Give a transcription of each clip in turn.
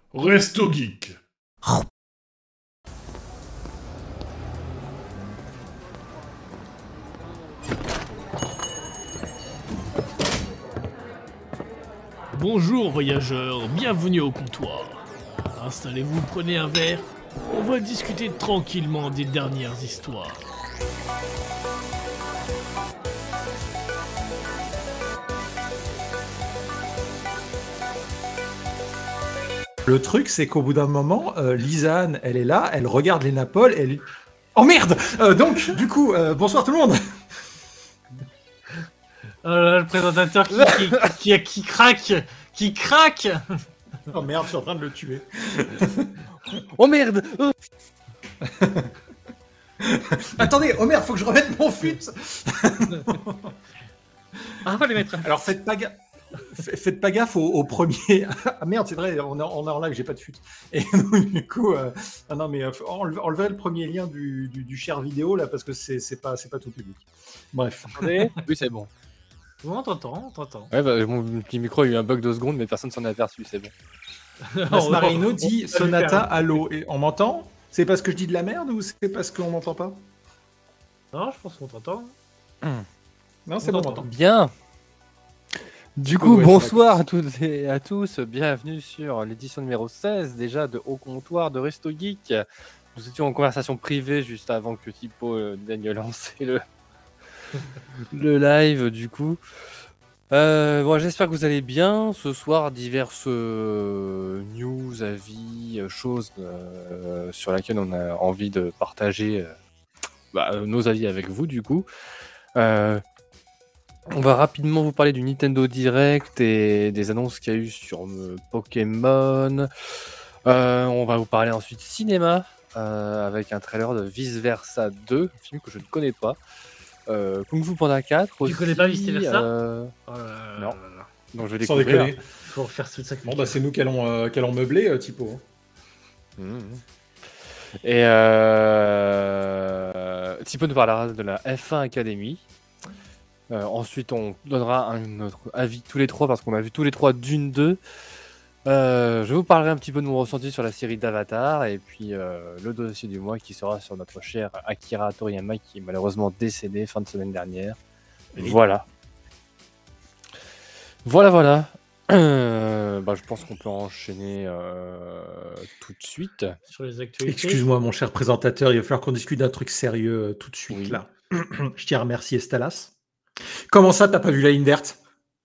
Resto Geek. Bonjour voyageurs, bienvenue au comptoir. Installez-vous, prenez un verre, on va discuter tranquillement des dernières histoires. Le truc, c'est qu'au bout d'un moment, Lisanne, elle est là, elle regarde les napolles, elle... Oh merde. Donc, du coup, bonsoir tout le monde. Le présentateur qui craque. Oh merde, je suis en train de le tuer. Oh merde. Attendez, oh merde, faut que je remette mon fut. Ah, va les mettre. Alors faites pas gaffe au premier. Ah merde, c'est vrai, on est en live, j'ai pas de fut. Et donc, du coup, enlevez le premier lien du share vidéo là parce que c'est pas tout public. Bref. Oui, c'est bon. On t'entend. Ouais, bah, mon petit micro a eu un bug de secondes, mais personne s'en est aperçu, c'est bon. Marino dit Sonata Halo. Et on m'entend? C'est parce que je dis de la merde ou c'est parce qu'on m'entend pas? Non, je pense qu'on t'entend. Non, c'est bon, on m'entend. Bien. Du coup, bonsoir à toutes et à tous. Bienvenue sur l'édition numéro 16 déjà de Au Comptoir de Resto Geek. Nous étions en conversation privée juste avant que Tipo daigne lancer le live du coup. Bon, j'espère que vous allez bien. Ce soir, diverses news, avis, choses sur lesquelles on a envie de partager nos avis avec vous du coup. On va rapidement vous parler du Nintendo Direct et des annonces qu'il y a eu sur Pokémon. On va vous parler ensuite cinéma avec un trailer de Vice Versa 2, un film que je ne connais pas. Kung Fu Panda 4 aussi. Tu connais pas Vice Versa Non. Donc je vais Sans découvrir. déconner. Faut refaire tout ça. Bon, bah c'est nous qui allons meubler, Tipo. Et Tipo nous parlera de la F1 Academy. Ensuite, on donnera notre avis tous les trois parce qu'on a vu tous les trois Dune 2. Je vous parlerai un petit peu de mon ressenti sur la série d'Avatar et puis le dossier du mois qui sera sur notre cher Akira Toriyama qui est malheureusement décédé fin de semaine dernière. Oui. Voilà. Je pense qu'on peut enchaîner tout de suite. Sur les actualités. Excuse-moi, mon cher présentateur, il va falloir qu'on discute d'un truc sérieux tout de suite là. Je tiens à remercier Estalas. Comment ça, t'as pas vu la ligne verte?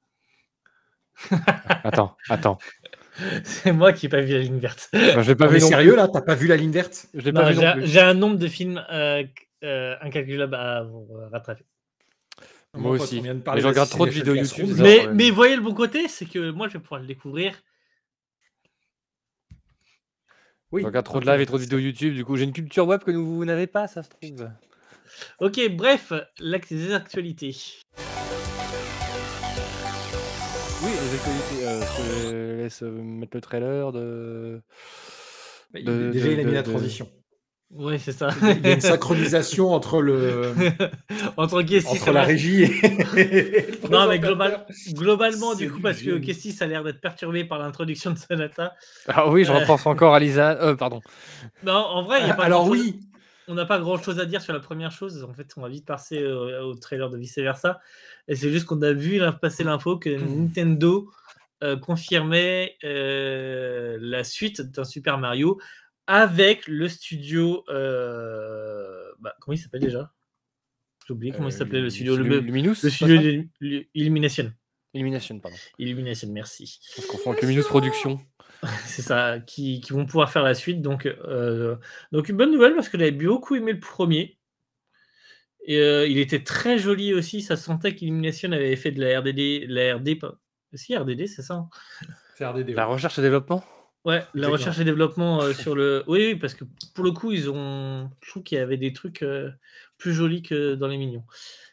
Attends. C'est moi qui n'ai pas vu la ligne verte. J'ai pas vu sérieux là, t'as pas vu la ligne verte? Je l'ai pas vu non plus. J'ai un nombre de films incalculable à vous rattraper. Moi aussi. Mais je regarde trop de vidéos YouTube. Mais voyez le bon côté, c'est que moi je vais pouvoir le découvrir. Oui. Je regarde trop de live et trop de vidéos YouTube, du coup j'ai une culture web que vous n'avez pas, ça se trouve. Ok, bref, les actualités. Oui, les actualités. Je te laisse mettre le trailer de... Déjà, il a mis la transition. Oui, c'est ça. Il y a une synchronisation entre entre la régie et... Non, mais globalement, du coup, parce que Kestis a l'air d'être perturbé par l'introduction de Sonata. Ah oui, je repense encore à Lisa. Pardon. Non, en vrai, il n'y a pas alors oui. On n'a pas grand-chose à dire sur la première chose. En fait, on va vite passer au trailer de Vice Versa. Et c'est juste qu'on a vu passer l'info que Nintendo confirmait la suite d'un Super Mario avec le studio... comment il s'appelle déjà? J'ai oublié comment il s'appelait le studio. Luminous. Le studio Illumination. Illumination, pardon. Illumination, merci. On confond avec Luminous Production. C'est ça, qui vont pouvoir faire la suite. Donc une bonne nouvelle parce que j'avais beaucoup aimé le premier. Et il était très joli aussi. Ça se sentait qu'Illumination avait fait de la RDD. Si, RDD, c'est ça. C'est RDD. La recherche et développement. Ouais, la recherche et développement sur le. Oui, parce que pour le coup, je trouve qu'il y avait des trucs plus jolis que dans les mignons.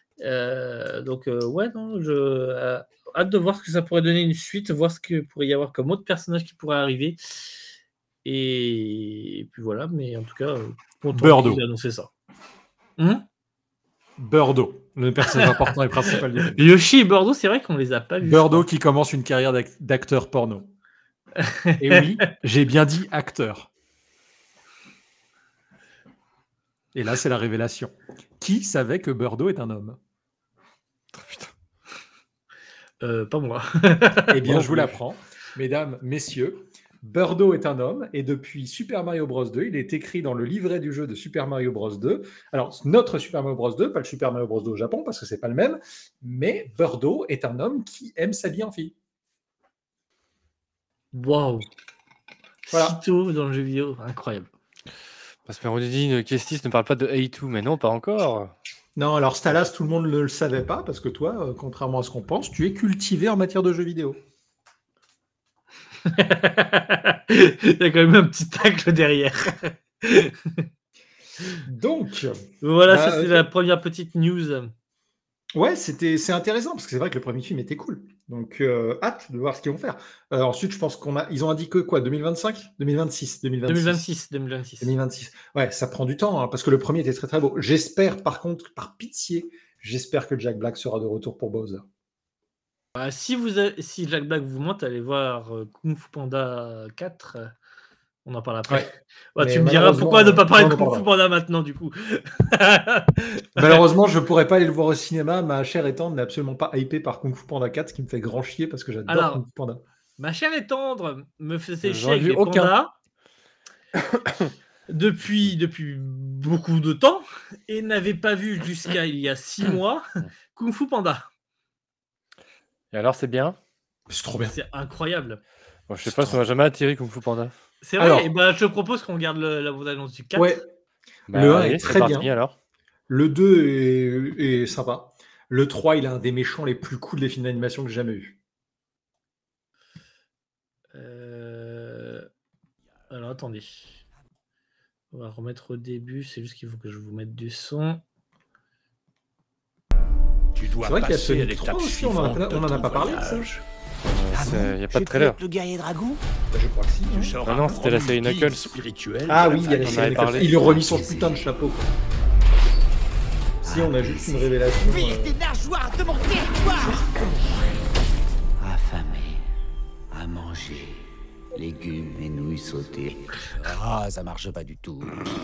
Hâte de voir ce que ça pourrait donner une suite, voir ce qu'il pourrait y avoir comme autre personnage qui pourrait arriver. Et puis voilà, mais en tout cas, content qu'ils aient annoncé ça. Birdo, le personnage important et principal du film. Yoshi et Birdo, c'est vrai qu'on les a pas vus. Birdo qui commence une carrière d'acteur porno. Et oui, j'ai bien dit acteur. Et là, c'est la révélation. Qui savait que Birdo est un homme? Oh, putain. Pas moi. Eh bien, je vous l'apprends. Mesdames, messieurs, Birdo est un homme et depuis Super Mario Bros 2, il est écrit dans le livret du jeu de Super Mario Bros 2. Alors, notre Super Mario Bros 2, pas le Super Mario Bros 2 au Japon parce que c'est pas le même, mais Birdo est un homme qui aime s'habiller en fille. Waouh. Voilà. Si tôt dans le jeu vidéo, incroyable. Parce que Rodine Kestis ne parle pas de A2, mais non, pas encore. Non, alors Stalas, tout le monde ne le savait pas parce que toi, contrairement à ce qu'on pense, tu es cultivé en matière de jeux vidéo. Il y a quand même un petit tacle derrière. Donc, Voilà, ça c'est la première petite news. ouais, c'est intéressant parce que c'est vrai que le premier film était cool. Donc, hâte de voir ce qu'ils vont faire. Ensuite, je pense ils ont indiqué quoi, 2025 2026 2026. Ouais, ça prend du temps hein, parce que le premier était très très beau. J'espère, par contre, par pitié, j'espère que Jack Black sera de retour pour Bowser. Si Jack Black vous monte, allez voir Kung Fu Panda 4. On en parle après. Ouais. Tu me diras pourquoi ne pas parler de Kung Fu Panda maintenant, du coup. Malheureusement, je ne pourrais pas aller le voir au cinéma. Ma chère et tendre n'est absolument pas hypée par Kung Fu Panda 4, ce qui me fait grand chier parce que j'adore Kung Fu Panda. Ma chère et tendre me faisait chier avec les pandas depuis beaucoup de temps et n'avait pas vu jusqu'à il y a 6 mois Kung Fu Panda. Et alors, c'est bien? C'est trop bien. C'est incroyable. Bon, je sais pas, ça m'a jamais attiré Kung Fu Panda. C'est vrai, alors, je te propose qu'on regarde la bande-annonce du 4. Ouais. Bah, le 1 est très parti, bien. Alors. Le 2 est sympa. Le 3, il a un des méchants les plus cool des films d'animation que j'ai jamais vu. Alors, attendez. On va remettre au début. C'est juste qu'il faut que je vous mette du son. C'est vrai qu'il y a Sonic 3 aussi, on en a pas parlé de ça. Il n'y a pas de trailer. Le guerrier dragon? Je crois que si. Ah non, c'était la série Knuckles. Ah oui, il y a la série Knuckles. Il lui remis son putain de chapeau. Quoi. Si on a juste une révélation. Fils des nageoires de mon territoire! Affamé, à manger, légumes et nouilles sautées. Ah, ça marche pas du tout.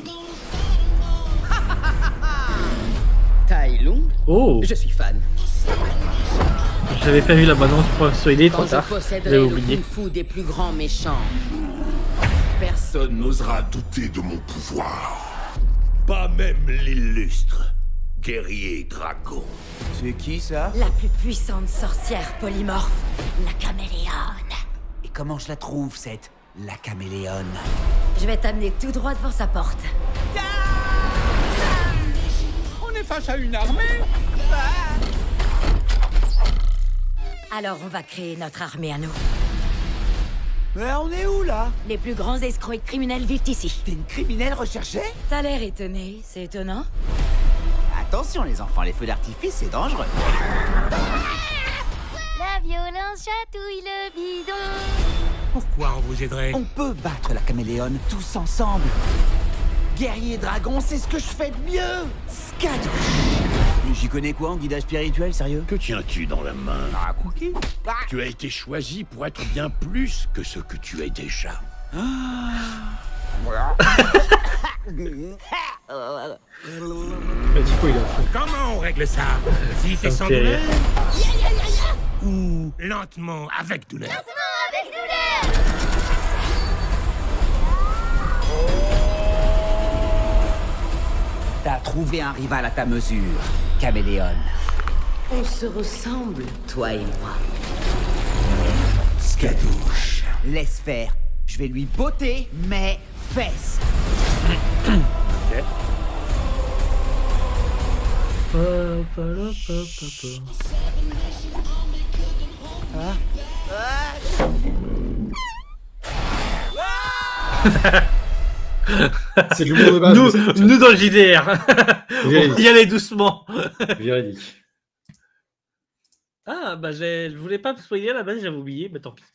Tai Lung? Oh! Je suis fan. J'avais pas vu la bande-annonce pour spoiler, trop Quand je tard. posséderai le kung-fu des plus grands méchants, personne n'osera douter de mon pouvoir. Pas même l'illustre guerrier dragon. C'est qui ça? La plus puissante sorcière polymorphe, la caméléone. Et comment je la trouve, cette la caméléone? Je vais t'amener tout droit devant sa porte. On est face à une armée? Alors on va créer notre armée à nous. Mais on est où là? Les plus grands escrocs et criminels vivent ici. T'es une criminelle recherchée? T'as l'air étonné, c'est étonnant. Attention les enfants, les feux d'artifice c'est dangereux. La violence chatouille le bidon. Pourquoi on vous aiderait? On peut battre la caméléone tous ensemble. Guerrier dragon, c'est ce que je fais de mieux. Skadouche. J'y connais quoi en guidage spirituel, sérieux? Que tiens-tu dans la main? Ah, cookie. Tu as été choisi pour être bien plus que ce que tu es déjà. Comment on règle ça? Si t'es sans douleur? Ou lentement avec douleur? T'as trouvé un rival à ta mesure, caméléone. On se ressemble, toi et moi. Skadouche. Laisse faire. Je vais lui botter mes fesses. Ok. C'est de l'humour de base. Nous dans le JDR. On y allait doucement. Véridique. Ah, bah je voulais pas me spoiler à la base, j'avais oublié, mais tant pis.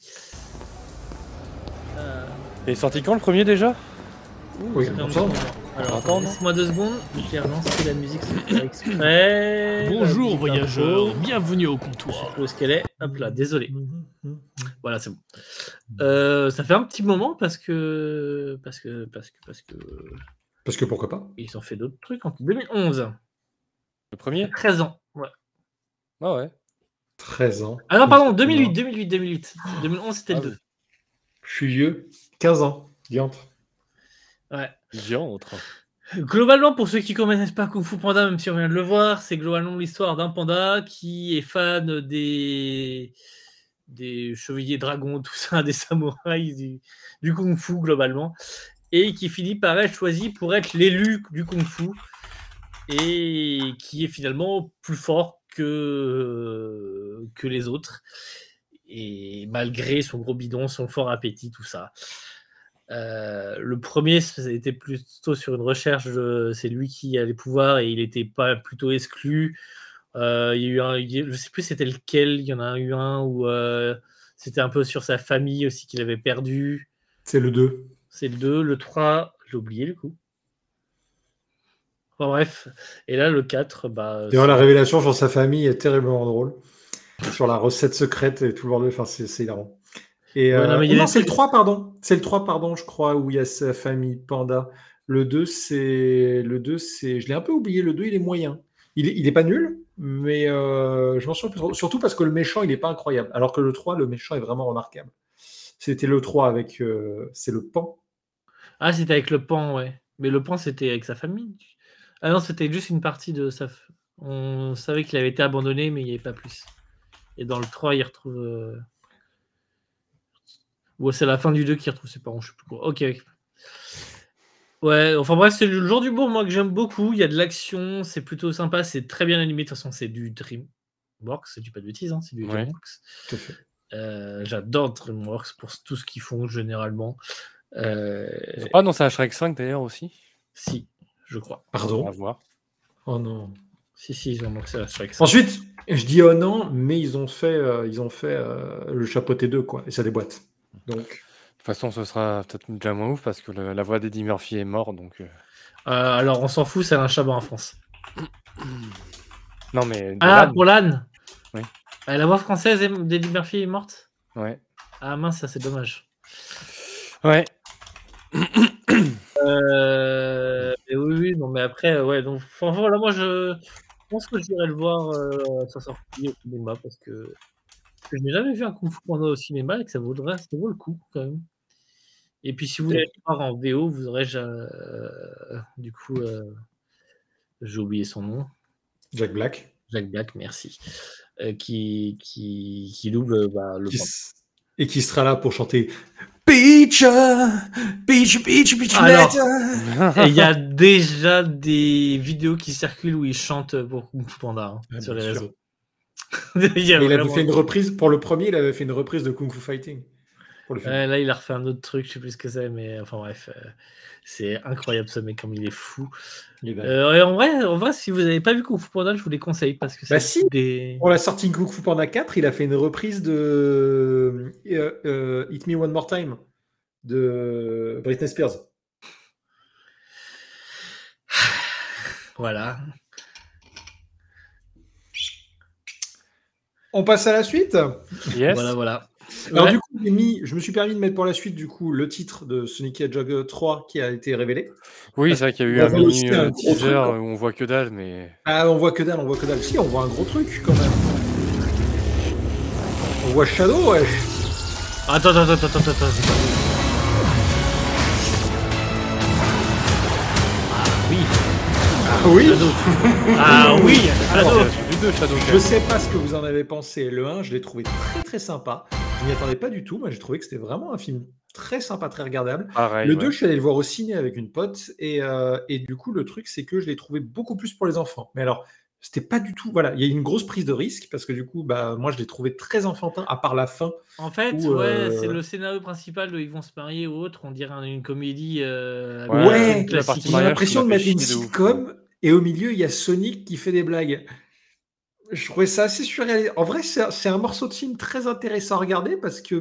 Il est sorti quand le premier déjà? Oui, C'était on en entend. moment. Alors, Attends, laisse-moi 2 secondes, j'ai relancé la musique sans faire exprès. Bonjour La petite voyageurs, info. bienvenue au Je sais comptoir. plus où est-ce qu'elle est. Hop là, désolé. Voilà, c'est bon. Ça fait un petit moment parce que pourquoi pas. ils ont fait d'autres trucs en 2011. Le premier 13 ans. Ouais. Ah ouais. 13 ans. Ah non, pardon, 2008. 2011, c'était le 2. Je suis vieux. 15 ans. Diantre. Ouais. Diantre. Globalement, pour ceux qui ne connaissent pas Kung Fu Panda, même si on vient de le voir, c'est globalement l'histoire d'un panda qui est fan des chevaliers dragons, tout ça, des samouraïs, du Kung Fu globalement, et qui finit par être choisi pour être l'élu du Kung Fu, et qui est finalement plus fort que les autres, et malgré son gros bidon, son fort appétit, tout ça. Le premier, c'était plutôt sur une recherche, c'est lui qui a les pouvoirs et il était pas plutôt exclu. Il y a eu je sais plus c'était lequel, il y en a eu un où c'était un peu sur sa famille aussi qu'il avait perdu. C'est le 2. C'est le 2, le 3, j'ai oublié du coup. Enfin, bref, et là le 4, D'ailleurs, la révélation sur sa famille est terriblement drôle. Sur la recette secrète et tout le bordel, enfin, c'est hilarant. Et non, c'est le 3, pardon. C'est le 3, pardon, je crois, où il y a sa famille Panda. Le 2, c'est... Je l'ai un peu oublié, le 2, il est moyen. Il est pas nul, mais je m'en souviens plus trop. Surtout parce que le méchant, il est pas incroyable. Alors que le 3, le méchant est vraiment remarquable. C'était le 3 avec... c'est le pan. Ah, c'était avec le pan, ouais. Mais le pan, c'était avec sa famille. Ah non, c'était juste une partie de sa... On savait qu'il avait été abandonné, mais il n'y avait pas plus. Et dans le 3, il retrouve... Ouais, c'est la fin du 2 qui retrouve ses parents, je sais plus quoi. Ok. Ouais, enfin bref, c'est le genre d'humour moi que j'aime beaucoup. Il y a de l'action, c'est plutôt sympa, c'est très bien animé. De toute façon, c'est du DreamWorks, c'est du pas de bêtises, hein, c'est du DreamWorks. Tout à fait. J'adore DreamWorks pour tout ce qu'ils font généralement. Ils ont pas annoncé un Shrek 5 d'ailleurs aussi? Si, je crois. Pardon. On va voir. Oh non. Si, ils ont annoncé un Shrek 5. Ensuite, je dis oh non, mais ils ont fait le Chapeauté 2, quoi, et ça déboîte. Donc... De toute façon, ce sera peut-être déjà moins ouf parce que la voix d'Eddie Murphy est mort. Donc, alors, on s'en fout, c'est un Chabat en France. Non, mais. Pour l'âne. Oui. La voix française d'Eddie Murphy est morte. Ouais. Ah mince, ça c'est dommage. Ouais. Oui, non, mais après, ouais. Donc, voilà, moi je pense que j'irai le voir sa sortie au cinéma parce que je n'ai jamais vu un Kung Fu Panda au cinéma et que ça vaut le coup quand même. Et puis si vous voulez le voir en VO, vous aurez du coup j'ai oublié son nom. Jack Black. Jack Black, merci. Qui double le et qui sera là pour chanter Peach, Peach, Peach, Peach. Alors, il y a déjà des vidéos qui circulent où il chante pour Kung Fu Panda sur les réseaux. il avait fait une reprise pour le premier, il avait fait une reprise de Kung Fu Fighting. Pour le film. Là, il a refait un autre truc, je sais plus ce que c'est, mais enfin bref, c'est incroyable ce mec comme il est fou. Et en vrai, si vous n'avez pas vu Kung Fu Panda, je vous les conseille parce que c'est des. Pour la sortie de Kung Fu Panda 4, il a fait une reprise de Hit Me One More Time de Britney Spears. Voilà. On passe à la suite. Yes. Voilà. Alors du coup, je me suis permis de mettre pour la suite du coup le titre de Sonic Hedgehog 3 qui a été révélé. Oui, c'est vrai qu'il y a eu un mini teaser où on voit que dalle, mais... Ah, on voit que dalle. Si, on voit un gros truc quand même. On voit Shadow, wesh. Attends. Ah oui. Shadow. Je sais pas ce que vous en avez pensé. Le 1, je l'ai trouvé très très sympa. Je m'y attendais pas du tout. Moi, j'ai trouvé que c'était vraiment un film très sympa, très regardable. Pareil, le 2, je suis allé le voir au ciné avec une pote. Et du coup, le truc, c'est que je l'ai trouvé beaucoup plus pour les enfants. Mais alors, c'était pas du tout... Voilà, il y a une grosse prise de risque parce que du coup, moi, je l'ai trouvé très enfantin, à part la fin. En fait, c'est le scénario principal de ils vont se marier ou autre. On dirait une comédie classique. J'ai l'impression de mettre une sitcom et au milieu, il y a Sonic qui fait des blagues. Je trouvais ça assez surréaliste. En vrai, c'est un morceau de film très intéressant à regarder parce que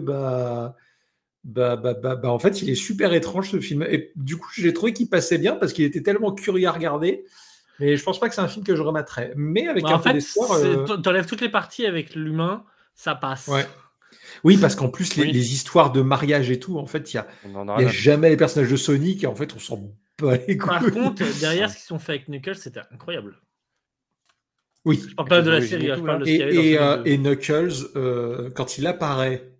en fait, il est super étrange ce film. Et du coup, j'ai trouvé qu'il passait bien parce qu'il était tellement curieux à regarder. Mais je pense pas que c'est un film que je remettrais. Mais avec un peu d'espoir. T'enlèves toutes les parties avec l'humain, ça passe. Ouais. Oui, parce qu'en plus, les histoires de mariage et tout, en fait, il n'y a jamais les personnages de Sonic et en fait, on s'en bat les couilles. Par contre, derrière ce qu'ils sont fait avec Knuckles, c'était incroyable. Oui. Je parle pas de la série, je parle de ce qu'il y avait dans Sonic 2. Et Knuckles, quand il apparaît,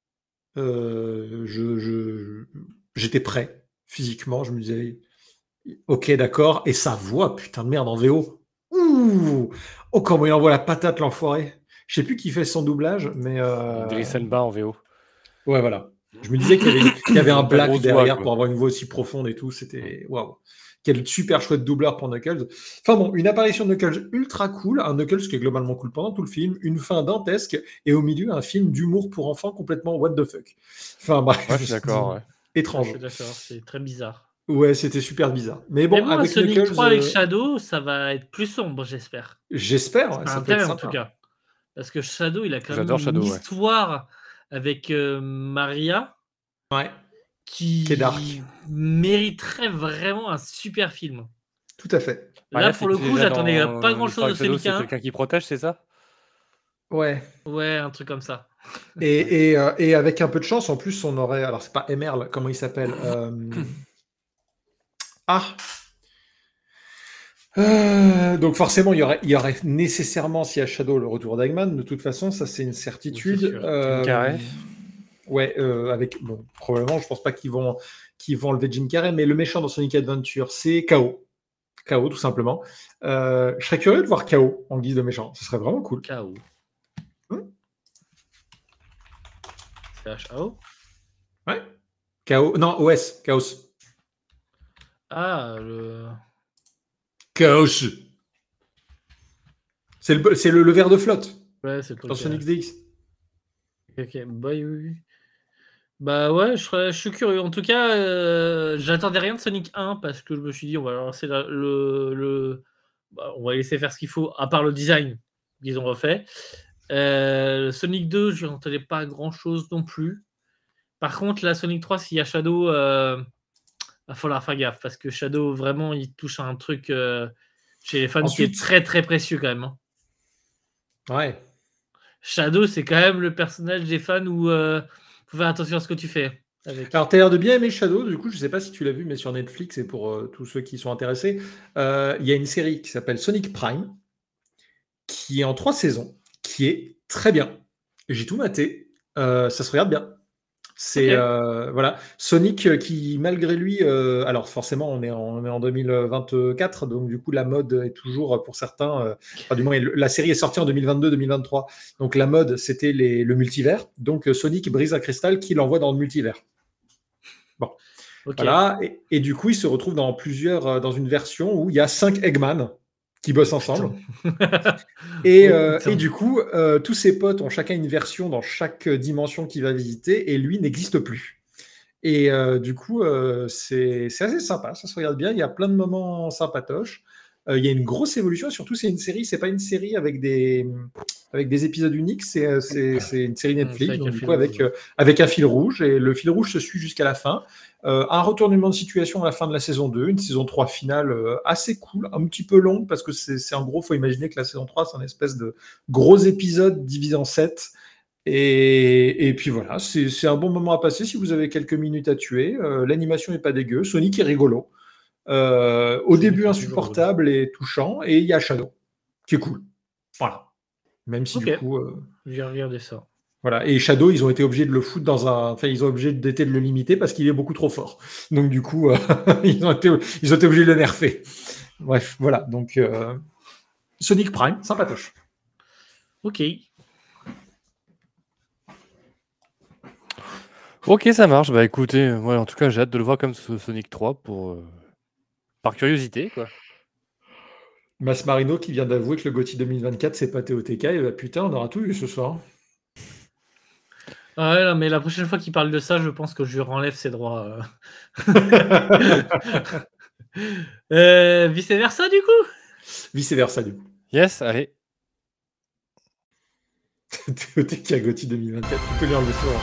j'étais prêt physiquement. Je me disais, ok, d'accord. Et sa voix, putain de merde, en VO. Ouh, oh, comment il envoie la patate, l'enfoiré. Je sais plus qui fait son doublage, mais. Idriss Elba en VO. Ouais, voilà. Je me disais qu'il y avait un black derrière pour avoir une voix aussi profonde et tout. C'était waouh. Quel super chouette doubleur pour Knuckles. Enfin bon, une apparition de Knuckles ultra cool, un Knuckles qui est globalement cool pendant tout le film, une fin dantesque et au milieu un film d'humour pour enfants complètement what the fuck. Enfin bref. Ouais, je suis d'accord. Ouais. Étrange. Je suis d'accord, c'est très bizarre. Ouais, c'était super bizarre. Mais bon, avec Sonic Knuckles, 3 avec Shadow, ça va être plus sombre, j'espère. J'espère. Ouais, ça peut être sympa. En tout cas. Parce que Shadow, il a quand même une histoire avec Maria. Ouais. Qui est dark. Mériterait vraiment un super film. Tout à fait. Là, pour le coup, j'attendais pas grand-chose de Sonic 1. C'est quelqu'un qui protège, c'est ça? Ouais. Ouais, un truc comme ça. Et avec un peu de chance, en plus, on aurait... Alors, c'est pas Emerald, comment il s'appelle donc forcément, il y aurait nécessairement, s'il y a Shadow, le retour d'Eggman. De toute façon, ça, c'est une certitude. Carré. Ouais, bon, probablement, je pense pas qu'ils vont enlever Jim Carrey, mais le méchant dans Sonic Adventure, c'est K.O. K.O. tout simplement. Je serais curieux de voir K.O. en guise de méchant, ce serait vraiment cool. K.O. C'est H.A.O. Ouais. K.O. Non, OS. Chaos. Ah, le... Chaos. C'est le verre de flotte. Ouais, c'est dans Sonic DX. Ok, bah oui. Bah ouais, je suis curieux. En tout cas, j'attendais rien de Sonic 1 parce que je me suis dit on va lancer on va laisser faire ce qu'il faut, à part le design qu'ils ont refait. Sonic 2, je n'entendais pas grand chose non plus. Par contre, la Sonic 3, s'il y a Shadow, va falloir faire gaffe parce que Shadow, vraiment, il touche à un truc chez les fans qui est très très précieux quand même. Hein. Ouais. Shadow, c'est quand même le personnage des fans où faut faire attention à ce que tu fais. Alors, tu as l'air de bien aimer Shadow, du coup, je ne sais pas si tu l'as vu, mais sur Netflix, et pour tous ceux qui sont intéressés, il y a une série qui s'appelle Sonic Prime, qui est en 3 saisons, qui est très bien. J'ai tout maté, ça se regarde bien. C'est voilà, Sonic qui, malgré lui, alors forcément, on est en 2024, donc du coup, la mode est toujours pour certains, enfin, du moins, la série est sortie en 2022-2023, donc la mode, c'était le multivers. Donc Sonic brise un cristal qui l'envoie dans le multivers. Bon, voilà, et du coup, il se retrouve dans une version où il y a 5 Eggman qui bossent ensemble. et du coup, tous ses potes ont chacun une version dans chaque dimension qu'il va visiter, et lui n'existe plus. Et du coup, c'est assez sympa, ça se regarde bien, il y a plein de moments sympatoches. Il y a une grosse évolution, et surtout, c'est une série, c'est pas une série avec des épisodes uniques, c'est une série Netflix, donc du coup, avec un fil rouge, et le fil rouge se suit jusqu'à la fin. Un retournement de situation à la fin de la saison 2, une saison 3 finale assez cool, un petit peu longue, parce que c'est en gros, il faut imaginer que la saison 3, c'est un espèce de gros épisode divisé en 7. Et puis voilà, c'est un bon moment à passer si vous avez quelques minutes à tuer. L'animation n'est pas dégueu, Sonic est rigolo. Au début insupportable et touchant, et il y a Shadow, qui est cool. Voilà. Même si du coup... J'ai regardé ça. Voilà, et Shadow, ils ont été obligés de le foutre ils ont obligé de le limiter parce qu'il est beaucoup trop fort. Donc du coup, ils ont été obligés de le nerfer. Bref, voilà, donc Sonic Prime, sympatoche. Ok. Ok, ça marche. Bah écoutez, moi en tout cas, j'ai hâte de le voir comme Sonic 3 par curiosité, quoi. Mas Marino qui vient d'avouer que le GOTY 2024 c'est pas TOTK, et bah putain, on aura tout vu ce soir. Ah ouais, non, mais la prochaine fois qu'il parle de ça, je pense que je lui renlève ses droits. Vice versa, du coup. Vice versa, du coup. Yes, allez. TOTK GOTY 2024, tu peux lire le soir.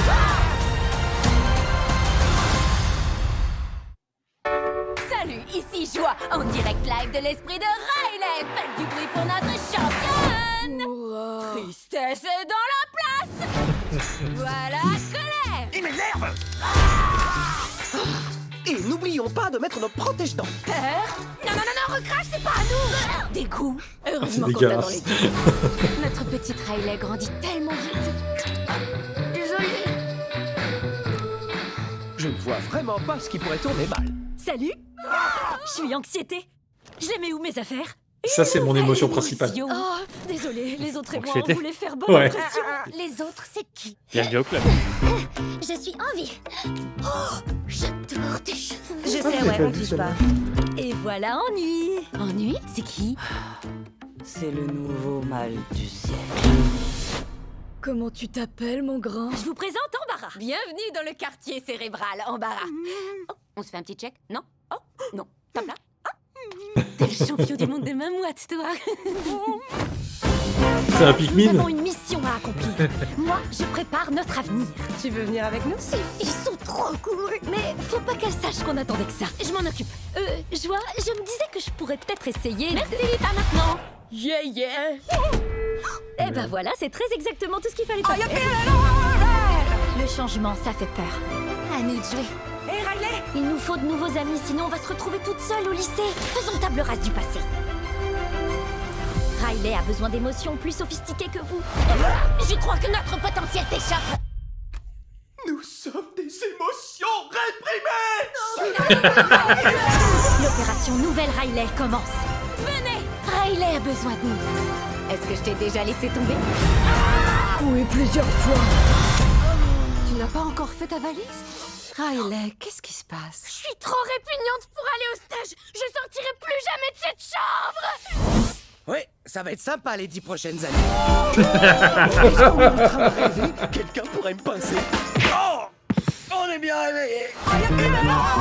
Salut, ici Joie, en direct live de l'esprit de Riley. Faites du bruit pour notre championne. Tristesse est dans la place. Voilà, colère. Il m'énerve. Et n'oublions pas de mettre nos protège-dents. Non, recrache, c'est pas à nous. Dégoût. Heureusement c'est qu'on t'a dans dégueulasse. l'équipe. Notre petite Riley grandit tellement vite. Désolée. Je ne vois vraiment pas ce qui pourrait tourner mal. Salut. Je suis anxiété. Je les mets où mes affaires? Ça, c'est mon émotion principale. Oh, désolé, les autres et moi, on Anxiété. voulait faire bonne Ouais. impression. Les autres, c'est qui? Bienvenue au club. Je suis Envie. Oh, j'adore tes cheveux. Je sais, ouais, on touche pas. Et voilà Ennui. Ennui, c'est qui? C'est le nouveau mal du ciel. Comment tu t'appelles, mon grand? Je vous présente Embarras. Bienvenue dans le quartier cérébral, Embarras. Oh, on se fait un petit check? Non? Oh, non. Top là? T'es le champion du monde des mamouettes, toi. C'est un Nous Pikmin. avons une mission à accomplir. Moi, je prépare notre avenir. Tu veux venir avec nous? Ces filles sont trop cool. Mais faut pas qu'elles sachent qu'on attendait que ça. Je m'en occupe. Joie, je me disais que je pourrais peut-être essayer. Merci, pas maintenant. Yeah, yeah. Et ben voilà, c'est très exactement tout ce qu'il fallait pas faire. Le changement, ça fait peur. À nous de jouer. Hé, Riley! Il nous faut de nouveaux amis, sinon on va se retrouver toute seule au lycée. Faisons table rase du passé. Riley a besoin d'émotions plus sophistiquées que vous. Je crois que notre potentiel t'échappe. Nous sommes des émotions réprimées. L'opération Nouvelle Riley commence. Venez! Riley a besoin de nous. Est-ce que je t'ai déjà laissé tomber? Oui, plusieurs fois. Tu n'as pas encore fait ta valise? Riley, qu'est-ce qui se passe? Je suis trop répugnante pour aller au stage. Je sortirai plus jamais de cette chambre. Ouais, ça va être sympa les 10 prochaines années. Est-ce qu'on est en train de rêver? Quelqu'un pourrait me pincer. Oh! On est bien réveillés.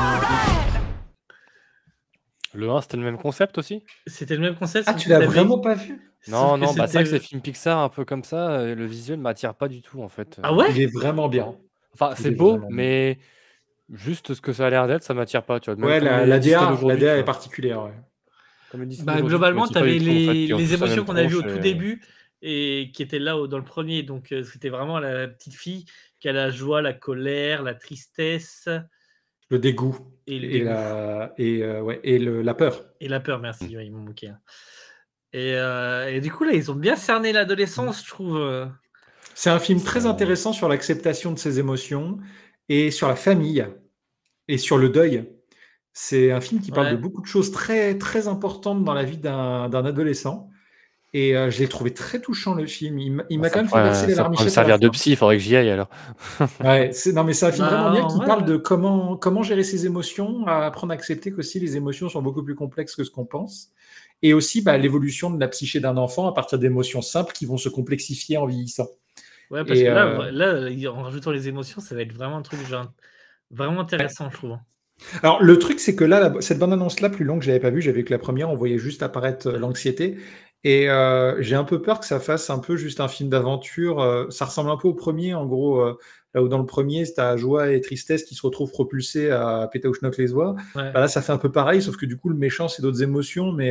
Le 1, c'était le même concept aussi? C'était le même concept. Ah, tu l'as vraiment pas vu? Non, Sauf que non, bah c'est vrai que c'était- ces films Pixar un peu comme ça, le visuel m'attire pas du tout en fait. Ah ouais? Il est vraiment bien. Enfin, Il c'est est beau, vraiment bien. mais juste ce que ça a l'air d'être, ça m'attire pas, tu vois. Même Ouais, comme la les Disney DA, d'aujourd'hui, la tu DA est vois. particulière. Ouais. Comme les Disney Bah, d'aujourd'hui, globalement, tu tu avais m'attires pas du tout, en fait, qui ont les tous la émotions même qu'on a vues au tronche tout et- début et qui étaient là dans le premier. Donc, c'était vraiment la petite fille qui a la joie, la colère, la tristesse Le dégoût et le et dégoût. la peur. Et la peur, merci, ouais, ils m'ont moqué. Hein. Et du coup, là, ils ont bien cerné l'adolescence, je trouve. C'est un film très intéressant sur l'acceptation de ses émotions et sur la famille et sur le deuil. C'est un film qui parle Ouais. de beaucoup de choses très, très importantes dans la vie d'un adolescent. Et je l'ai trouvé très touchant, le film. Il m'a quand même fait verser les Ça pourrait me larmichettes à la servir de fin. psy, il faudrait que j'y aille alors. Ouais, non, mais c'est un film Bah, vraiment bien qui ouais, parle ouais. de comment gérer ses émotions, à apprendre à accepter qu'aussi les émotions sont beaucoup plus complexes que ce qu'on pense. Et aussi l'évolution de la psyché d'un enfant à partir d'émotions simples qui vont se complexifier en vieillissant. Ouais, parce Et, que là, en rajoutant les émotions, ça va être vraiment un truc vraiment intéressant, je trouve. Alors, le truc, c'est que là, cette bande-annonce-là, plus longue, je l'avais pas vue, j'avais que la première, on voyait juste apparaître l'anxiété. Et j'ai un peu peur que ça fasse un peu juste un film d'aventure. Ça ressemble un peu au premier, en gros, là où dans le premier, c'est ta joie et tristesse qui se retrouvent propulsés à péter au schnock les oies. Ouais. Bah là, ça fait un peu pareil, sauf que du coup, le méchant, c'est d'autres émotions, mais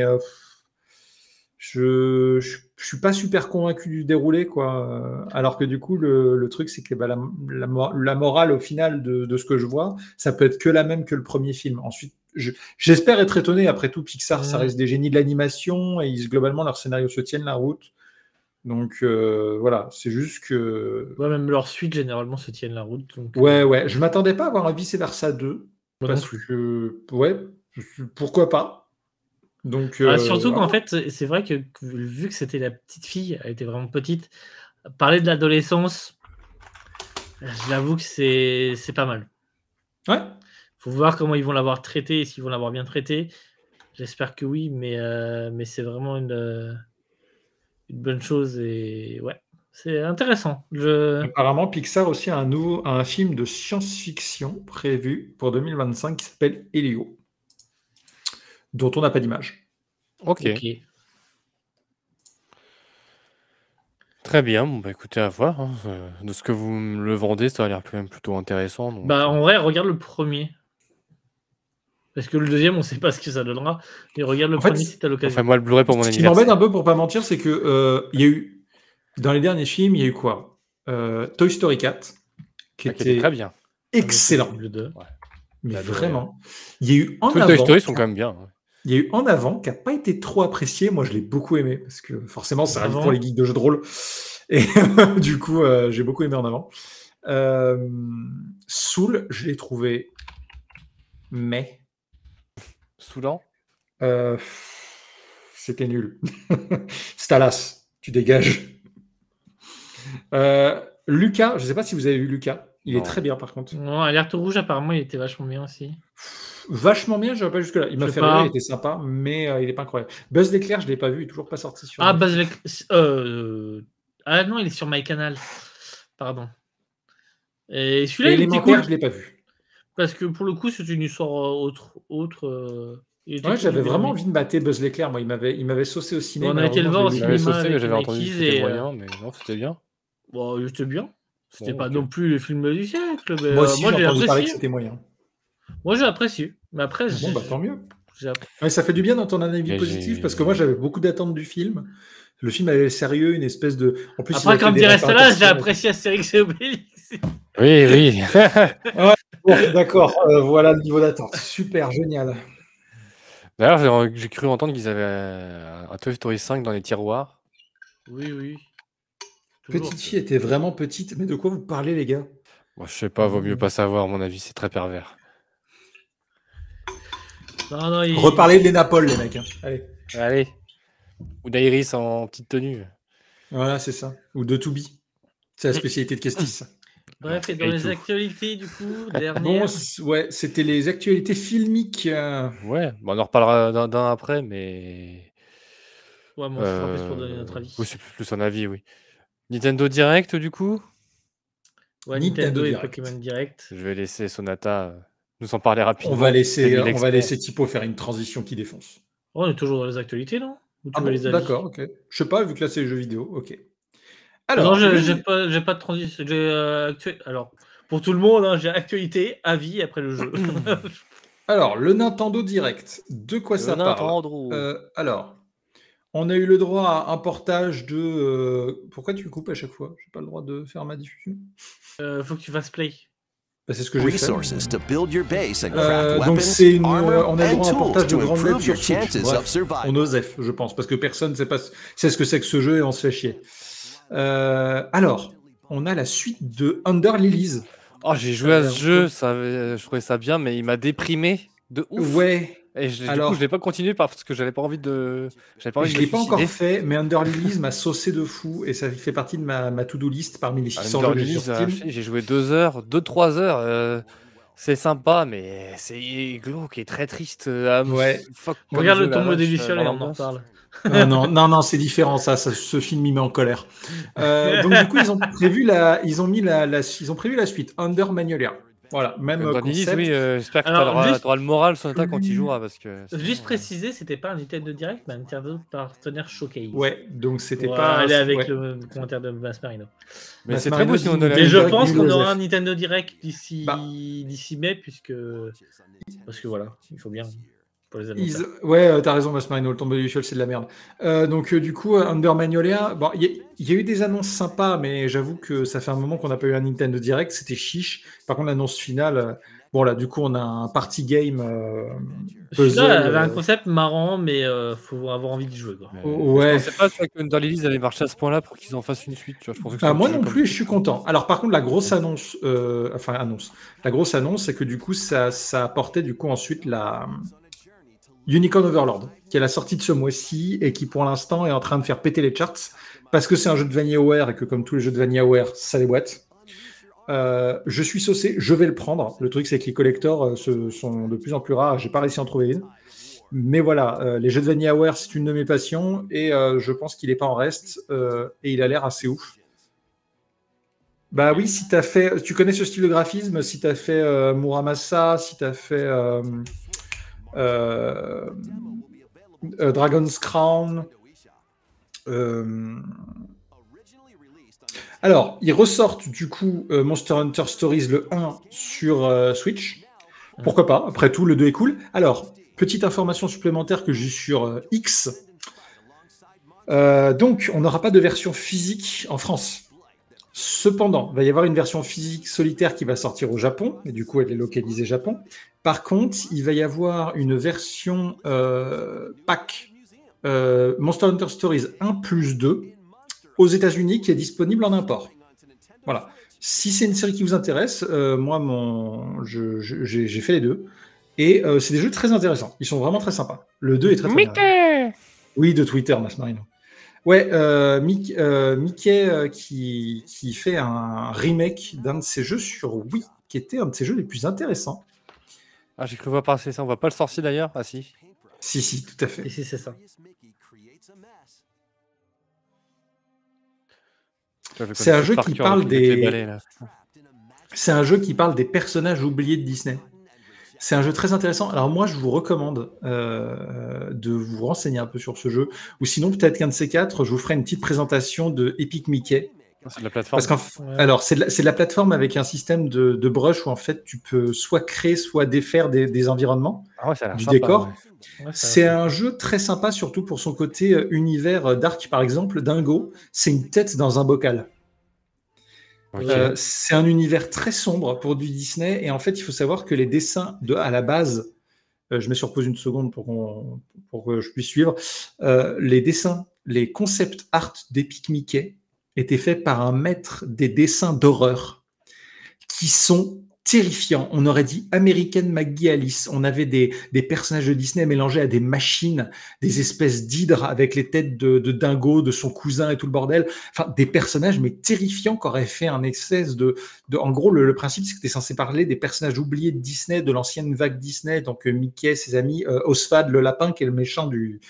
je suis pas super convaincu du déroulé, quoi. Alors que du coup, le truc, c'est que la morale, au final, de ce que je vois, ça peut être que la même que le premier film. Ensuite, j'espère être étonné. Après tout, Pixar, ça reste des génies de l'animation et globalement, leurs scénarios se tiennent la route. Donc voilà, c'est juste que. Ouais, même leurs suites, généralement, se tiennent la route. Donc, Ouais, je m'attendais pas à avoir un vice-versa 2. Moi Parce non plus. que, ouais, pourquoi pas. Donc, surtout voilà. qu'en fait, c'est vrai que vu que c'était la petite fille, elle était vraiment petite, parler de l'adolescence, j'avoue que c'est pas mal. Ouais. Faut voir comment ils vont l'avoir traité et s'ils vont l'avoir bien traité. J'espère que oui, mais c'est vraiment une bonne chose et ouais, c'est intéressant. Apparemment, Pixar aussi a un film de science-fiction prévu pour 2025 qui s'appelle Helio, dont on n'a pas d'image. Ok. Très bien, bon, bah écoutez, à voir. Hein. De ce que vous me le vendez, ça a l'air quand même plutôt intéressant. Donc... Bah, en vrai, regarde le premier. Parce que le deuxième, on sait pas ce que ça donnera. Mais regarde le premier si t'as l'occasion. Enfin, moi, le Blu-ray pour mon Ce qui anniversaire. m'embête un peu, pour pas mentir, c'est que il y a eu, dans les derniers films, il y a eu quoi? Toy Story 4, qui était était très bien. excellent. Le 2. Mais J'adore, vraiment. Il y a eu en Tous les avant. Toy Story sont quand même bien. Il y a eu En Avant qui n'a pas été trop apprécié. Moi, je l'ai beaucoup aimé parce que forcément, c'est Avant. pour les geeks de jeux de rôle. Et du coup, j'ai beaucoup aimé En Avant. Soul, je l'ai trouvé Saoulant. C'était nul. Stalas, tu dégages. Lucas, je ne sais pas si vous avez vu Lucas. Il Non. est très bien par contre. Non, Alerte Rouge, apparemment, il était vachement bien aussi. Vachement bien, je ne vais pas jusque-là. Il m'a Je fait sais pas. rire, il était sympa, mais il n'est pas incroyable. Buzz l'éclair, je ne l'ai pas vu, il n'est toujours pas sorti sur. Ah, Netflix. Ah non, il est sur MyCanal. Pardon. Et celui-là, Et il était Élémentaire, cool. je ne l'ai pas vu. Parce que pour le coup, c'est une histoire autre. Il était Ouais, cool, j'avais bien vraiment aimé. envie de mater Buzz l'éclair. Moi, il m'avait saucé au ciné. On a été le voir au malheureusement, je l'ai J'avais vu. cinéma saucé, mais avec j'avais entendu que Nikes c'était et, moyen, mais non, c'était bien. Bon, c'était bien. C'était Bon, pas ok. non plus le film du siècle. Mais, Moi aussi, moi, j'ai j'ai entendu parler que apprécié. c'était moyen. Moi, j'ai apprécié. Mais après, Bon, bah tant mieux. j'ai- Ouais, ça fait du bien d'entendre un avis Et positif j'ai- parce que moi, j'avais beaucoup d'attentes du film. Le film avait sérieux, une espèce de. En plus, il Après, a fait comme des dirait cela, j'ai représentations. apprécié Astérix et Obélix. Oui, oui. Bon, d'accord, voilà le niveau d'attente. Super, génial. D'ailleurs, j'ai cru entendre qu'ils avaient un Toy Story 5 dans les tiroirs. Oui, oui. Toujours. Petite fille était vraiment petite. Mais de quoi vous parlez, les gars? Moi, je sais pas, vaut mieux pas savoir, à mon avis, c'est très pervers. Non, non, Reparlez de Lena Paul, les mecs. Hein. Allez. Allez. Ou d'Iris en petite tenue. Voilà, c'est ça. Ou de To Be. C'est la spécialité de Kestis. ça. Bref, et dans Et les tout. actualités, du coup, Bon, dernière. ouais, c'était les actualités filmiques. Ouais, bon, on en reparlera d'un après, mais. Ouais, mais on se fera plus pour donner notre avis. Oui, c'est plus un avis, oui. Nintendo Direct, du coup. Ouais, Nintendo Nintendo et Direct. Pokémon Direct. Je vais laisser Sonata nous en parler rapidement. On va C'est lui laisser l'expert. Tipo faire une transition qui défonce. Oh, on est toujours dans les actualités, non? Ou tu Ah veux bon, les avis? d'accord, ok. Je sais pas, vu que là c'est les jeux vidéo, ok. Alors, Alors, non, j'ai pas de transition. Alors, pour tout le monde, hein, j'ai actualité, avis après le jeu. alors, le Nintendo Direct, de quoi Le ça parle? Nintendo. Alors, on a eu le droit à un portage de... Pourquoi tu coupes à chaque fois? J'ai pas le droit de faire ma diffusion. Faut que tu fasses play. Bah, c'est ce que j'ai fait. Resources to build your base and craft Donc weapons, c'est une, armor, on a le and droit à un tools portage de to Grand Blade improve sur your Switch. chances of Bref, survival. on OSEF, je pense, parce que personne sait ce que c'est que ce jeu et on se fait chier. Alors, on a la suite de Under Lilies. Oh, j'ai joué à ce jeu, je trouvais ça bien, mais il m'a déprimé de ouf. Ouais. Et du Alors- coup, je l'ai pas continué parce que j'avais pas envie de. J'avais pas envie Je de l'ai me pas encore suicider. fait, mais Under Lilies m'a saucé de fou et ça fait partie de ma to-do list parmi les 600 Under jeux que j'ai Lilies, sur Steam. j'ai joué 2 heures, 2-3 heures. C'est sympa, mais c'est glauque et très triste. Ouais. Comme Regarde jeu, le la tombeau des vache, Lucioles dans et on en l'ambiance. reparle. Non, c'est différent, ça, ce film m'y met en colère. Donc du coup, ils ont prévu ils ont prévu la suite, Under Magnolia. Voilà, même Under Lilies, concept. oui, j'espère que tu Alors, juste- auras le moral, Sonata, quand tu joueras. Parce que Juste préciser, c'était pas un Nintendo Direct, mais un Nintendo partenaire Showcase. Ouais, donc c'était Pour pas. aller avec ouais. le commentaire de Masmarino. Mais Bah, c'est Marino très beau dit- si on a Et je Direct pense qu'on Joseph. aura un Nintendo Direct d'ici Bah. d'ici mai, parce que voilà, il faut bien pour les Ils- annonceurs. Ouais, t'as raison, Masmarino, le tombeau du Lucioles, c'est de la merde. Donc du coup, Under Magnolia, bon, il y a eu des annonces sympas, mais j'avoue que ça fait un moment qu'on n'a pas eu un Nintendo Direct, c'était chiche. Par contre, l'annonce finale, bon là, du coup, on a un party game puzzle. Celui-là avait un concept marrant, mais faut avoir envie d'y jouer. Quoi. Ouais. Je pensais pas tu vois, que Under Lilies allait marcher à ce point-là pour qu'ils en fassent une suite. Tu vois. Je pensais que c'était un Moi petit non jeu plus, comme je suis content. Alors par contre, la grosse annonce, la grosse annonce, c'est que du coup, ça apportait du coup ensuite la Unicorn Overlord, qui est la sortie de ce mois-ci et qui pour l'instant est en train de faire péter les charts parce que c'est un jeu de VanillaWare et que comme tous les jeux de VanillaWare, ça déboîte. Je suis saucé, je vais le prendre. Le truc, c'est que les collectors sont de plus en plus rares. J'ai pas réussi à en trouver une. Mais voilà, les jeux de VanillaWare, c'est une de mes passions et je pense qu'il n'est pas en reste et il a l'air assez ouf. Bah oui, si t'as fait, tu connais ce style de graphisme, si t'as fait Muramasa, si t'as fait Dragon's Crown. Alors, ils ressortent du coup Monster Hunter Stories le 1 sur Switch. Pourquoi pas? Après tout, le 2 est cool. Alors, petite information supplémentaire que j'ai sur X. Donc, on n'aura pas de version physique en France. Cependant, il va y avoir une version physique solitaire qui va sortir au Japon, et du coup, elle est localisée Japon. Par contre, il va y avoir une version pack Monster Hunter Stories 1+2 aux États-Unis qui est disponible en import. Voilà. Si c'est une série qui vous intéresse, moi, j'ai fait les deux. Et c'est des jeux très intéressants. Ils sont vraiment très sympas. Le 2 est très bien. Oui, de Twitter, Masmarino. Ouais, Mickey qui fait un remake d'un de ses jeux sur Wii, qui était un de ses jeux les plus intéressants. Ah, j'ai cru voir passer ça. On voit pas le sorcier d'ailleurs? Ah si. Si, tout à fait. Et si, c'est ça. C'est un jeu qui parle C'est un jeu qui parle des personnages oubliés de Disney. C'est un jeu très intéressant. Alors moi, je vous recommande de vous renseigner un peu sur ce jeu. Ou sinon, peut-être qu'un de ces quatre, je vous ferai une petite présentation de Epic Mickey. C'est de la plateforme. Alors, c'est de la plateforme avec un système de brush où en fait, tu peux soit créer, soit défaire des environnements, du décor. Ouais, C'est un jeu très sympa, surtout pour son côté univers dark. Par exemple, Dingo, c'est une tête dans un bocal. Okay. C'est un univers très sombre pour du Disney, et en fait, il faut savoir que les dessins à la base, je me surpose une seconde pour que je puisse suivre, les dessins, les concept art d'Epic Mickey étaient faits par un maître des dessins d'horreur qui sont terrifiants. On aurait dit American McGee Alice. On avait des personnages de Disney mélangés à des machines, des espèces d'hydres avec les têtes de Dingo, de son cousin et tout le bordel. Enfin, des personnages mais terrifiants qui auraient fait un espèce de... En gros, le principe, c'est que tu es censé parler des personnages oubliés de Disney, de l'ancienne vague Disney, donc Mickey, ses amis, Oswald le lapin, qui est le méchant du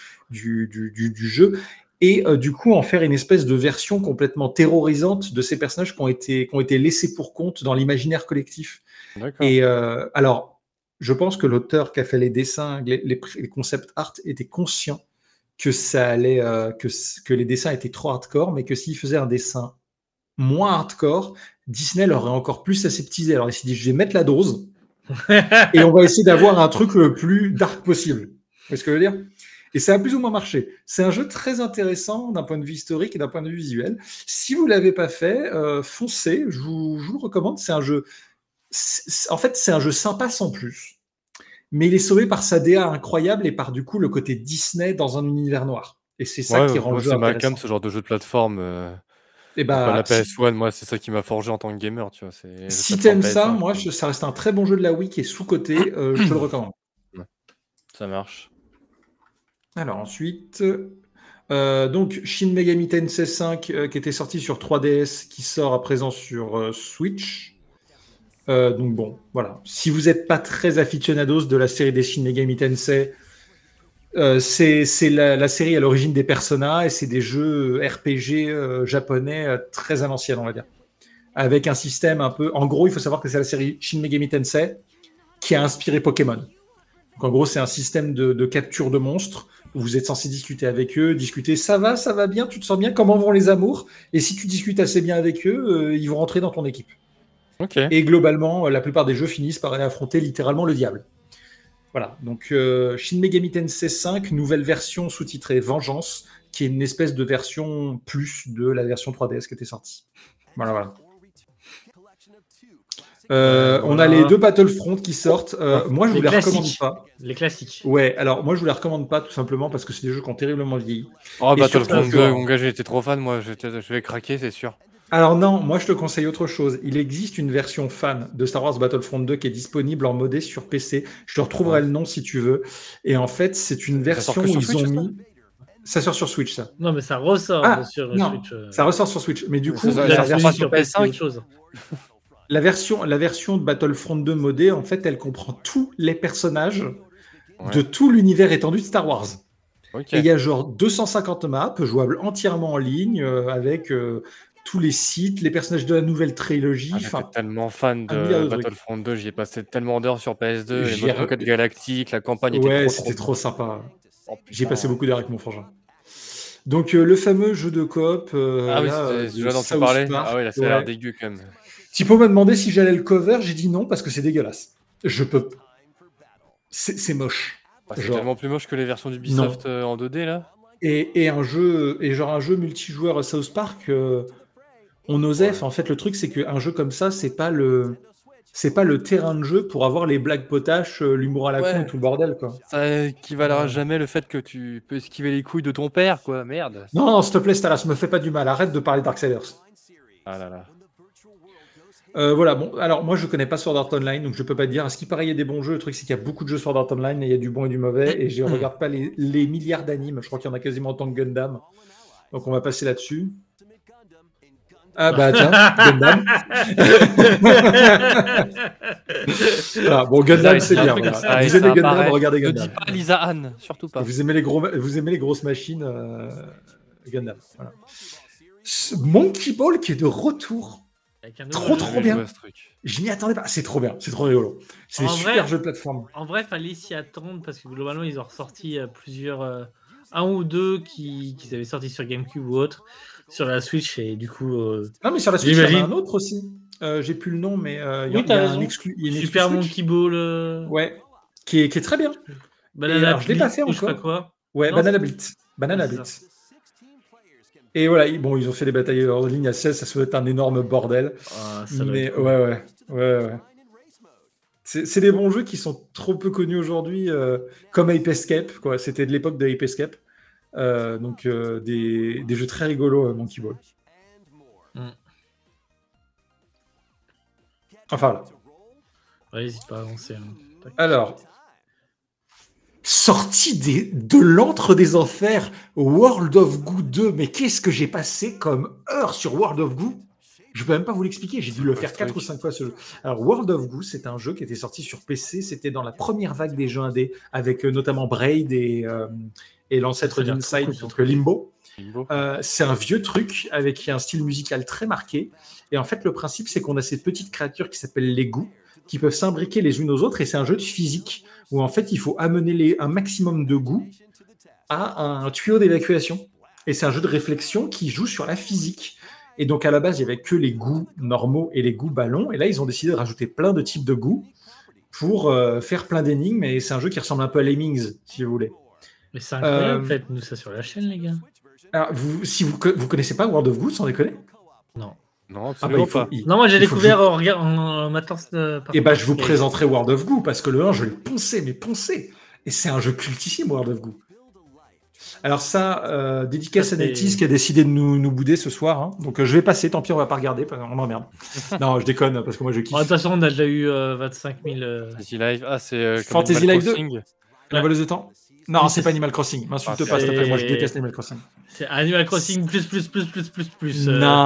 jeu. Et du coup, en faire une espèce de version complètement terrorisante de ces personnages qui ont été laissés pour compte dans l'imaginaire collectif. Et alors, je pense que l'auteur qui a fait les dessins, les concept art, était conscient que ça allait, que les dessins étaient trop hardcore, mais que s'il faisait un dessin moins hardcore, Disney l'aurait encore plus aseptisé. Alors il s'est dit, je vais mettre la dose et on va essayer d'avoir un truc le plus dark possible. Vous voyez ce que je veux dire ? Et ça a plus ou moins marché. C'est un jeu très intéressant d'un point de vue historique et d'un point de vue visuel. Si vous ne l'avez pas fait, foncez, je vous le recommande. C'est un jeu, en fait, c'est un jeu sympa sans plus. Mais il est sauvé par sa DA incroyable et par du coup le côté Disney dans un univers noir. Et c'est ça qui rend le jeu intéressant. C'est ma cam, ce genre de jeu de plateforme. Et la PS1, moi, c'est ça qui m'a forgé en tant que gamer. Tu vois, si t'aimes ça, moi, ça reste un très bon jeu de la Wii qui est sous-coté. Je te le recommande. Ça marche. Alors ensuite, donc Shin Megami Tensei 5 qui était sorti sur 3DS, qui sort à présent sur Switch. Donc bon, voilà. Si vous n'êtes pas très aficionados de la série des Shin Megami Tensei, c'est la série à l'origine des Persona, et c'est des jeux RPG japonais très à l'ancienne, on va dire. Avec un système un peu... En gros, il faut savoir que c'est la série Shin Megami Tensei qui a inspiré Pokémon. Donc en gros, c'est un système de capture de monstres où vous êtes censé discuter avec eux, discuter ça va bien, tu te sens bien, comment vont les amours, et si tu discutes assez bien avec eux, ils vont rentrer dans ton équipe. Okay. Et globalement, la plupart des jeux finissent par aller affronter littéralement le diable. Voilà, donc Shin Megami Tensei 5, nouvelle version sous-titrée Vengeance, qui est une espèce de version plus de la version 3DS qui était sortie. Voilà. On a les deux Battlefront qui sortent. Moi, je vous les recommande pas. Les classiques. Ouais, alors moi, je vous les recommande pas tout simplement parce que c'est des jeux qui ont terriblement vieilli. Oh, Battlefront 2, mon gars, j'étais trop fan, moi, je vais craquer, c'est sûr. Alors non, moi je te conseille autre chose. Il existe une version fan de Star Wars Battlefront 2 qui est disponible en modé sur PC. Je te retrouverai le nom si tu veux. Et en fait, c'est une version où ils ont mis... Ça sort sur Switch, ça. Non, mais ça ressort sur Switch. Ça ressort sur Switch. Mais du coup, ça ressort sur PS5. La version de Battlefront 2 modée, en fait, elle comprend tous les personnages de tout l'univers étendu de Star Wars. Okay. Et il y a genre 250 maps jouables entièrement en ligne avec tous les sites, les personnages de la nouvelle trilogie. J'étais tellement fan de Battlefront 2, j'y ai passé tellement d'heures sur PS2, les modes Rocket Galactique, la campagne était c'était trop sympa. J'ai passé beaucoup d'heures avec mon frangin. Donc le fameux jeu de coop. C'est celui dont tu parlais. Ah oui, là, ça a l'air dégueu quand même. Thibaut m'a demandé si j'allais le cover, j'ai dit non parce que c'est dégueulasse. Je peux. C'est moche. C'est tellement plus moche que les versions d'Ubisoft en 2D là. Et un jeu multijoueur South Park. on osait. Enfin, en fait, le truc, c'est qu'un jeu comme ça, c'est pas le terrain de jeu pour avoir les blagues potaches, l'humour à la con et tout le bordel, quoi. Ça équivalera jamais le fait que tu peux esquiver les couilles de ton père, quoi. Merde. Non, s'il te plaît, Stalas, me fais pas du mal. Arrête de parler Darksiders. Ah là là. Voilà, bon, alors moi je connais pas Sword Art Online, donc je peux pas te dire. À ce qui paraît, il y a des bons jeux. Le truc, c'est qu'il y a beaucoup de jeux Sword Art Online et il y a du bon et du mauvais. Et je regarde pas les milliards d'animes. Je crois qu'il y en a quasiment autant que Gundam. Donc on va passer là-dessus. Ah bah tiens, Gundam. Voilà, bon, Gundam, c'est bien. Voilà. Vous aimez Gundam, regardez Gundam. Ne dis pas Lisa Anne, surtout pas. Vous aimez les grosses machines, Gundam. Voilà. Monkey Ball qui est de retour. Trop bien. Je m'y attendais pas. C'est trop bien, c'est trop rigolo. C'est des super jeux de plateforme. En vrai, fallait s'y attendre parce que globalement, ils ont ressorti plusieurs, un ou deux qui avaient sorti sur GameCube ou autre, sur la Switch et du coup. Non, mais sur la Switch, il y en a un autre aussi. J'ai plus le nom, mais il y a un exclu. Super Monkey Ball. Ouais, qui est très bien. Banana je l'ai pas fait encore. Je sais pas quoi. Ouais, Banana Blitz. Et voilà, bon, ils ont fait des batailles en ligne à 16, ça doit être un énorme bordel. Mais ouais. C'est des bons jeux qui sont trop peu connus aujourd'hui, comme Ape Escape, quoi. C'était de l'époque de Ape Escape. Donc des jeux très rigolos, Monkey Ball. Enfin là. Ouais, n'hésite pas à avancer. Alors. Sortie de l'antre des enfers, World of Goo 2. Mais qu'est-ce que j'ai passé comme heure sur World of Goo? Je peux même pas vous l'expliquer, j'ai dû le faire 4 ou 5 fois ce jeu. Alors World of Goo, c'est un jeu qui était sorti sur PC, c'était dans la première vague des jeux indés, avec notamment Braid et l'ancêtre d'Inside, donc Limbo. C'est un vieux truc avec un style musical très marqué. Et en fait, le principe, c'est qu'on a ces petites créatures qui s'appellent les goûts, qui peuvent s'imbriquer les unes aux autres, et c'est un jeu de physique où en fait il faut amener un maximum de goût à un tuyau d'évacuation. Et c'est un jeu de réflexion qui joue sur la physique. Et donc à la base, il n'y avait que les goûts normaux et les goûts ballons, et là ils ont décidé de rajouter plein de types de goûts pour faire plein d'énigmes, et c'est un jeu qui ressemble un peu à Lemmings, si vous voulez. Mais c'est incroyable, faites-nous ça sur la chaîne, les gars. Alors, si vous connaissez pas World of Goo, sans déconner? Non. Non, absolument pas. Non, moi j'ai découvert en matant. Et bah, je vous présenterai World of Goo parce que le 1, je l'ai poncé. Et c'est un jeu cultissime, World of Goo. Alors, ça, dédicace à Netis qui a décidé de nous bouder ce soir. Hein. Donc, je vais passer, tant pis, on va pas regarder, on m'emmerde. Non, je déconne parce que moi je kiffe. De toute façon, on a déjà eu 25 000. Fantasy Live, c'est. Fantasy Live 2. La voleuse de temps. Non, c'est pas Animal Crossing. M'insulte pas, s'il te plaît. Moi, je déteste Animal Crossing. C'est Animal Crossing plus.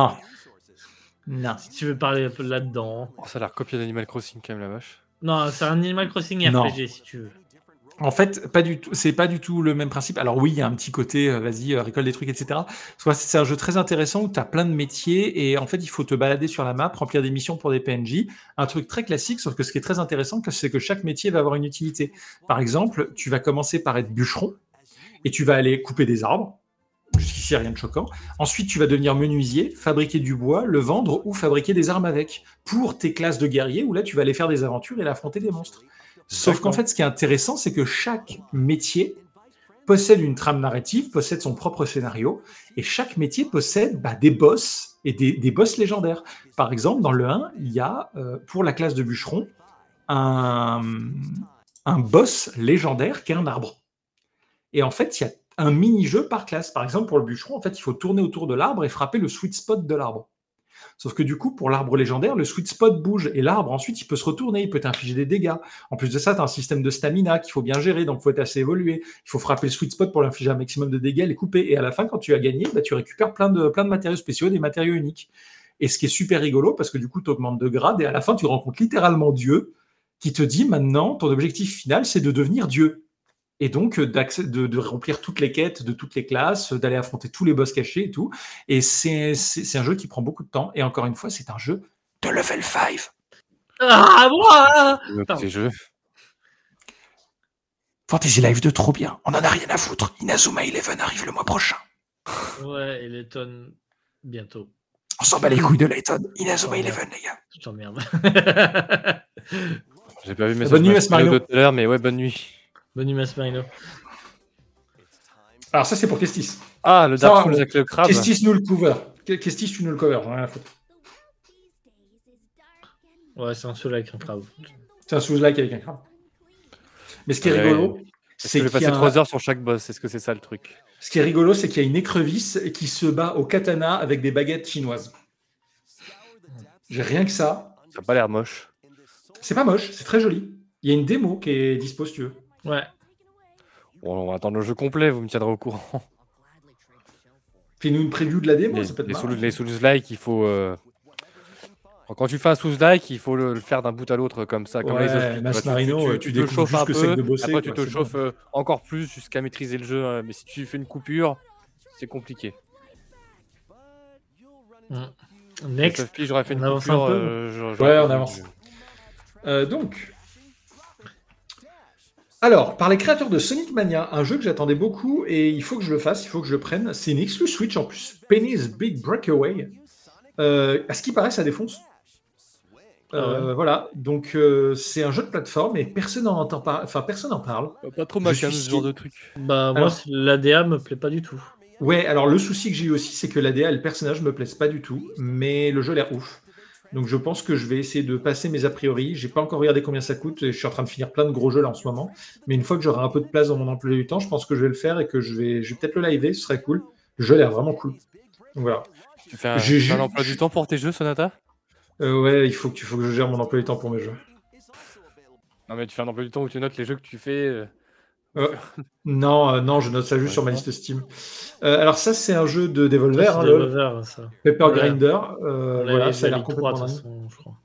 Non. Si tu veux parler un peu là-dedans. Oh, ça a l'air copié d'Animal Crossing quand même, la vache. Non, c'est un Animal Crossing RPG si tu veux. En fait, c'est pas du tout le même principe. Alors oui, il y a un petit côté, vas-y, récolte des trucs, etc. C'est un jeu très intéressant où tu as plein de métiers et en fait, il faut te balader sur la map, remplir des missions pour des PNJ. Un truc très classique, sauf que ce qui est très intéressant, c'est que chaque métier va avoir une utilité. Par exemple, tu vas commencer par être bûcheron et tu vas aller couper des arbres. Jusqu'ici, rien de choquant. Ensuite, tu vas devenir menuisier, fabriquer du bois, le vendre ou fabriquer des armes avec pour tes classes de guerriers où là, tu vas aller faire des aventures et affronter des monstres. Sauf qu'en fait, ce qui est intéressant, c'est que chaque métier possède une trame narrative, possède son propre scénario, et chaque métier possède des boss et des boss légendaires. Par exemple, dans le 1, il y a, pour la classe de bûcheron, un boss légendaire qui est un arbre. Et en fait, il y a un mini-jeu par classe. Par exemple, pour le bûcheron, en fait, il faut tourner autour de l'arbre et frapper le sweet spot de l'arbre. Sauf que du coup, pour l'arbre légendaire, le sweet spot bouge et l'arbre, ensuite, il peut se retourner, il peut t'infliger des dégâts. En plus de ça, tu as un système de stamina qu'il faut bien gérer, donc il faut être assez évolué. Il faut frapper le sweet spot pour l'infliger un maximum de dégâts, les couper. Et à la fin, quand tu as gagné, tu récupères plein de matériaux spéciaux, des matériaux uniques. Et ce qui est super rigolo, parce que du coup, tu augmentes de grade et à la fin, tu rencontres littéralement Dieu qui te dit maintenant, ton objectif final, c'est de devenir Dieu. Et donc de remplir toutes les quêtes de toutes les classes, d'aller affronter tous les boss cachés et tout. Et c'est un jeu qui prend beaucoup de temps. Et encore une fois, c'est un jeu de level 5. Ah, moi Ces jeux. Fantasy Live 2, trop bien. On en a rien à foutre. Inazuma 11 arrive le mois prochain. Ouais, et Layton, bientôt. On s'en bat les couilles de Layton. Inazuma 11, les gars. Je t'emmerde. J'ai pas vu mes bonne nuit, Asmarino. tout à l'heure, mais ouais, bonne nuit. Bonne nuit, Asmarino. Alors ça, c'est pour Kestis. Ah, le Dark Souls avec le crabe. Kestis nous le couvre. Kestis, tu nous le covers, j'en ai rien à foutre. Ouais, c'est un seul avec un crabe. C'est un sous-like avec un crabe. Mais ce qui est rigolo, c'est que je vais passer 3 heures sur chaque boss. Est-ce que c'est ça le truc? Ce qui est rigolo, c'est qu'il y a une écrevisse qui se bat au katana avec des baguettes chinoises. J'ai rien que ça. Ça n'a pas l'air moche. C'est pas moche, c'est très joli. Il y a une démo qui est dispo si tu veux. Ouais. Bon, on va attendre le jeu complet, vous me tiendrez au courant. Fais-nous une preview de la démo, ça peut être marrant. Les Souls-like, il faut... Quand tu fais un Souls-like, il faut le faire d'un bout à l'autre comme ça. Comme ouais, Mas Marino, tu te chauffes un peu, bosser, après tu te chauffes encore plus jusqu'à maîtriser le jeu. Mais si tu fais une coupure, c'est compliqué. Next, j'aurais fait une avance coupure. Un peu ouais, on avance. Donc... Alors, par les créateurs de Sonic Mania, un jeu que j'attendais beaucoup et il faut que je le fasse, il faut que je le prenne. C'est une exclu Switch en plus. Penny's Big Breakaway. À ce qui paraît, ça défonce. Voilà, donc c'est un jeu de plateforme et personne n'en entend parler. Enfin, personne n'en parle. Pas trop machin ce genre de truc. Bah, moi, l'ADA me plaît pas du tout. Ouais, alors le souci que j'ai eu aussi, c'est que l'ADA et le personnage me plaisent pas du tout, mais le jeu a l'air ouf. Donc je pense que je vais essayer de passer mes a priori. J'ai pas encore regardé combien ça coûte. Et je suis en train de finir plein de gros jeux là en ce moment. Mais une fois que j'aurai un peu de place dans mon emploi du temps, je pense que je vais le faire et que je vais peut-être le liver. Ce serait cool. Le jeu a l'air vraiment cool. Donc voilà. Tu fais un emploi du temps pour tes jeux, Sonata? Ouais, il faut que je gère mon emploi du temps pour mes jeux. Non mais tu fais un emploi du temps où tu notes les jeux que tu fais. Non, je note ça juste sur ma liste Steam. Alors ça, c'est un jeu de Devolver. Hein, Devolver ça. Pepper Grinder. Voilà, ça a l'air complètement façon, je crois.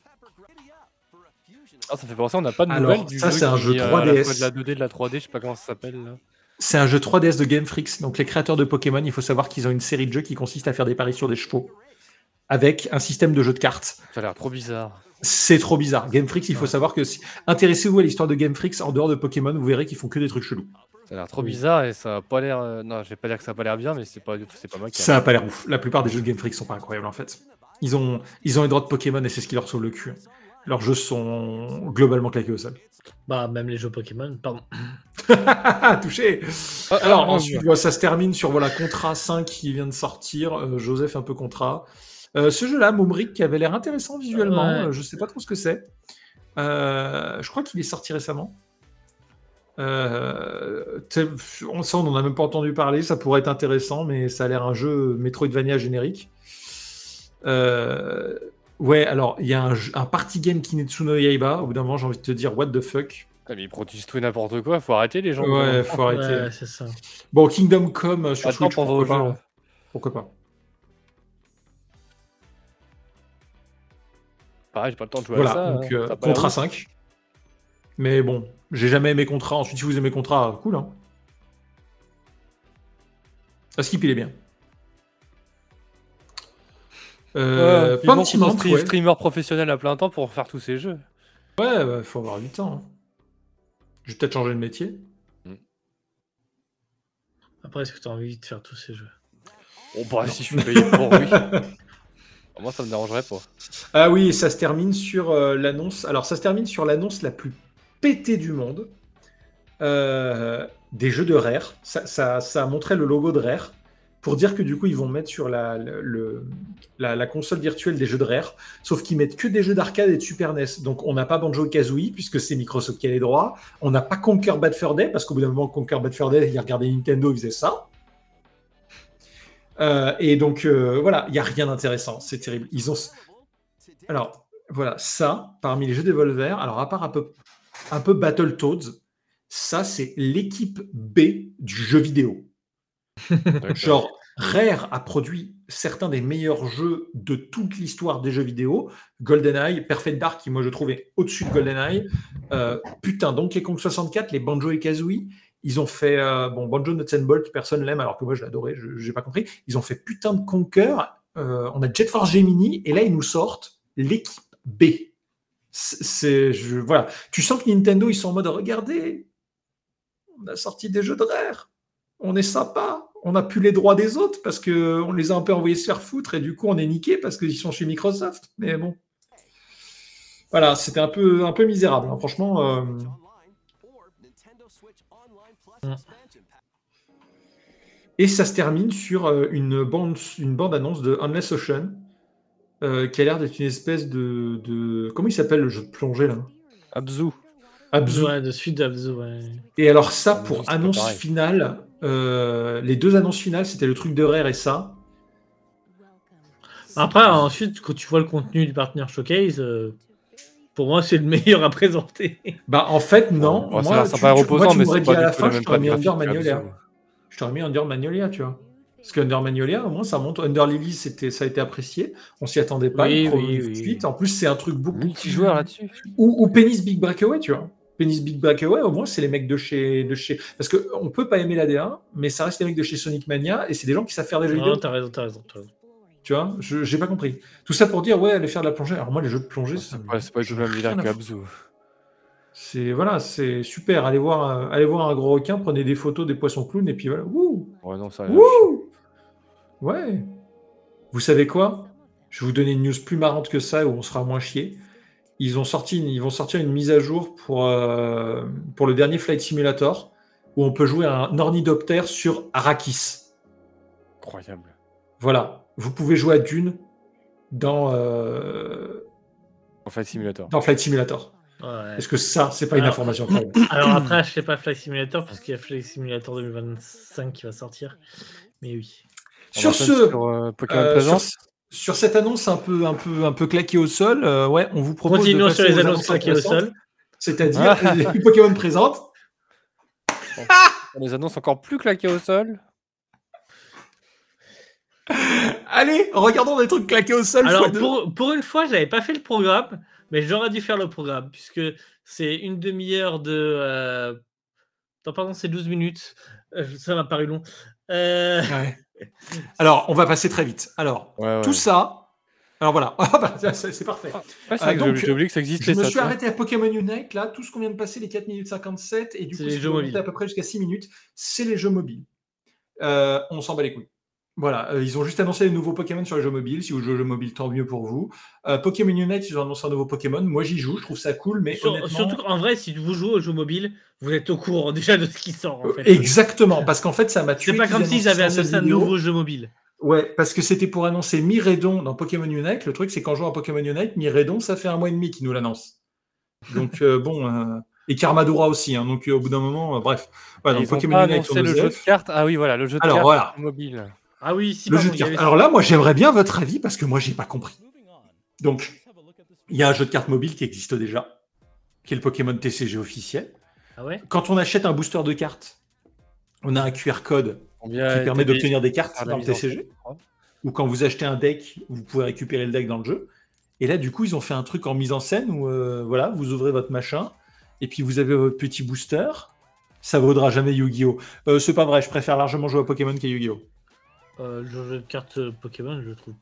Ah, ça fait penser, on n'a pas de nouvelles du ça, jeu. C'est un jeu 3DS. À la fois de la 2D, de la 3D, je sais pas comment ça s'appelle. C'est un jeu 3DS de Game Freak. Donc les créateurs de Pokémon, il faut savoir qu'ils ont une série de jeux qui consiste à faire des paris sur des chevaux avec un système de jeu de cartes. Ça a l'air trop bizarre. C'est trop bizarre. Game Freak, il faut savoir que intéressez-vous à l'histoire de Game Freak en dehors de Pokémon, vous verrez qu'ils font que des trucs chelous. Ça a l'air trop bizarre et ça a pas l'air. Non, je vais pas dire que ça a pas l'air bien, mais c'est pas mal. Ça a pas l'air ouf. La plupart des jeux de Game Freak sont pas incroyables en fait. Ils ont les droits de Pokémon et c'est ce qui leur sauve le cul. Leurs jeux sont globalement claqués au sol. Bah, même les jeux Pokémon, pardon. Touché. Alors, ensuite, ça se termine sur Contra 5 qui vient de sortir. Joseph un peu Contra. Ce jeu-là, Momric, qui avait l'air intéressant visuellement. Je sais pas trop ce que c'est. Je crois qu'il est sorti récemment. On n'en a même pas entendu parler. Ça pourrait être intéressant, mais ça a l'air un jeu Metroidvania générique. Ouais, alors, il y a un party game Kinetsu no Yaiba. Au bout d'un moment, j'ai envie de te dire, what the fuck. Mais ils produisent tout et n'importe quoi, faut arrêter les gens. Ouais, faut arrêter. Ouais, c'est ça. Bon, Kingdom Come sur Switch, pourquoi pas. Jeux. Pourquoi pas. Pareil, j'ai pas le temps de jouer à ça. Donc, Contra 5. Mais bon, j'ai jamais aimé Contra. Ensuite, si vous aimez Contra, cool, hein. Skip, il est bien. Pentiment, streamer professionnel à plein temps pour faire tous ces jeux. Ouais, faut avoir du temps. Hein. Je vais peut-être changer de métier. Après, est-ce que tu as envie de faire tous ces jeux? Bon, bah, si je suis payé pour, oui. Moi, ça me dérangerait pas. Ah oui, ça se termine sur l'annonce. Alors, ça se termine sur l'annonce la plus pétée du monde des jeux de Rare. Ça a montré le logo de Rare pour dire que du coup, ils vont mettre sur la console virtuelle des jeux de Rare, sauf qu'ils mettent que des jeux d'arcade et de Super NES. Donc, on n'a pas Banjo-Kazooie, puisque c'est Microsoft qui a les droits. On n'a pas Conquer Bad Fur Day, parce qu'au bout d'un moment, Conquer Bad Fur Day, il regardait Nintendo, il faisait ça. Et donc, voilà, il n'y a rien d'intéressant. C'est terrible. Alors, voilà, ça, parmi les jeux Devolver, alors à part un peu Battletoads, ça, c'est l'équipe B du jeu vidéo. Genre, Rare a produit certains des meilleurs jeux de toute l'histoire des jeux vidéo. GoldenEye, Perfect Dark, qui moi je trouvais au-dessus de GoldenEye. Donkey Kong 64, les Banjo et Kazooie. Ils ont fait Banjo Nuts and Bolts, personne l'aime, alors que moi je l'adorais, je n'ai pas compris. Ils ont fait putain de Conquer. On a Jet Force Gemini, et là ils nous sortent l'équipe B. Voilà. Tu sens que Nintendo, ils sont en mode, regardez, on a sorti des jeux de Rare. On est sympa. On n'a plus les droits des autres parce qu'on les a un peu envoyés se faire foutre et du coup on est niqué parce qu'ils sont chez Microsoft. Mais bon. Voilà, c'était un peu misérable. Hein. Franchement. Et ça se termine sur une bande-annonce de Endless Ocean, qui a l'air d'être une espèce de... Comment il s'appelle le jeu de plongée, là? Abzu. Abzu. Ouais, de suite d'Abzu, ouais. Et alors ça, Abzu, pour c'est pas annonce pareil. finale, les 2 annonces finales, c'était le truc de Rare et ça. Après, ensuite, quand tu vois le contenu du Partner Showcase, pour moi, c'est le meilleur à présenter. Bah en fait, non. Bon, ça a moi, l'air sympa et reposant, tu mais m'aurais c'est dit pas à la du tout fin, la je même t'aurais patte mis Under graphique Magnolia. qu'Abzu. Je t'aurais mis Under Magnolia, tu vois. Parce que Under Magnolia, au moins, ça monte. Under Lily, ça a été apprécié. On s'y attendait pas. Oui, Ils oui, prouvent oui. suite. En plus, c'est un truc beaucoup Multijoueur là-dessus. Ou Penny's Big Breakaway, tu vois. Penny's Big Breakaway, au moins, c'est les mecs de chez... Parce qu'on peut pas aimer la D1, mais ça reste les mecs de chez Sonic Mania, et c'est des gens qui savent faire des jeux vidéo. Non, t'as raison. Tu vois, j'ai pas compris. Tout ça pour dire, ouais, aller faire de la plongée. Alors moi, les jeux de plongée, C'est pas du tout le même délire qu'Abzu. C'est super. Allez voir un gros requin, prenez des photos des poissons clowns, et puis voilà. Wouh! Ouais, non, ça a l'air chiant. Wouh! Ouais. Vous savez quoi? Je vais vous donner une news plus marrante que ça, où on sera moins chier. Ils vont sortir une mise à jour pour le dernier Flight Simulator, où on peut jouer à un ornithoptère sur Arrakis. Incroyable. Voilà. Vous pouvez jouer à Dune dans Flight Simulator. Dans Flight Simulator. Ouais. Est-ce que ça, c'est pas une information incroyable? Alors après, je sais pas Flight Simulator, parce qu'il y a Flight Simulator 2025 qui va sortir. Mais oui. Sur Pokémon Présent. Sur cette annonce un peu claquée au sol, ouais, on vous propose Continuons de passer sur les aux annonces claquées au sol. C'est-à-dire les Pokémon présentes. Les annonces encore plus claquées au sol. Allez, regardons des trucs claqués au sol. Alors, pour une fois, je n'avais pas fait le programme, mais j'aurais dû faire le programme, puisque c'est une demi-heure de... Attends, pardon, c'est 12 minutes. Ça m'a paru long. Ouais. Alors, on va passer très vite. Alors, tout ça... Alors voilà, c'est parfait. Donc, j'ai oublié que ça existait. Je me suis arrêté à Pokémon Unite, là, tout ce qu'on vient de passer, les 4 minutes 57, et du coup, c'est monté à peu près jusqu'à 6 minutes, c'est les jeux mobiles. On s'en bat les couilles. Voilà, ils ont juste annoncé les nouveaux Pokémon sur les jeux mobiles. Si vous jouez aux jeux mobiles, tant mieux pour vous. Pokémon Unite, ils ont annoncé un nouveau Pokémon. Moi, j'y joue, je trouve ça cool, mais honnêtement... Surtout qu'en vrai, si vous jouez aux jeux mobiles, vous êtes au courant déjà de ce qui sort, en fait. Exactement, parce qu'en fait, ça m'a tué. C'est pas comme s'ils avaient annoncé un nouveau jeu mobile. Ouais, parce que c'était pour annoncer Miraidon dans Pokémon Unite. Le truc, c'est qu'en jouant à Pokémon Unite, Miraidon, ça fait 1 mois et demi qu'ils nous l'annoncent. Donc, bon... Et Karmadura aussi, hein, donc au bout d'un moment, bref. Voilà, donc Pokémon Unite, c'est le jeu de cartes. Ah oui, voilà, le jeu de cartes mobile. Ah oui, si le jeu de cartes. Alors là, moi, j'aimerais bien votre avis parce que moi, j'ai pas compris. Donc, il y a un jeu de cartes mobile qui existe déjà, qui est le Pokémon TCG officiel. Ah ouais? Quand on achète un booster de cartes, on a un QR code qui permet d'obtenir des cartes dans le TCG. Ou quand vous achetez un deck, vous pouvez récupérer le deck dans le jeu. Et là, du coup, ils ont fait un truc en mise en scène où, voilà, vous ouvrez votre machin, et puis vous avez votre petit booster. Ça vaudra jamais Yu-Gi-Oh! C'est pas vrai, je préfère largement jouer à Pokémon qu'à Yu-Gi-Oh! Le jeu de cartes Pokémon, je le trouve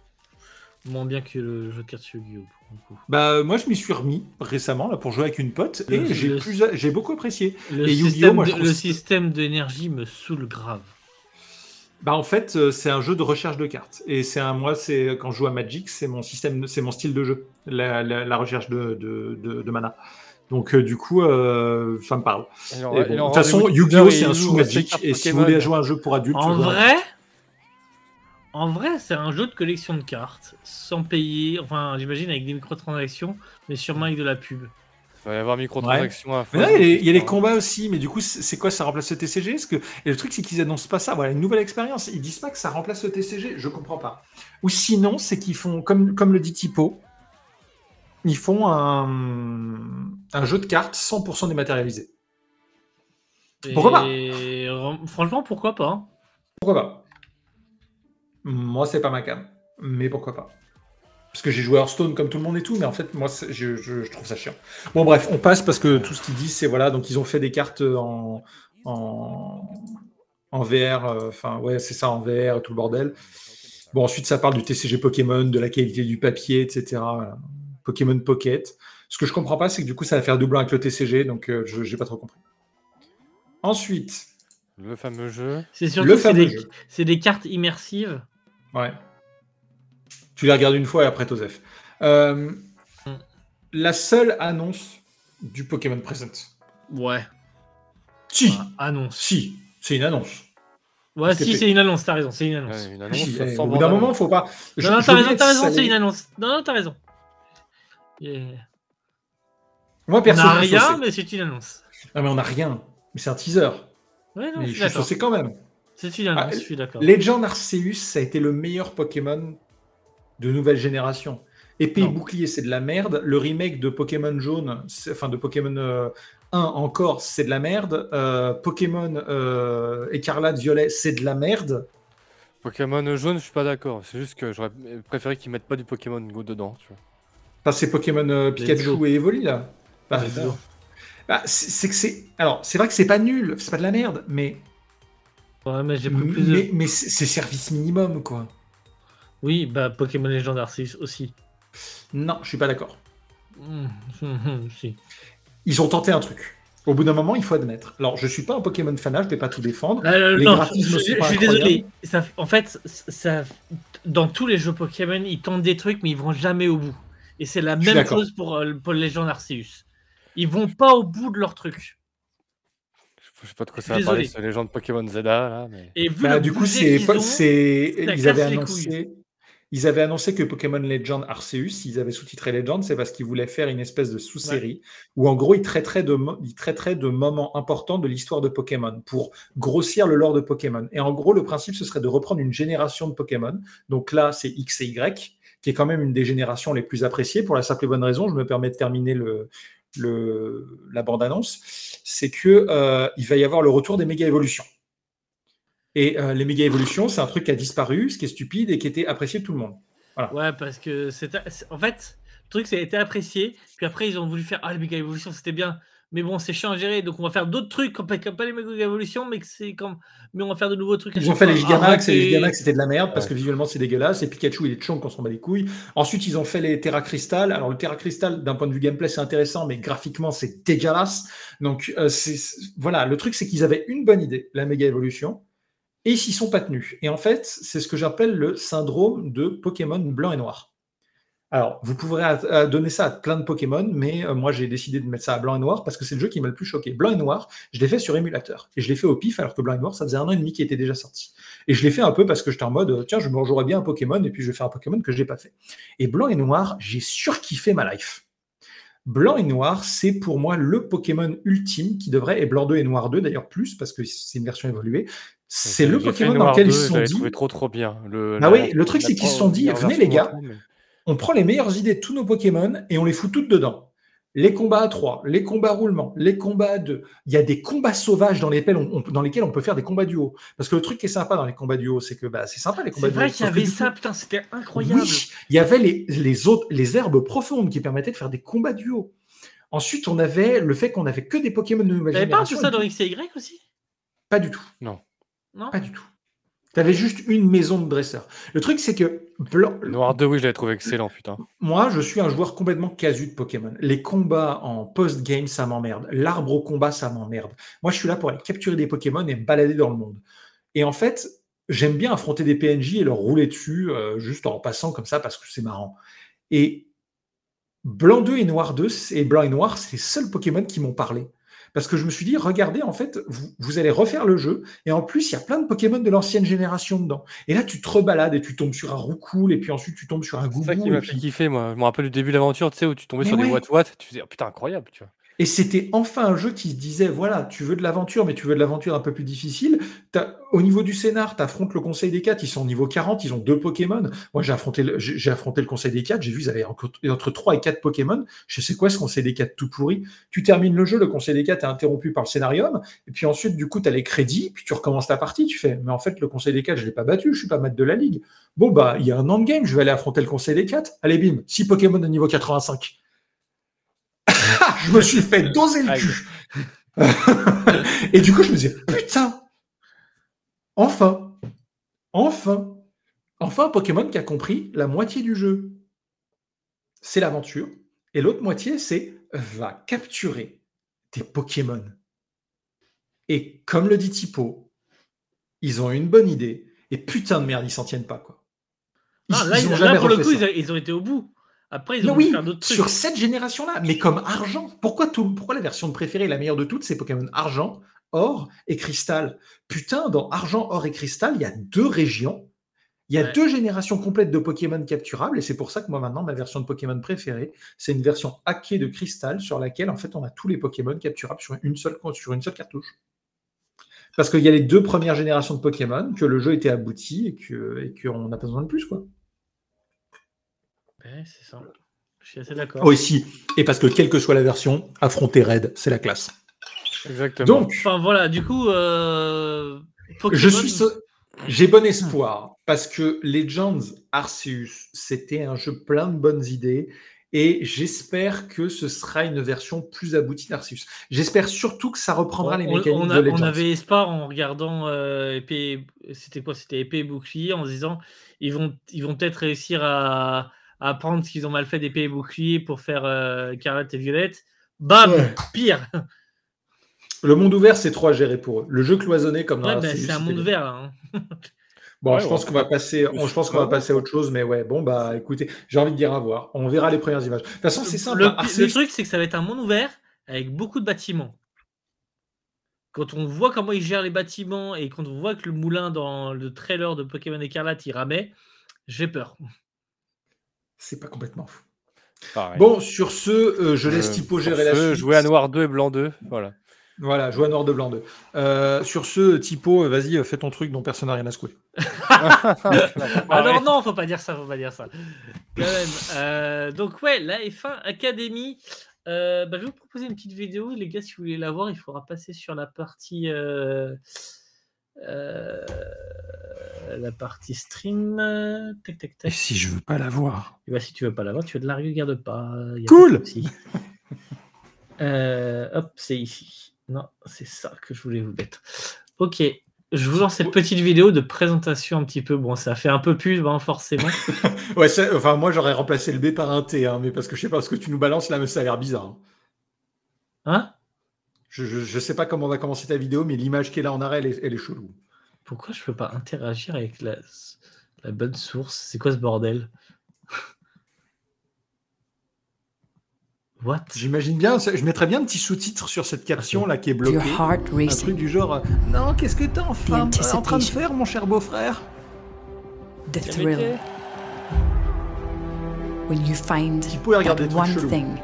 moins bien que le jeu de cartes Yu-Gi-Oh! Bah, moi, je m'y suis remis récemment là, pour jouer avec une pote, et j'ai beaucoup apprécié. Le et système, moi, le système d'énergie me saoule grave. Bah, en fait, c'est un jeu de recherche de cartes. Et moi, quand je joue à Magic, c'est mon style de jeu, la recherche de mana. Donc, du coup, ça me parle. De toute façon, Yu-Gi-Oh! C'est un sous-Magic. Et si vous voulez jouer à un jeu pour adultes... En vrai, c'est un jeu de collection de cartes, sans payer, enfin, j'imagine avec des microtransactions, mais sûrement avec de la pub. Il va y avoir microtransactions à fond. Il y a les combats aussi, mais du coup, c'est quoi? Ça remplace le TCG? Et le truc, c'est qu'ils annoncent pas ça. Voilà, une nouvelle expérience. Ils disent pas que ça remplace le TCG. Je comprends pas. Ou sinon, c'est qu'ils font, comme le dit Typo, ils font un jeu de cartes 100% dématérialisé. Pourquoi pas? Franchement, pourquoi pas? Pourquoi pas? Moi, c'est pas ma cam. Mais pourquoi pas? Parce que j'ai joué Hearthstone comme tout le monde et tout, mais en fait, moi, je trouve ça chiant. Bon, bref, on passe parce que tout ce qu'ils disent, c'est voilà, donc ils ont fait des cartes en VR, enfin, ouais, c'est ça, en VR, tout le bordel. Bon, ensuite, ça parle du TCG Pokémon, de la qualité du papier, etc. Voilà. Pokémon Pocket. Ce que je comprends pas, c'est que du coup, ça va faire doublon avec le TCG, donc j'ai pas trop compris. Ensuite. Le fameux jeu. C'est surtout que c'est des cartes immersives. Ouais. Tu les regardes une fois et après Tosef. La seule annonce du Pokémon Present. Ouais. Si. Annonce. Si. C'est une annonce. Ouais, si, c'est une annonce, t'as raison, c'est une annonce. Une annonce Au bout d'un moment, faut pas. Non, t'as raison, c'est une annonce. Non, t'as raison. Moi, perso, on n'a rien, mais c'est une annonce. Non, mais on n'a rien. Mais c'est un teaser. Ouais, non, mais je suis saucé quand même. C'est une annonce, je suis d'accord. Legend Arceus, ça a été le meilleur Pokémon de nouvelle génération. Épée et bouclier, c'est de la merde. Le remake de Pokémon Jaune, enfin de Pokémon 1 encore, c'est de la merde. Pokémon Écarlate, Violet, c'est de la merde. Pokémon Jaune, je suis pas d'accord. C'est juste que j'aurais préféré qu'ils mettent pas du Pokémon Go dedans. Tu vois. Enfin, c'est Pokémon Pikachu et Evoli, là. C'est vrai que c'est pas nul, c'est pas de la merde, mais. Ouais, mais j'ai pris plus mais c'est service minimum, quoi. Oui, bah Pokémon Legend Arceus aussi. Non, je suis pas d'accord. Si. Ils ont tenté un truc. Au bout d'un moment, il faut admettre. Alors, je suis pas un Pokémon fanat, je vais pas tout défendre. Les graphismes je suis désolé. En fait, dans tous les jeux Pokémon, ils tentent des trucs, mais ils vont jamais au bout. Et c'est la même chose pour Legend Arceus. Ils vont pas au bout de leur truc. Je sais pas de quoi ça va parler, c'est les gens de Pokémon Zelda là. Mais... Et du coup, ils avaient annoncé que Pokémon Legend Arceus, ils avaient sous-titré Legend, c'est parce qu'ils voulaient faire une espèce de sous-série où en gros ils traiteraient de moments importants de l'histoire de Pokémon pour grossir le lore de Pokémon. Et en gros, le principe ce serait de reprendre une génération de Pokémon. Donc là, c'est X et Y, qui est quand même une des générations les plus appréciées pour la simple et bonne raison. Je me permets de terminer la bande-annonce, c'est que il va y avoir le retour des méga-évolutions. Et les méga-évolutions, c'est un truc qui a disparu, ce qui est stupide et qui était apprécié de tout le monde. Voilà. Ouais, parce que en fait, le truc, ça a été apprécié, puis après, ils ont voulu faire les méga-évolutions, c'était bien, mais bon, c'est chiant à gérer, donc on va faire d'autres trucs, comme pas les méga-évolutions, mais on va faire de nouveaux trucs. Ils ont fait les Gigamax, et les Gigamax, c'était de la merde, parce que visuellement, c'est dégueulasse, et Pikachu, il est chonk, on s'en bat les couilles. Ensuite, ils ont fait les Terra Crystal. Alors, le Terra Crystal, d'un point de vue gameplay, c'est intéressant, mais graphiquement, c'est dégueulasse. Donc, voilà, le truc, c'est qu'ils avaient une bonne idée, la méga-évolution, et ils s'y sont pas tenus. Et en fait, c'est ce que j'appelle le syndrome de Pokémon blanc et noir. Alors, vous pourrez donner ça à plein de Pokémon, mais moi, j'ai décidé de mettre ça à blanc et noir parce que c'est le jeu qui m'a le plus choqué. Blanc et noir, je l'ai fait sur émulateur. Et je l'ai fait au pif, alors que blanc et noir, ça faisait 1 an et demi qui était déjà sorti. Et je l'ai fait un peu parce que j'étais en mode, tiens, je me rejouerais bien un Pokémon, et puis je vais faire un Pokémon que je n'ai pas fait. Et blanc et noir, j'ai surkiffé ma life. Blanc et noir, c'est pour moi le Pokémon ultime qui devrait, et blanc 2 et noir 2 d'ailleurs plus, parce que c'est une version évoluée, c'est le Pokémon dans lequel ils se sont dit... trouvé trop bien. Le truc, c'est qu'ils se sont dit, venez les gars, on prend les meilleures idées de tous nos Pokémon et on les fout toutes dedans. Les combats à 3, les combats roulement, les combats à 2. Il y a des combats sauvages dans lesquels on peut faire des combats duo. Parce que le truc qui est sympa dans les combats duo, c'est que c'est sympa les combats duo. C'est vrai qu'il y avait ça, putain, c'était incroyable. Oui, il y avait les herbes profondes qui permettaient de faire des combats duo. Ensuite, on avait le fait qu'on avait que des Pokémon de nouvelle génération. T'avais pas tout ça dans X et Y aussi? Pas du tout. Non. Pas du tout. T'avais juste une maison de dresseurs. Le truc, c'est que... Noir 2, oui, je l'avais trouvé excellent, putain. Moi, je suis un joueur complètement casu de Pokémon. Les combats en post-game, ça m'emmerde. L'arbre au combat, ça m'emmerde. Moi, je suis là pour aller capturer des Pokémon et me balader dans le monde. Et en fait, j'aime bien affronter des PNJ et leur rouler dessus, juste en passant comme ça, parce que c'est marrant. Et Blanc 2 et Noir 2, et Blanc et Noir, c'est les seuls Pokémon qui m'ont parlé. Parce que je me suis dit, regardez, en fait, vous allez refaire le jeu, et en plus, il y a plein de Pokémon de l'ancienne génération dedans. Et là, tu te rebalades, et tu tombes sur un Roucoule, et puis ensuite, tu tombes sur un Goubou. C'est ça qui m'a fait kiffer, moi. Je me rappelle du début de l'aventure, tu sais, où tu tombais sur des Wat-Wat, tu faisais, oh, putain, incroyable, tu vois. Et c'était enfin un jeu qui se disait, voilà, tu veux de l'aventure, mais tu veux de l'aventure un peu plus difficile. Au niveau du scénar, tu affrontes le Conseil des 4, ils sont au niveau 40, ils ont 2 Pokémon. Moi, j'ai affronté le Conseil des 4, j'ai vu, ils avaient entre 3 et 4 Pokémon. Je sais quoi, ce Conseil des 4 tout pourri. Tu termines le jeu, le Conseil des 4 est interrompu par le scénarium, et puis ensuite, du coup, tu as les crédits, puis tu recommences la partie, tu fais, mais en fait, le Conseil des 4, je ne l'ai pas battu, je suis pas maître de la ligue. Bon, bah, il y a un endgame, je vais aller affronter le Conseil des 4. Allez, bim, 6 Pokémon de niveau 85. Je me suis fait doser le cul. Et du coup, je me disais, putain, enfin, un Pokémon qui a compris la moitié du jeu. C'est l'aventure. Et l'autre moitié, c'est va capturer des Pokémon. Et comme le dit Typo, ils ont une bonne idée. Et putain de merde, ils s'en tiennent pas, quoi. Là, pour le coup, ils ont été au bout. Après, ils ont voulu faire d'autres trucs. Sur cette génération-là, mais comme Argent. Pourquoi la version préférée, la meilleure de toutes, c'est Pokémon Argent or et cristal. Putain, dans argent, or et cristal, il y a 2 régions. Il y a Ouais. 2 générations complètes de Pokémon capturables, et c'est pour ça que moi maintenant, ma version de Pokémon préférée, c'est une version hackée de cristal sur laquelle en fait on a tous les Pokémon capturables sur une seule cartouche. Parce qu'il y a les 2 premières générations de Pokémon, que le jeu était abouti et qu'on n'a pas besoin de plus, quoi. Ouais, c'est ça. Je suis assez d'accord. Aussi, et parce que quelle que soit la version, affronter Red, c'est la classe. Exactement. Donc, Enfin voilà, du coup, Pokémon. j'ai bon espoir parce que Legends Arceus, c'était un jeu plein de bonnes idées et j'espère que ce sera une version plus aboutie d'Arceus. J'espère surtout que ça reprendra les mécaniques de Legends. On avait espoir en regardant épée, c'était quoi? C'était épée et bouclier, en se disant ils vont peut-être réussir à apprendre ce qu'ils ont mal fait d'épée et bouclier pour faire Écarlate et Violette. Bam, Ouais. pire. Le monde ouvert, c'est trop à gérer pour eux. Le jeu cloisonné comme dans Ouais, Arceus, c'est un monde c'était- vert là. Hein. Bon, Ouais, je pense qu'on va passer, je pense qu'on va passer à autre chose, mais ouais, bon bah écoutez, j'ai envie de dire à voir. On verra les premières images. De toute façon, c'est simple. Le hein, Arceus, truc, c'est que ça va être un monde ouvert avec beaucoup de bâtiments. Quand on voit comment ils gèrent les bâtiments et quand on voit que le moulin dans le trailer de Pokémon Écarlate il ramait, j'ai peur. c'est pas complètement fou. Pareil. Bon, sur ce, je laisse Tipo Sur gérer la ce, suite. jouer à noir 2 et blanc 2. Voilà. Voilà, joue à noir de blanc 2. Sur ce, Tipo, vas-y, fais ton truc dont personne n'a rien à secouer. Alors non, faut pas dire ça, faut pas dire ça. Quand même. Donc ouais, la F1 Academy. Je vais vous proposer une petite vidéo, les gars, si vous voulez la voir, il faudra passer sur la partie stream. Tac, tac, tac. si je veux pas la voir? Et bah, si tu veux pas la voir, tu ne la regardes pas. Y a Cool. pas de souci. Hop, c'est ici. Non, c'est ça que je voulais vous mettre. Ok, je vous lance cette petite vidéo de présentation un petit peu. Bon, ça fait un peu pub, hein, forcément. Ouais, enfin, moi j'aurais remplacé le B par un T, hein, mais parce que je sais pas ce que tu nous balances là, mais ça a l'air bizarre. Hein? Je sais pas comment on va commencer ta vidéo, mais l'image qui est là en arrêt, elle est chelou. Pourquoi je peux pas interagir avec la bonne source? C'est quoi ce bordel? What? J'imagine bien, je mettrais bien un petit sous-titre sur cette caption là qui est bloquée. Your heart Un racing. truc du genre non, qu'est-ce que t'es enfin en train de anticipation. faire, mon cher beau-frère? The thrill. When you find Tipo, il regarde des that trucs one chelous. thing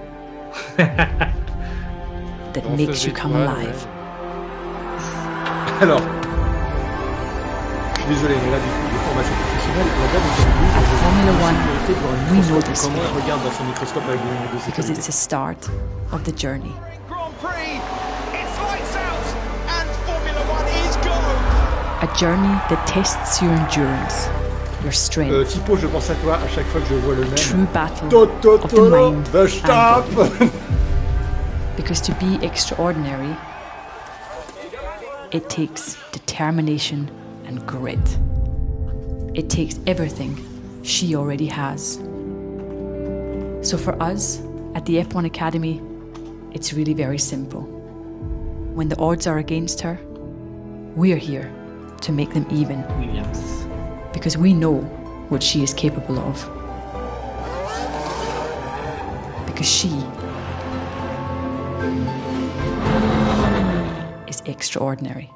that makes you come alive. Alors, je suis désolé, mais là, du coup, de formation professionnelle, la dame est At Formula One, sécurité devant un we microscope. know this Comment feeling. elle regarde dans son microscope avec des lunettes de Because sécurité? it's the start of the journey. Grand Prix, it's lights out, and Formula One is go. A journey that tests your endurance, your strength, Tipo, je pense à toi à chaque fois que je vois le même. true battle of the mind and body. Because to be extraordinary, it takes determination and grit. It takes everything she already has. So for us at the F1 Academy, it's really very simple. When the odds are against her, we're here to make them even. Williams. Because we know what she is capable of. Because she is extraordinary.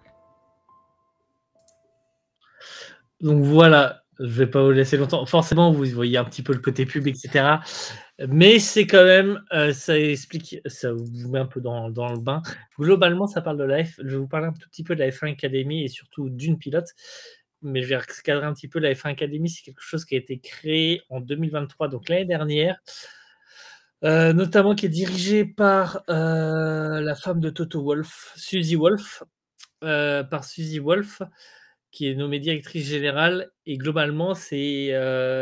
Donc voilà, je vais pas vous laisser longtemps. Forcément, vous voyez un petit peu le côté pub, etc. Mais c'est quand même, ça explique, ça vous met un peu dans le bain. Globalement, ça parle de la F. Je vais vous parler un tout petit peu de la F1 Academy et surtout d'une pilote. Mais je vais recadrer un petit peu la F1 Academy. C'est quelque chose qui a été créé en 2023, donc l'année dernière. Notamment qui est dirigé par la femme de Toto Wolff, Suzy Wolff, qui est nommée directrice générale. Et globalement, c'est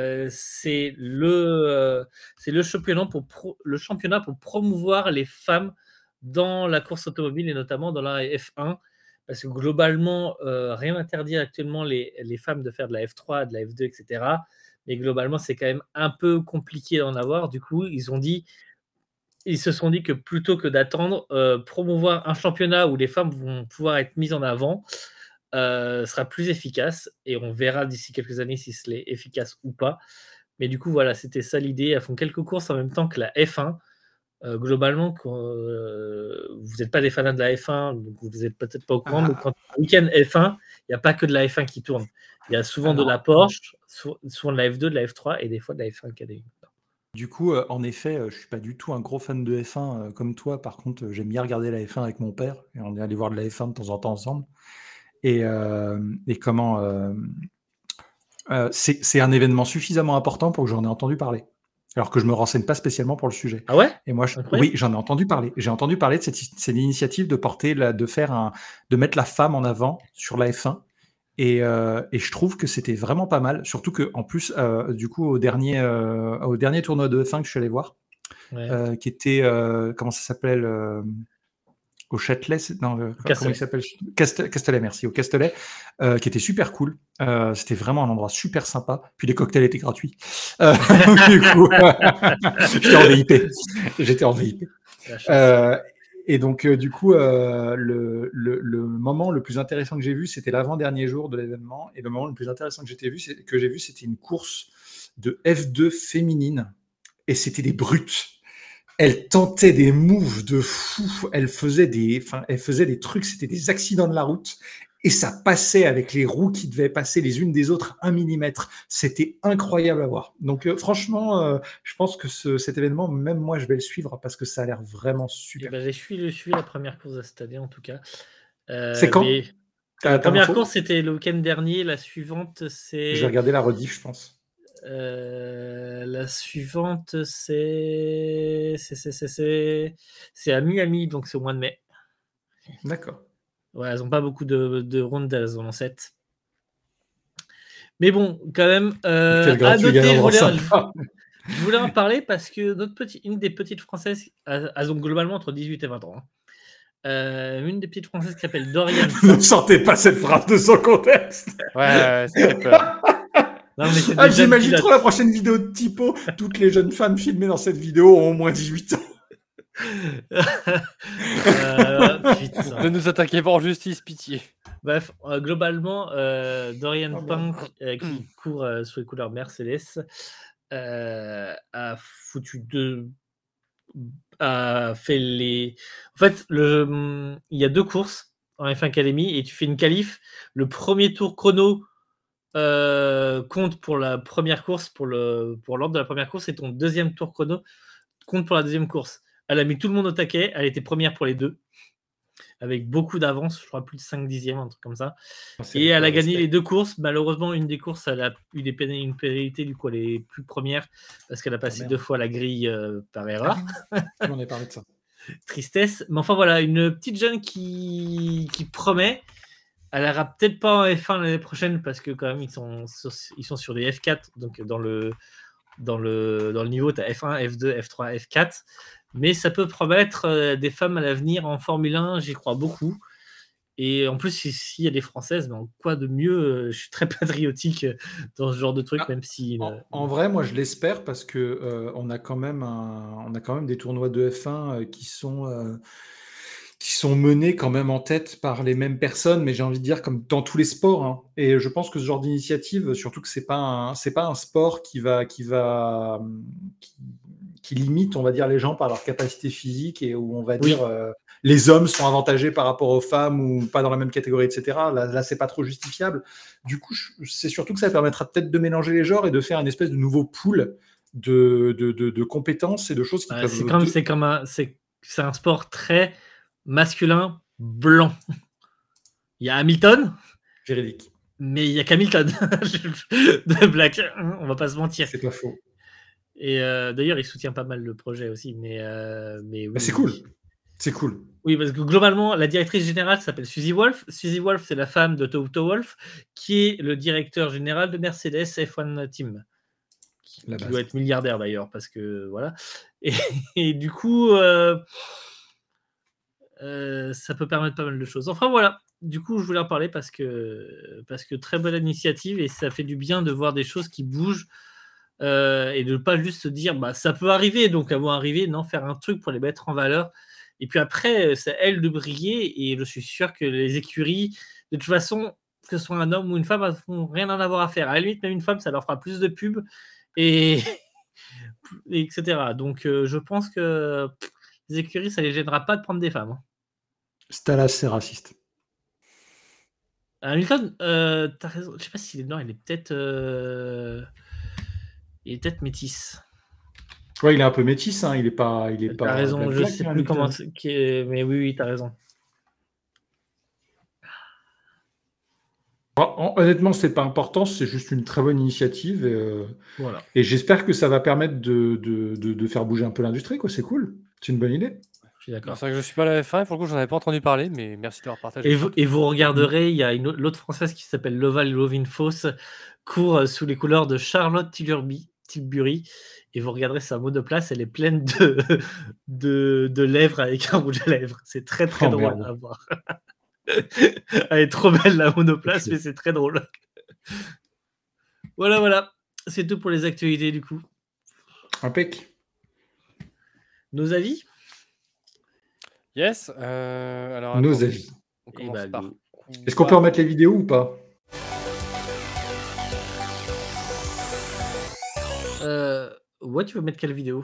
le championnat pour promouvoir les femmes dans la course automobile et notamment dans la F1. Parce que globalement, rien n'interdit actuellement les femmes de faire de la F3, de la F2, etc. Mais globalement, c'est quand même un peu compliqué d'en avoir. Du coup, ils se sont dit que plutôt que d'attendre, promouvoir un championnat où les femmes vont pouvoir être mises en avant sera plus efficace. Et on verra d'ici quelques années si c'est efficace ou pas. Mais du coup, voilà, c'était ça l'idée. Elles font quelques courses en même temps que la F1. Globalement, vous n'êtes pas des fans de la F1, donc vous n'êtes peut-être pas au courant, mais quand un week-end F1, il n'y a pas que de la F1 qui tourne. Il y a souvent de la Porsche, souvent de la F2, de la F3 et des fois de la F1 Academy. Du coup, en effet, je suis pas du tout un gros fan de F1 comme toi. Par contre, j'aime bien regarder la F1 avec mon père. Et on est allé voir de la F1 de temps en temps ensemble. Et comment c'est un événement suffisamment important pour que j'en ai entendu parler. Alors que je me renseigne pas spécialement pour le sujet. Ah ouais? Et moi, oui, j'en ai entendu parler. J'ai entendu parler de cette initiative de mettre la femme en avant sur la F1. Et je trouve que c'était vraiment pas mal. Surtout que en plus, du coup, au dernier tournoi de F1 que je suis allé voir, qui était comment ça s'appelle au Châtelet, comment il s'appelle Castellet, merci, au Castellet, qui était super cool. C'était vraiment un endroit super sympa. Puis les cocktails étaient gratuits. Du coup, j'étais en VIP. Et donc, du coup, le moment le plus intéressant que j'ai vu, c'était l'avant-dernier jour de l'événement. Et le moment le plus intéressant que j'ai vu, c'était une course de F2 féminine. Et c'était des brutes. Elle tentait des moves de fou. Elle faisait des trucs, c'était des accidents de la route. Et ça passait avec les roues qui devaient passer les unes des autres 1 millimètre. C'était incroyable à voir. Donc franchement, je pense que cet événement, même moi, je vais le suivre parce que ça a l'air vraiment super. Je suis la première course de cette année, en tout cas. C'est quand la première course, c'était le week-end dernier. La suivante, c'est... Je vais regarder la rediff, je pense. La suivante, c'est à Miami, donc c'est au mois de mai. D'accord. Ouais, elles n'ont pas beaucoup de rounds, elles en ont 7. Mais bon, quand même, à noter, je voulais en parler parce que une des petites françaises, elles ont globalement entre 18 et 20 ans. Une des petites françaises qui s'appelle Dorian. Ne sortez pas cette phrase de son contexte. Ouais, ça fait peur. J'imagine trop la prochaine vidéo de Typo. Toutes les jeunes femmes filmées dans cette vidéo ont au moins 18 ans. Ne nous attaquez pas en justice, pitié. Bref, globalement, Dorian Punk, qui court sous les couleurs Mercedes, a fait les... En fait, il y a 2 courses en F1 Academy et tu fais une qualif. Le premier tour chrono compte pour la première course, pour l'ordre de la première course, et ton deuxième tour chrono compte pour la deuxième course. Elle a mis tout le monde au taquet, elle était première pour les 2, avec beaucoup d'avance, je crois plus de 5 dixièmes, un truc comme ça. Et elle a gagné les 2 courses. Malheureusement, une des courses, elle a eu une pénalité, du coup, elle est plus première, parce qu'elle a passé 2 fois la grille par erreur. On a parlé de ça. Tristesse. Mais enfin, voilà, une petite jeune qui promet. Elle n'ira peut-être pas en F1 l'année prochaine parce que quand même ils sont sur des F4, donc dans le niveau tu as F1, F2, F3, F4, mais ça peut promettre des femmes à l'avenir en Formule 1, j'y crois beaucoup. Et en plus, s'il y a des Françaises, ben, quoi de mieux, je suis très patriotique dans ce genre de truc, même si... En vrai, moi je l'espère parce que on a quand même des tournois de F1 qui sont menés quand même en tête par les mêmes personnes, mais j'ai envie de dire comme dans tous les sports. Hein. Et je pense que ce genre d'initiative, surtout que c'est pas un sport qui limite, on va dire, les gens par leur capacité physique et où on va dire les hommes sont avantagés par rapport aux femmes ou pas dans la même catégorie, etc. Là c'est pas trop justifiable. Du coup, c'est surtout que ça permettra peut-être de mélanger les genres et de faire une espèce de nouveau pool de compétences et de choses qui peuvent... C'est un sport très masculin blanc. Il y a Hamilton. Véridique. Mais il n'y a qu'Hamilton. De Black. On va pas se mentir. C'est pas faux. Et d'ailleurs, il soutient pas mal le projet aussi. Mais oui, c'est cool. C'est cool. Oui, parce que globalement, la directrice générale s'appelle Suzy Wolff. Suzy Wolff, c'est la femme de Toto Wolff, qui est le directeur général de Mercedes F1 Team. Qui doit être milliardaire d'ailleurs, parce que voilà. Et du coup... ça peut permettre pas mal de choses. Enfin voilà, du coup je voulais en parler parce que très bonne initiative et ça fait du bien de voir des choses qui bougent et de ne pas juste se dire bah, ça peut arriver, donc elles vont arriver, non, faire un truc pour les mettre en valeur. Et puis après, c'est à elles de briller et je suis sûr que les écuries, de toute façon, que ce soit un homme ou une femme, elles n'ont rien à avoir à faire. À la limite, même une femme, ça leur fera plus de pub et etc. Donc, je pense que les écuries, ça les gênera pas de prendre des femmes. Hein. Stalas, c'est raciste. Hamilton, t'as raison. Je sais pas s'il est noir, il est peut-être métis. Ouais, il est un peu métis, hein. Il est pas. T'as raison, je sais plus comment mais oui, t'as raison. Honnêtement, c'est pas important, c'est juste une très bonne initiative. Voilà. Et j'espère que ça va permettre de faire bouger un peu l'industrie, quoi. C'est cool. C'est une bonne idée. Je suis d'accord. C'est vrai que je suis pas à la F1 et pour le coup, j'en avais pas entendu parler, mais merci de l'avoir partagé. Et vous regarderez, il y a l'autre française qui s'appelle Loval Lovin-Foss, court sous les couleurs de Charlotte Tilbury. Et vous regarderez sa monoplace, elle est pleine de lèvres avec un rouge à lèvres. C'est très très drôle à voir. Elle est trop belle la monoplace, mais c'est très drôle. Voilà. C'est tout pour les actualités du coup. Impec. Nos avis? Yes. Alors, nos avis. On commence par. Est-ce qu'on peut remettre les vidéos ou pas? Ouais, tu veux mettre quelle vidéo?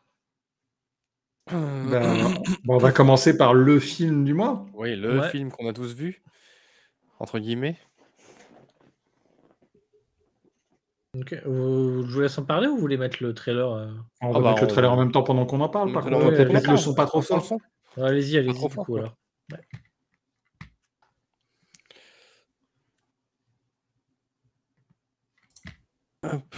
On va commencer par le film du mois. Oui, le film qu'on a tous vu, entre guillemets. Ok. Je vous laisse en parler ou vous voulez mettre le trailer On va mettre le trailer en même temps pendant qu'on en parle. Par contre, on va peut-être mettre le son pas trop fort. Allez-y, du coup, alors. Ouais. Hop.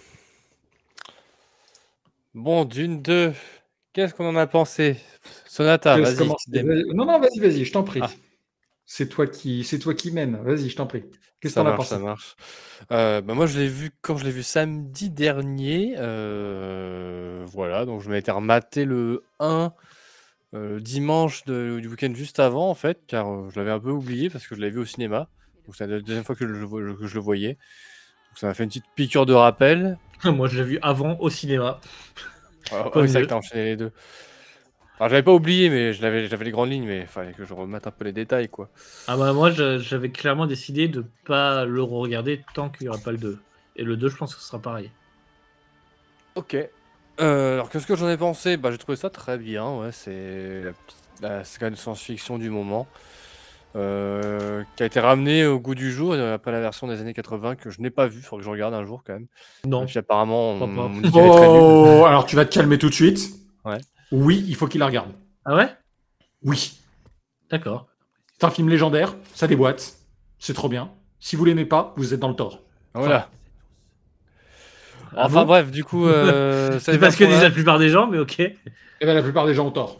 Bon, d'une, deux. Qu'est-ce qu'on en a pensé? Sonata, vas-y. Non, vas-y, je t'en prie. Ah. C'est toi qui mène. Vas-y, je t'en prie. Qu'est-ce que t'en as pensé? Ça marche. Moi, je l'ai vu quand je l'ai vu samedi dernier. Voilà, donc je m'étais rematé le 1 dimanche du week-end juste avant, en fait, car je l'avais un peu oublié parce que je l'avais vu au cinéma. Donc c'est la deuxième fois que je le voyais. Donc ça m'a fait une petite piqûre de rappel. Moi, je l'ai vu avant au cinéma. C'est vrai que t'as enchaîné les deux. Alors, j'avais pas oublié, mais j'avais les grandes lignes, mais il fallait que je remette un peu les détails, quoi. Ah bah moi, j'avais clairement décidé de pas le regarder tant qu'il n'y aura pas le 2. Et le 2, je pense que ce sera pareil. Ok. Alors, qu'est-ce que j'en ai pensé? J'ai trouvé ça très bien, ouais, c'est quand même une science-fiction du moment. Qui a été ramené au goût du jour après la version des années 80 que je n'ai pas vue, il faut que je regarde un jour quand même. Non. Et puis apparemment, on dit qu'elle est très nulle. Alors tu vas te calmer tout de suite. Ouais. Oui, il faut qu'il la regarde. Ah ouais? Oui. D'accord. C'est un film légendaire, ça déboîte, c'est trop bien. Si vous l'aimez pas, vous êtes dans le tort. Voilà. Enfin bref, du coup... c'est parce que disent la plupart des gens, mais ok. Eh ben la plupart des gens ont tort.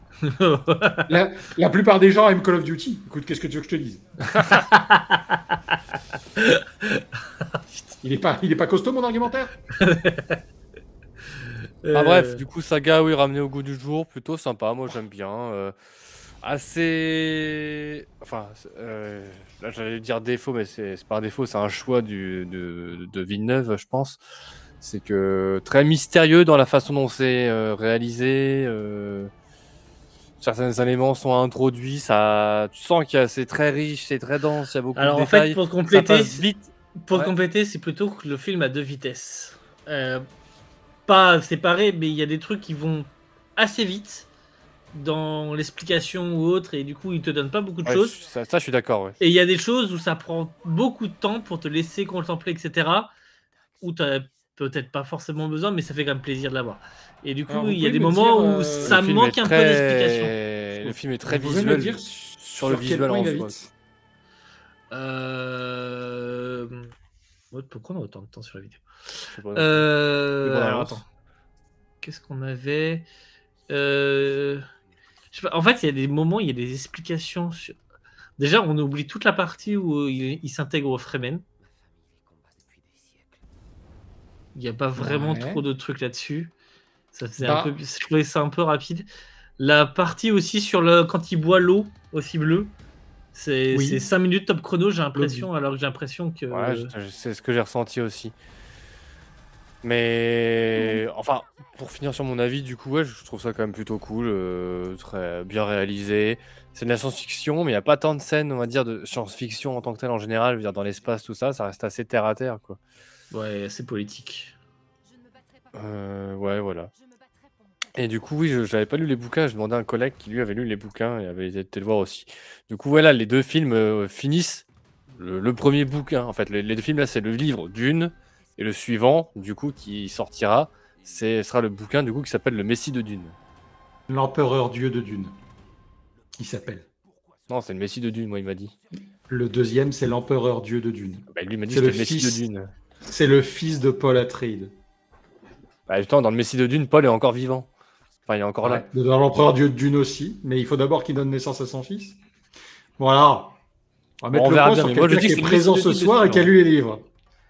la plupart des gens aiment Call of Duty. Écoute, qu'est-ce que tu veux que je te dise? Il est pas costaud mon argumentaire. Bref, du coup, saga, oui, ramené au goût du jour, plutôt sympa, moi j'aime bien. Assez... Enfin, là j'allais dire défaut, mais c'est pas un défaut, c'est un choix de Villeneuve, je pense. C'est que très mystérieux dans la façon dont c'est réalisé. Certains éléments sont introduits, tu sens que c'est très riche, c'est très dense, il y a beaucoup de détails. Alors en fait, pour compléter, c'est plutôt que le film a deux vitesses. Pas séparés, mais il y a des trucs qui vont assez vite dans l'explication ou autre, et du coup, ils te donnent pas beaucoup de choses. Ça, je suis d'accord, ouais. Et il y a des choses où ça prend beaucoup de temps pour te laisser contempler, etc. Où tu n'as peut-être pas forcément besoin, mais ça fait quand même plaisir de l'avoir. Et du coup, il y a des moments où ça manque un peu d'explication. Le film est très visuel sur le visuel en soi. Pourquoi on a autant de temps sur la vidéo? Alors attends. Qu'est-ce qu'on avait? Je sais pas, en fait, il y a des moments, il y a des explications. Déjà, on oublie toute la partie où il s'intègre au Fremen. Il n'y a pas vraiment trop de trucs là-dessus. Ça faisait je trouvais ça un peu rapide. La partie aussi sur quand il boit l'eau aussi bleue, c'est 5 minutes top chrono, j'ai l'impression, alors que j'ai l'impression que... Ouais, c'est ce que j'ai ressenti aussi. Mais enfin, pour finir sur mon avis, du coup, ouais, je trouve ça quand même plutôt cool, très bien réalisé. C'est de la science-fiction, mais il n'y a pas tant de scènes, on va dire, de science-fiction en tant que telle en général. Je veux dire, dans l'espace, tout ça, ça reste assez terre à terre, quoi. Ouais, c'est politique. Ouais, voilà. Et du coup, oui, je n'avais pas lu les bouquins. Je demandais à un collègue qui, lui, avait lu les bouquins et avait été le voir aussi. Du coup, voilà, les deux films finissent le premier bouquin. En fait, les deux films, là, c'est le livre Dune. Et le suivant, du coup, qui sortira, sera le bouquin, du coup, qui s'appelle Le Messie de Dune. L'empereur dieu de Dune, il s'appelle. Non, c'est le Messie de Dune, moi, il m'a dit. Le deuxième, c'est l'empereur dieu de Dune. Bah, lui, il m'a dit C'est que le c'était le Messie fils. de Dune. C'est le fils de Paul Atreides. Bah, justement, dans le Messie de Dune, Paul est encore vivant. Enfin, il est encore là. Ouais, dans l'empereur dieu de Dune aussi, mais il faut d'abord qu'il donne naissance à son fils. Voilà. On va mettre on le verra point bien, sur mais moi, je quelqu'un dis qui que est c'est le présent Messie de ce Dune soir et dessus, qui a hein. lu les livres.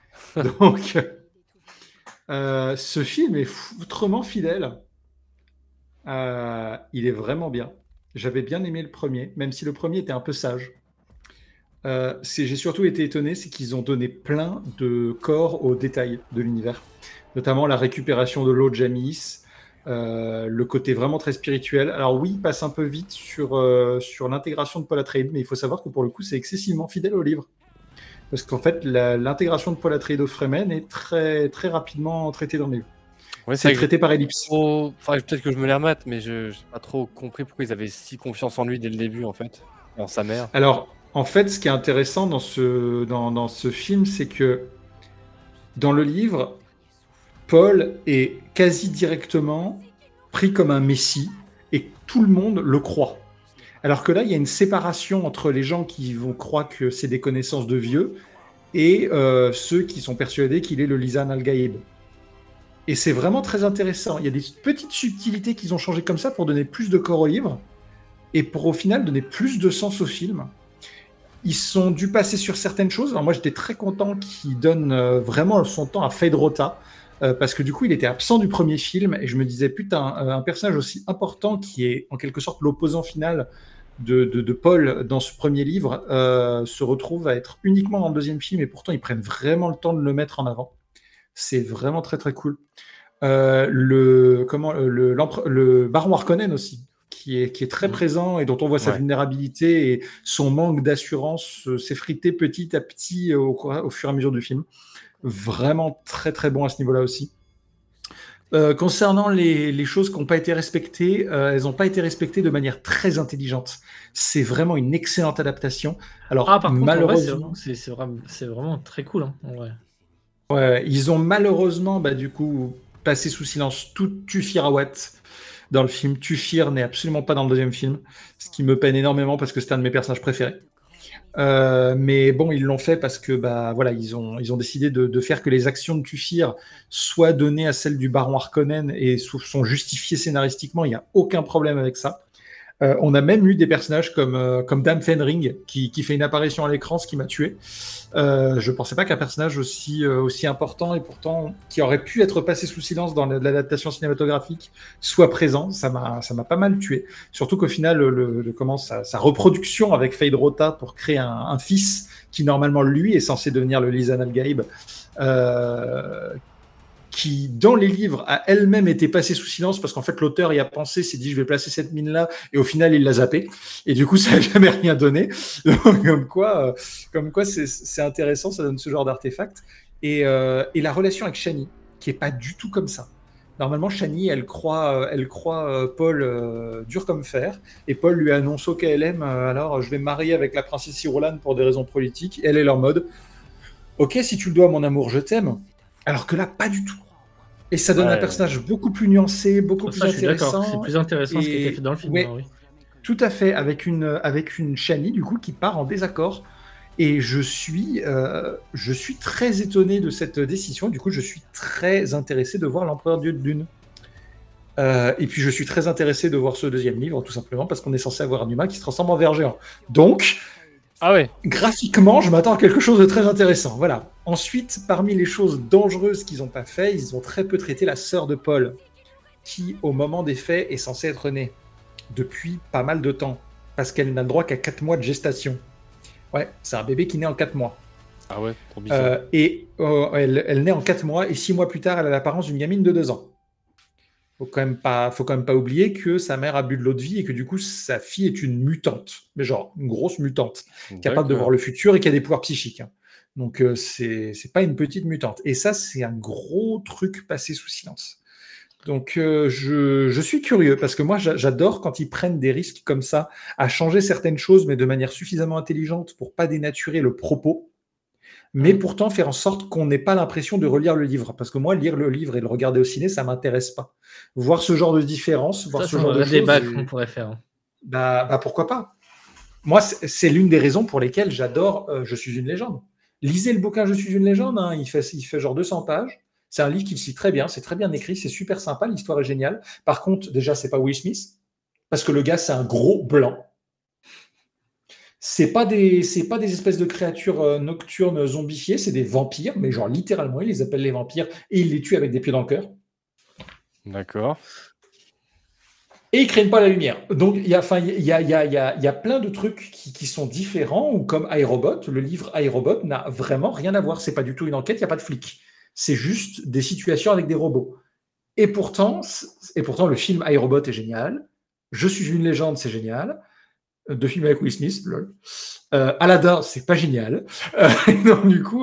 Donc, ce film est foutrement fidèle. Il est vraiment bien. J'avais bien aimé le premier, même si le premier était un peu sage. J'ai surtout été étonné, c'est qu'ils ont donné plein de corps aux détails de l'univers, notamment la récupération de l'eau de Jamis, le côté vraiment très spirituel. Alors oui, il passe un peu vite sur l'intégration de Paul Atreides, mais il faut savoir que pour le coup, c'est excessivement fidèle au livre. Parce qu'en fait, l'intégration de Paul Atreides au Fremen est très, très rapidement traitée dans les livres. Ouais, c'est traité par ellipse. Enfin, peut-être que je me les remette, mais je n'ai pas trop compris pourquoi ils avaient si confiance en lui dès le début, en fait, en sa mère. Alors, en fait, ce qui est intéressant dans ce film, c'est que dans le livre, Paul est quasi directement pris comme un messie et tout le monde le croit. Alors que là, il y a une séparation entre les gens qui vont croire que c'est des connaissances de vieux et ceux qui sont persuadés qu'il est le Lisan al-Gaïb. Et c'est vraiment très intéressant. Il y a des petites subtilités qu'ils ont changées comme ça pour donner plus de corps au livre et pour au final donner plus de sens au film. Ils sont dû passer sur certaines choses. Alors moi, j'étais très content qu'il donne vraiment son temps à Feyd Rautha, parce que du coup, il était absent du premier film, et je me disais, putain, un personnage aussi important qui est en quelque sorte l'opposant final de Paul dans ce premier livre se retrouve à être uniquement dans le deuxième film, et pourtant, ils prennent vraiment le temps de le mettre en avant. C'est vraiment très, très cool. Le baron Harkonnen aussi, qui est très présent et dont on voit sa vulnérabilité et son manque d'assurance s'effriter petit à petit au fur et à mesure du film. Vraiment très très bon à ce niveau-là aussi. Concernant les choses qui n'ont pas été respectées, elles n'ont pas été respectées de manière très intelligente. C'est vraiment une excellente adaptation. Alors, par contre, malheureusement, c'est vraiment très cool. Hein, en vrai. Ouais, ils ont malheureusement, du coup, passé sous silence tout Thufir Hawat dans le film. Thufir n'est absolument pas dans le deuxième film, ce qui me peine énormément parce que c'est un de mes personnages préférés. Mais bon, ils l'ont fait parce que voilà, ils ont décidé de faire que les actions de Thufir soient données à celles du baron Harkonnen et sont justifiées scénaristiquement. Il n'y a aucun problème avec ça. On a même eu des personnages comme Dame Fenring qui fait une apparition à l'écran, ce qui m'a tué. Je pensais pas qu'un personnage aussi important et pourtant qui aurait pu être passé sous silence dans l'adaptation cinématographique soit présent. Ça m'a pas mal tué. Surtout qu'au final, sa reproduction avec Feyd Rautha pour créer un fils qui normalement lui est censé devenir le Lisan al-Gaïb, qui, dans les livres, a elle-même été passée sous silence parce qu'en fait, l'auteur y a pensé, s'est dit, je vais placer cette mine-là, et au final, il l'a zappé. Et du coup, ça n'a jamais rien donné. Donc, comme quoi c'est intéressant, ça donne ce genre d'artefact. Et la relation avec Chani, qui est pas du tout comme ça. Normalement, Chani, elle croit Paul dur comme fer, et Paul lui annonce, ok, elle aime, alors je vais me marier avec la princesse Irulan pour des raisons politiques. Et elle est leur mode, ok, si tu le dois, mon amour, je t'aime. Alors que là, pas du tout. Et ça donne un personnage beaucoup plus nuancé, beaucoup plus intéressant. C'est plus intéressant ce qui était fait dans le film. Oui. Tout à fait, avec une Chani, du coup, qui part en désaccord. Et je suis très étonné de cette décision. Du coup, je suis très intéressé de voir l'Empereur Dieu de Dune. Et puis, je suis très intéressé de voir ce deuxième livre, tout simplement, parce qu'on est censé avoir un humain qui se transforme en ver géant. Donc... graphiquement, je m'attends à quelque chose de très intéressant. Voilà. Ensuite, parmi les choses dangereuses qu'ils n'ont pas fait, ils ont très peu traité la sœur de Paul, qui, au moment des faits, est censée être née depuis pas mal de temps, parce qu'elle n'a le droit qu'à 4 mois de gestation. Ouais, c'est un bébé qui naît en 4 mois. Ah ouais, trop bizarre. Elle naît en 4 mois, et 6 mois plus tard, elle a l'apparence d'une gamine de 2 ans. Faut quand même pas oublier que sa mère a bu de l'eau de vie et que du coup sa fille est une mutante, mais genre une grosse mutante, capable de voir le futur et qui a des pouvoirs psychiques. Hein. Donc, c'est pas une petite mutante. Et ça, c'est un gros truc passé sous silence. Donc, je suis curieux, parce que moi, j'adore quand ils prennent des risques comme ça, à changer certaines choses, mais de manière suffisamment intelligente pour pas dénaturer le propos, mais pourtant faire en sorte qu'on n'ait pas l'impression de relire le livre. Parce que moi, lire le livre et le regarder au ciné, ça m'intéresse pas. Voir ce genre de différence, voir ce genre de choses... débat qu'on pourrait faire. Bah, pourquoi pas? Moi, c'est l'une des raisons pour lesquelles j'adore Je suis une légende. Lisez le bouquin Je suis une légende, hein. Il fait genre 200 pages. C'est un livre qui le cite très bien, c'est très bien écrit, c'est super sympa, l'histoire est géniale. Par contre, déjà, c'est pas Will Smith, parce que le gars, c'est un gros blanc. C'est pas des espèces de créatures nocturnes zombifiées, c'est des vampires, mais genre littéralement, ils les appellent les vampires et ils les tuent avec des pieds dans le cœur. D'accord. Et ils craignent pas la lumière. Donc, il y a plein de trucs qui sont différents, ou comme iRobot, le livre iRobot n'a vraiment rien à voir. C'est pas du tout une enquête, il n'y a pas de flic. C'est juste des situations avec des robots. Et pourtant, le film iRobot est génial. Je suis une légende, c'est génial. Deux films avec Will Smith, lol. Aladdin, c'est pas génial. Donc, du coup,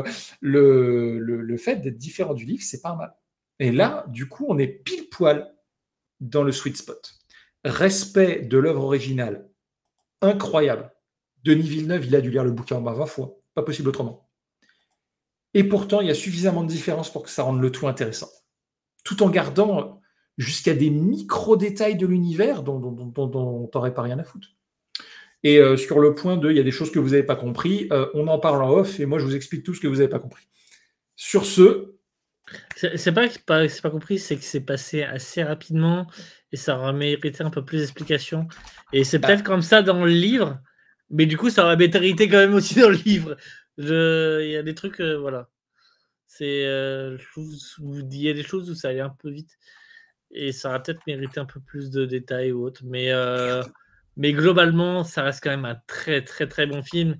le fait d'être différent du livre, c'est pas mal. Et là, du coup, on est pile poil dans le sweet spot. Respect de l'œuvre originale, incroyable. Denis Villeneuve, il a dû lire le bouquin 20 fois. Pas possible autrement. Et pourtant, il y a suffisamment de différence pour que ça rende le tout intéressant. Tout en gardant jusqu'à des micro-détails de l'univers dont t'aurais pas rien à foutre. Et sur le point il y a des choses que vous n'avez pas compris, on en parle en off, et moi, je vous explique tout ce que vous n'avez pas compris. Sur ce... C'est pas compris, c'est que c'est passé assez rapidement, et ça aurait mérité un peu plus d'explications. Et c'est peut-être comme ça dans le livre, mais du coup, ça aurait mérité quand même aussi dans le livre. Il y a des trucs, voilà. Il y a des choses où ça allait un peu vite et ça aurait peut-être mérité un peu plus de détails ou autre. Mais globalement, ça reste quand même un très très très bon film.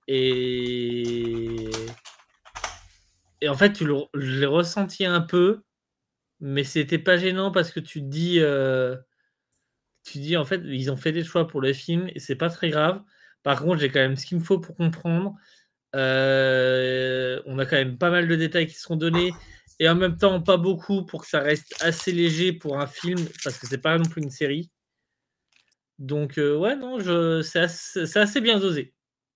Et en fait, je l'ai ressenti un peu, mais c'était pas gênant parce que tu te dis en fait, ils ont fait des choix pour le film et c'est pas très grave. Par contre, j'ai quand même ce qu'il me faut pour comprendre. On a quand même pas mal de détails qui seront donnés et en même temps pas beaucoup pour que ça reste assez léger pour un film parce que c'est pas non plus une série. Donc ouais, non, c'est assez bien dosé.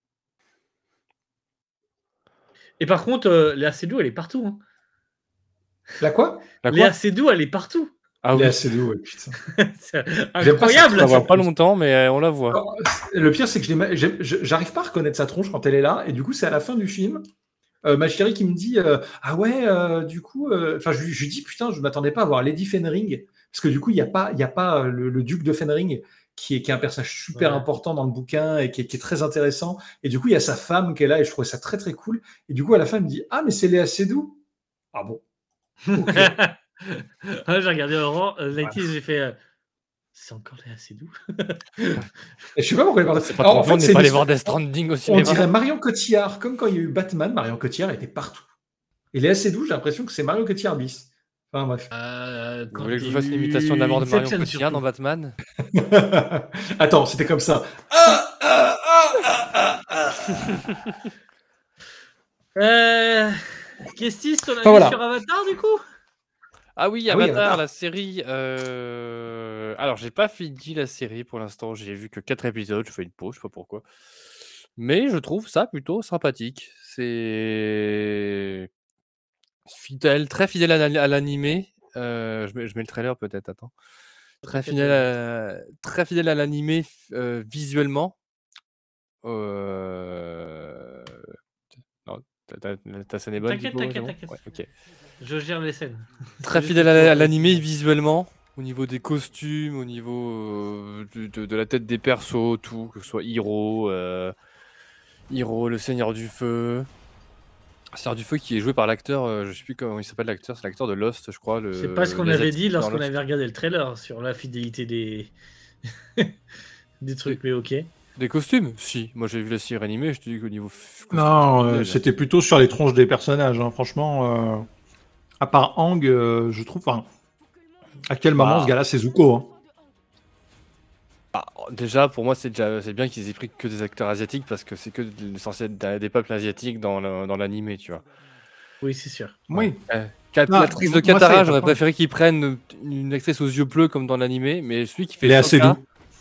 Et par contre, Léa Seydoux, elle est partout. Hein. La quoi? Léa Seydoux, elle est partout. Ah oui, c'est doux, ouais, putain. C'est incroyable. On la voit pas longtemps, mais on la voit. Alors, le pire, c'est que j'arrive pas à reconnaître sa tronche quand elle est là, et du coup, c'est à la fin du film. Ma chérie qui me dit ah ouais, du coup, enfin, je lui dis putain, je m'attendais pas à voir Lady Fenring, parce que du coup, il y a pas le duc de Fenring qui est un personnage super important dans le bouquin et qui est très intéressant. Et du coup, il y a sa femme qui est là, et je trouvais ça très très cool. Et du coup, à la fin, elle me dit ah mais c'est Léa Seydoux. Ah bon. Okay. J'ai regardé Laurent, j'ai fait c'est encore Léa Seydoux. Je sais pas pourquoi il parle. C'est pas trop fun, n'est pas aller voir Death Stranding au cinéma. On dirait Marion Cotillard, comme quand il y a eu Batman, Marion Cotillard était partout. Et Léa Seydoux, j'ai l'impression que c'est Marion Cotillard bis. Enfin bref. Vous voulez que je vous fasse une imitation de la mort de Marion Cotillard dans Batman? Attends, c'était comme ça. Qu'est-ce qu'on a vu sur Avatar du coup? Ah oui, Avatar, la série. Alors, j'ai pas fini la série pour l'instant. J'ai vu que 4 épisodes. Je fais une pause, je sais pas pourquoi. Mais je trouve ça plutôt sympathique. C'est fidèle, très fidèle à l'animé. Je mets le trailer peut-être. Attends. Très fidèle à l'animé visuellement. Ta scène est bonne. T'inquiète. Ouais, okay. Je gère les scènes. Très fidèle à l'animé visuellement, au niveau des costumes, au niveau de la tête des persos, tout, que ce soit Hiro, le Seigneur du Feu. Seigneur du Feu qui est joué par l'acteur, je sais plus comment il s'appelle l'acteur, c'est l'acteur de Lost, je crois. C'est pas ce qu'on avait dit lorsqu'on avait regardé le trailer sur la fidélité des trucs, mais ok. Des costumes? Si, moi j'ai vu la série animée, je te dis qu'au niveau... Non, c'était plutôt sur les tronches des personnages, hein. Franchement, à part Aang, je trouve... À quel moment ce gars-là, c'est Zuko, hein. Déjà, pour moi, c'est bien qu'ils aient pris que des acteurs asiatiques parce que c'est que censé être des peuples asiatiques dans l'animé, tu vois. Oui, c'est sûr. Oui. L'actrice de Katara, j'aurais préféré qu'ils prennent une actrice aux yeux bleus comme dans l'animé, mais celui qui fait Sokka...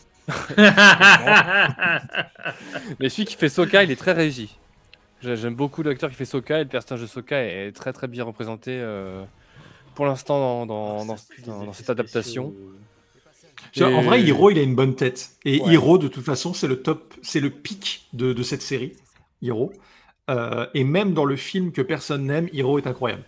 mais celui qui fait Sokka, il est très réussi. J'aime beaucoup l'acteur qui fait Sokka et le personnage de Sokka est très très bien représenté pour l'instant dans cette adaptation. En vrai, Hiro, il a une bonne tête. Et Hiro, de toute façon, c'est le top, c'est le pic de cette série, Hiro. Et même dans le film que personne n'aime, Hiro est incroyable.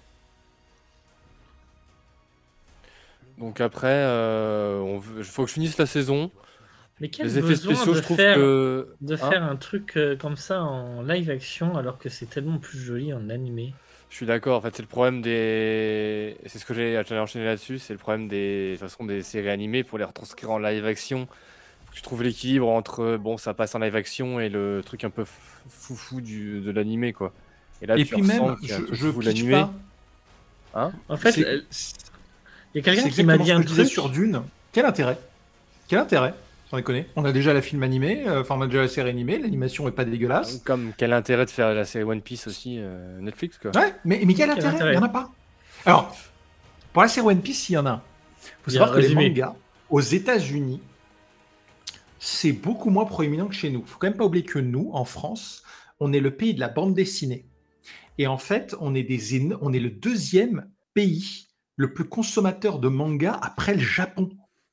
Donc après, il faut que je finisse la saison. Mais quel les effets spéciaux, je trouve de faire un truc comme ça en live action alors que c'est tellement plus joli en animé. Je suis d'accord, en fait, c'est le problème des... C'est ce que j'allais enchaîner là-dessus, c'est le problème de toute façon, des séries animées pour les retranscrire en live action. Faut que tu trouves l'équilibre entre, bon, ça passe en live action et le truc un peu foufou de l'animé, quoi. Et là, et puis même, je pitch pas. Hein en fait, il y a quelqu'un qui m'a dit un truc sur Dune. Quel intérêt? Quel intérêt? Sans déconner. On a déjà la film animée, on a déjà la série animée, l'animation est pas dégueulasse. Comme quel intérêt de faire la série One Piece aussi, Netflix, quoi. Ouais, mais quel intérêt? Il n'y en a pas. Alors, pour la série One Piece, il y en a un. Il faut savoir que les mangas, aux États-Unis, c'est beaucoup moins proéminent que chez nous. Il ne faut quand même pas oublier que nous, en France, on est le pays de la bande dessinée. Et en fait, on est le deuxième pays le plus consommateur de mangas après le Japon.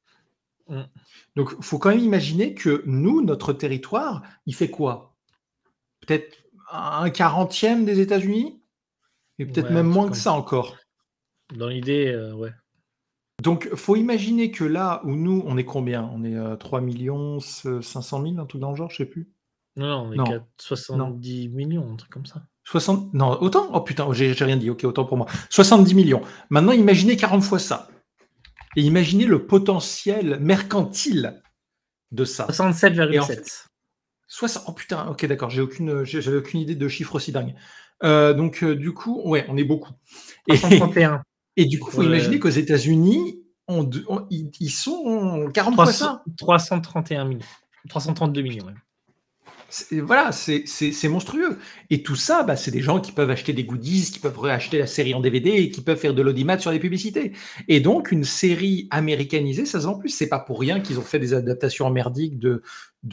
Donc, il faut quand même imaginer que nous, notre territoire, il fait quoi? Peut-être un 40e des États-Unis? Et peut-être même moins que ça encore. Dans l'idée, ouais. Donc, il faut imaginer que là où nous, on est combien? On est 3 500 000, un truc dans le genre, je ne sais plus. Non, on est 70 millions, un truc comme ça. 60... Non, autant? Oh putain, j'ai rien dit, ok, autant pour moi. 70 millions. Maintenant, imaginez 40 fois ça. Et imaginez le potentiel mercantile de ça. 67,7. Oh putain, ok, d'accord, j'avais aucune idée de chiffre aussi dingue. Donc, du coup, ouais, on est beaucoup. 331. Et du coup, il faut imaginer qu'aux États-Unis, ils sont 40 fois ça. 331 millions. 332 millions, même. Voilà, c'est monstrueux. Et tout ça, bah, c'est des gens qui peuvent acheter des goodies, qui peuvent réacheter la série en DVD et qui peuvent faire de l'audimat sur les publicités. Et donc, une série américanisée, ça se vend plus. C'est pas pour rien qu'ils ont fait des adaptations merdiques de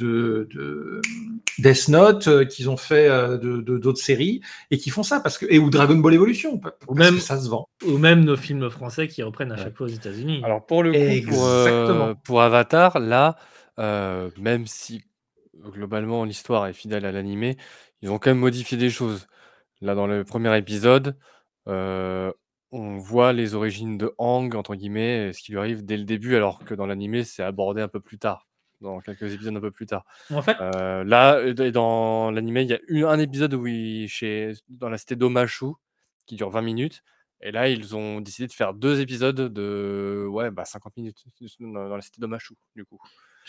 Death Note, qu'ils ont fait d'autres séries et qui font ça ou Dragon Ball Evolution, parce que ça se vend. Ou même nos films français qui reprennent à chaque fois aux États-Unis. Alors pour le coup, pour Avatar, là, même si globalement l'histoire est fidèle à l'animé, ils ont quand même modifié des choses. Là, dans le premier épisode, on voit les origines de Aang, entre guillemets, ce qui lui arrive dès le début, alors que dans l'animé, c'est abordé un peu plus tard, dans quelques épisodes un peu plus tard. En fait, là, dans l'animé, il y a un épisode où dans la cité d'Omashu, qui dure 20 minutes, et là, ils ont décidé de faire 2 épisodes de 50 minutes dans la cité d'Omashu, du coup.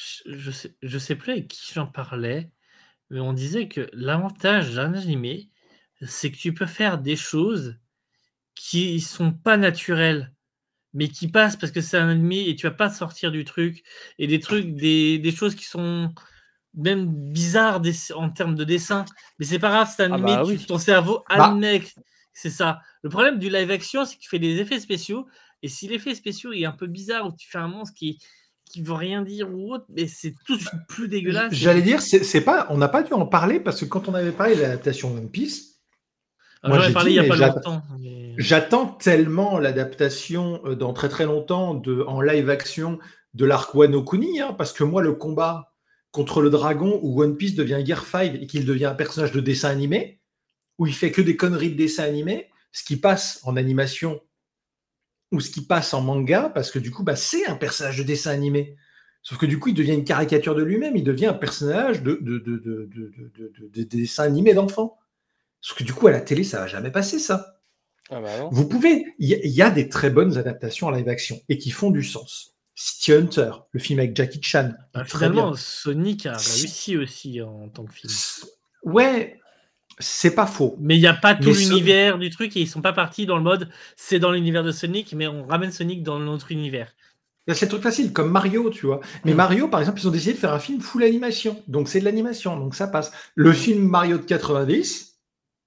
Je sais plus avec qui j'en parlais, mais on disait que l'avantage d'un animé, c'est que tu peux faire des choses qui sont pas naturelles, mais qui passent parce que c'est un animé et tu vas pas sortir du truc. Et des choses qui sont même bizarres en termes de dessin. Mais c'est pas grave, c'est animé, ton cerveau admet. C'est ça. Le problème du live action, c'est que tu fais des effets spéciaux. Et si l'effet spécial est un peu bizarre ou tu fais un monstre qui veut rien dire ou autre, mais c'est tout de suite plus dégueulasse. J'allais dire, on n'a pas dû en parler parce que quand on avait parlé de l'adaptation One Piece, j'en ai parlé il n'y a pas longtemps. J'attends tellement l'adaptation dans très très longtemps en live action de l'arc Wano Kuni, parce que moi, le combat contre le dragon où One Piece devient Gear 5 et qu'il devient un personnage de dessin animé, où il fait que des conneries de dessin animé, ce qui passe en animation ou ce qui passe en manga, parce que du coup, c'est un personnage de dessin animé. Sauf que du coup, il devient une caricature de lui-même, il devient un personnage de dessin animé d'enfant. Sauf que du coup, à la télé, ça va jamais passer, ça. Ah bah non. Vous pouvez... Il y a des très bonnes adaptations en live action, et qui font du sens. City Hunter, le film avec Jackie Chan. Finalement, Sonic a réussi aussi en tant que film. Ouais, c'est pas faux. Mais il n'y a pas tout l'univers du truc et ils sont pas partis dans le mode c'est dans l'univers de Sonic, mais on ramène Sonic dans notre univers. Là, c'est le truc facile, comme Mario, tu vois. Mais Mario, par exemple, ils ont décidé de faire un film full animation. Donc, c'est de l'animation, donc ça passe. Le film Mario de 90,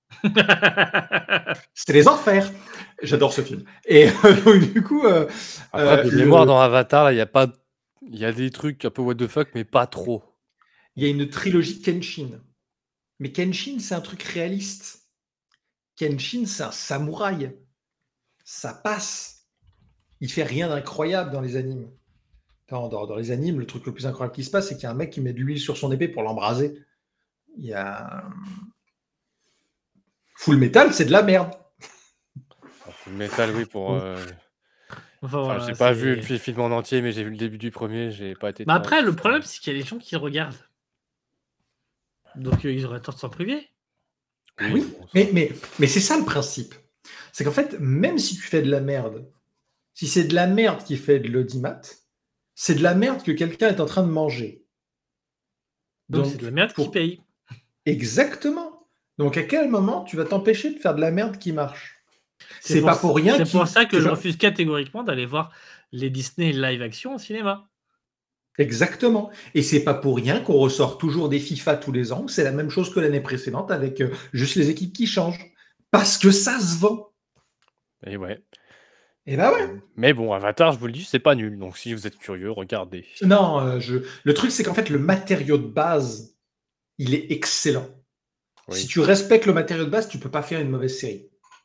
c'est les enfers. J'adore ce film. Et donc, du coup... Après, de mémoire, dans Avatar, il y a pas... Il y a des trucs un peu what the fuck, mais pas trop. Il y a une trilogie Kenshin. Mais Kenshin, c'est un truc réaliste. Kenshin, c'est un samouraï. Ça passe. Il fait rien d'incroyable dans les animes. Dans les animes, le truc le plus incroyable qui se passe, c'est qu'il y a un mec qui met de l'huile sur son épée pour l'embraser. Il y a... Full Metal, c'est de la merde. Full Metal, oui, pour... Voilà, j'ai pas vu le film en entier, mais j'ai vu le début du premier, j'ai pas été... Bah après, le problème, c'est qu'il y a des gens qui le regardent. Donc, ils auraient tort de s'en priver. Oui, mais c'est ça le principe. C'est qu'en fait, même si tu fais de la merde, si c'est de la merde qui fait de l'audimat, c'est de la merde que quelqu'un est en train de manger. Donc c'est de la merde qui paye. Exactement. Donc à quel moment tu vas t'empêcher de faire de la merde qui marche? C'est pas pour rien. C'est pour ça que je refuse catégoriquement d'aller voir les Disney live action au cinéma. Exactement. Et c'est pas pour rien qu'on ressort toujours des FIFA tous les ans. C'est la même chose que l'année précédente avec juste les équipes qui changent. Parce que ça se vend. Et ouais. Et bah ouais. Mais bon, Avatar, je vous le dis, c'est pas nul. Donc si vous êtes curieux, regardez. Non, le truc, c'est qu'en fait, le matériau de base, il est excellent. Oui. Si tu respectes le matériau de base, tu peux pas faire une mauvaise série.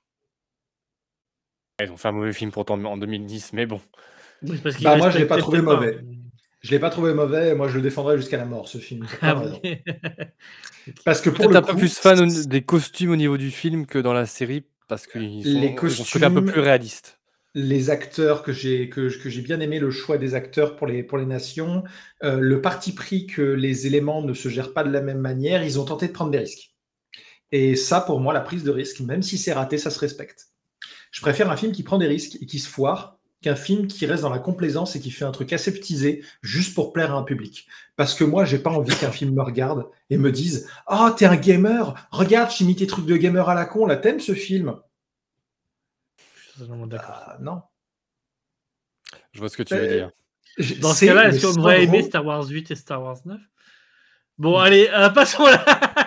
Ils ont fait un mauvais film pourtant en 2010, mais bon. Oui, moi, je l'ai pas trouvé mauvais. Je l'ai pas trouvé mauvais. Moi, je le défendrai jusqu'à la mort, ce film. Oui. Parce que pour le coup, un peu plus fan des costumes au niveau du film que dans la série, parce qu'ils sont un peu plus réalistes. Les acteurs que j'ai bien aimé, le choix des acteurs pour les nations, le parti pris que les éléments ne se gèrent pas de la même manière, ils ont tenté de prendre des risques. Et ça, pour moi, la prise de risque, même si c'est raté, ça se respecte. Je préfère un film qui prend des risques et qui se foire qu'un film qui reste dans la complaisance et qui fait un truc aseptisé juste pour plaire à un public. Parce que moi, j'ai pas envie qu'un film me regarde et me dise « Ah, t'es un gamer, regarde, j'ai mis tes trucs de gamer à la con, là, t'aimes ce film ?» Non. Je vois ce que tu veux dire. Dans ce cas-là, est-ce qu'on aurait aimé Star Wars 8 et Star Wars 9? Bon, allez, passons là.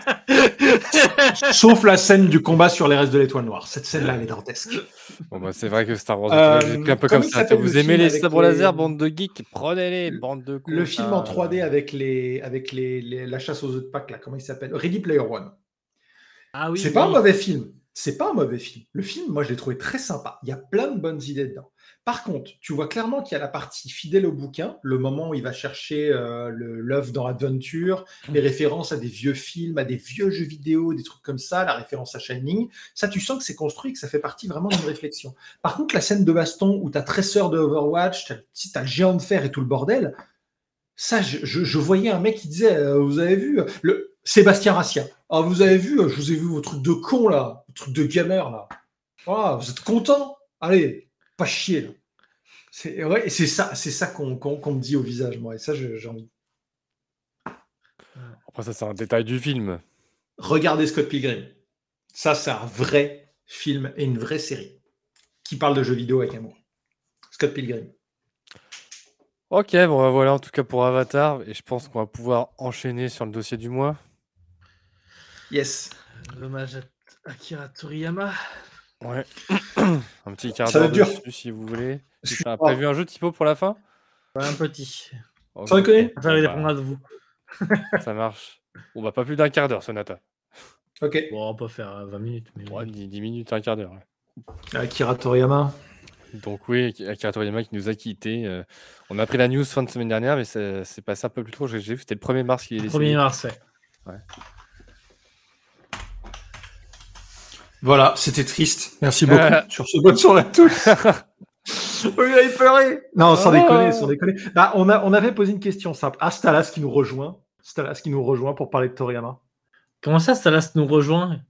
Sauf la scène du combat sur les restes de l'étoile noire. Cette scène-là, elle est dantesque. Bon, bah, c'est vrai que Star Wars, un peu comme ça. Vous aimez les sabres laser, bande de geeks? Prenez-les, bande de cons. Le film en 3D avec la chasse aux œufs de Pâques, là, comment il s'appelle? Ready Player One. Ah oui. C'est pas un mauvais film. C'est pas un mauvais film. Le film, moi, je l'ai trouvé très sympa. Il y a plein de bonnes idées dedans. Par contre, tu vois clairement qu'il y a la partie fidèle au bouquin, le moment où il va chercher l'œuf dans Adventure, les références à des vieux films, à des vieux jeux vidéo, des trucs comme ça, la référence à Shining. Ça, tu sens que c'est construit, que ça fait partie vraiment d'une réflexion. Par contre, la scène de baston où tu as Tracer de Overwatch, tu as le géant de fer et tout le bordel, ça, je voyais un mec qui disait, vous avez vu, Sébastien Rassia. Ah, vous avez vu, je vous ai vu vos trucs de con là, vos trucs de gamer là. Ah, vous êtes content? Allez, pas chier là. C'est ça qu'on me dit au visage, moi, et ça, j'ai envie. Après, ça, c'est un détail du film. Regardez Scott Pilgrim. Ça, c'est un vrai film et une vraie série qui parle de jeux vidéo avec amour. Scott Pilgrim. Ok, bon, voilà, en tout cas pour Avatar, et je pense qu'on va pouvoir enchaîner sur le dossier du mois. Yes. L'hommage à Akira Toriyama. Ouais. Un petit quart d'heure dessus, si vous voulez. Tu as prévu un jeu, Thibaut, pour la fin? Un petit. Okay. Sans déconner. Ça va dépendre de vous. Ça marche. On va pas plus d'un quart d'heure, Sonata. Ok. Bon, on peut faire 20 minutes. Mais... Ouais, 10 minutes, un quart d'heure. Ouais. Akira Toriyama. Donc oui, Akira Toriyama qui nous a quittés. On a pris la news fin de semaine dernière, mais c'est passé un peu plus tôt. J'ai vu que c'était le 1er mars qu'il est décédé. 1er mars, ouais. Voilà, c'était triste. Merci beaucoup sur ce bonne soirée à tous. Oui, il avait pleuré. Non, sans déconner. Bah, on avait posé une question simple. Ah, Stalas qui nous rejoint. Stalas qui nous rejoint pour parler de Toriyama. Comment ça, Stalas nous rejoint?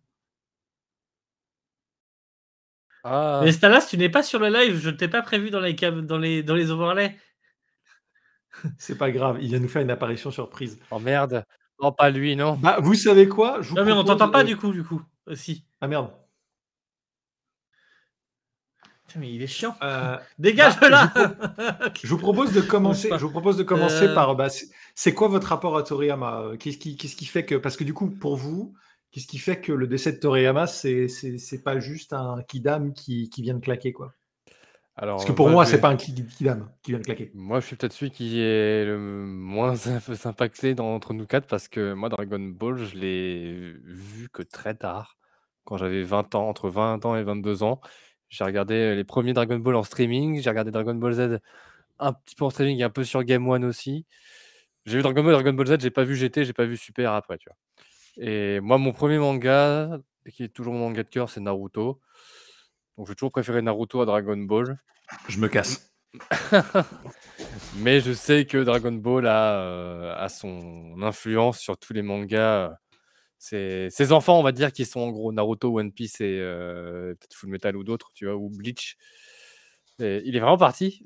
Ah. Mais Stalas, tu n'es pas sur le live. Je ne t'ai pas prévu dans les overlays. C'est pas grave. Il vient nous faire une apparition surprise. Oh merde. Non, pas lui, non. Bah, vous savez quoi? Non, mais on t'entend pas du coup. Si. Ah merde. Mais il est chiant. Dégage là. Je vous propose de commencer. Par. C'est quoi votre rapport à Toriyama? Qu'est-ce qui fait que, parce que du coup, pour vous, qu'est-ce qui fait que le décès de Toriyama, c'est pas juste un kidam qui vient de claquer, quoi? Alors, parce que pour moi, c'est pas un kidam qui vient de claquer. Moi, je suis peut-être celui qui est le moins impacté entre nous quatre parce que moi, Dragon Ball, je l'ai vu que très tard, quand j'avais 20 ans, entre 20 ans et 22 ans. J'ai regardé les premiers Dragon Ball en streaming, j'ai regardé Dragon Ball Z un petit peu en streaming et un peu sur Game One aussi. J'ai vu Dragon Ball Z, j'ai pas vu GT, j'ai pas vu Super après, tu vois. Et moi, mon premier manga, qui est toujours mon manga de cœur, c'est Naruto. Donc, j'ai toujours préféré Naruto à Dragon Ball. Je me casse. Mais je sais que Dragon Ball a son influence sur tous les mangas. Ses enfants, on va dire, qui sont en gros Naruto, One Piece et peut-être Full Metal ou d'autres, tu vois, ou Bleach. Et il est vraiment parti.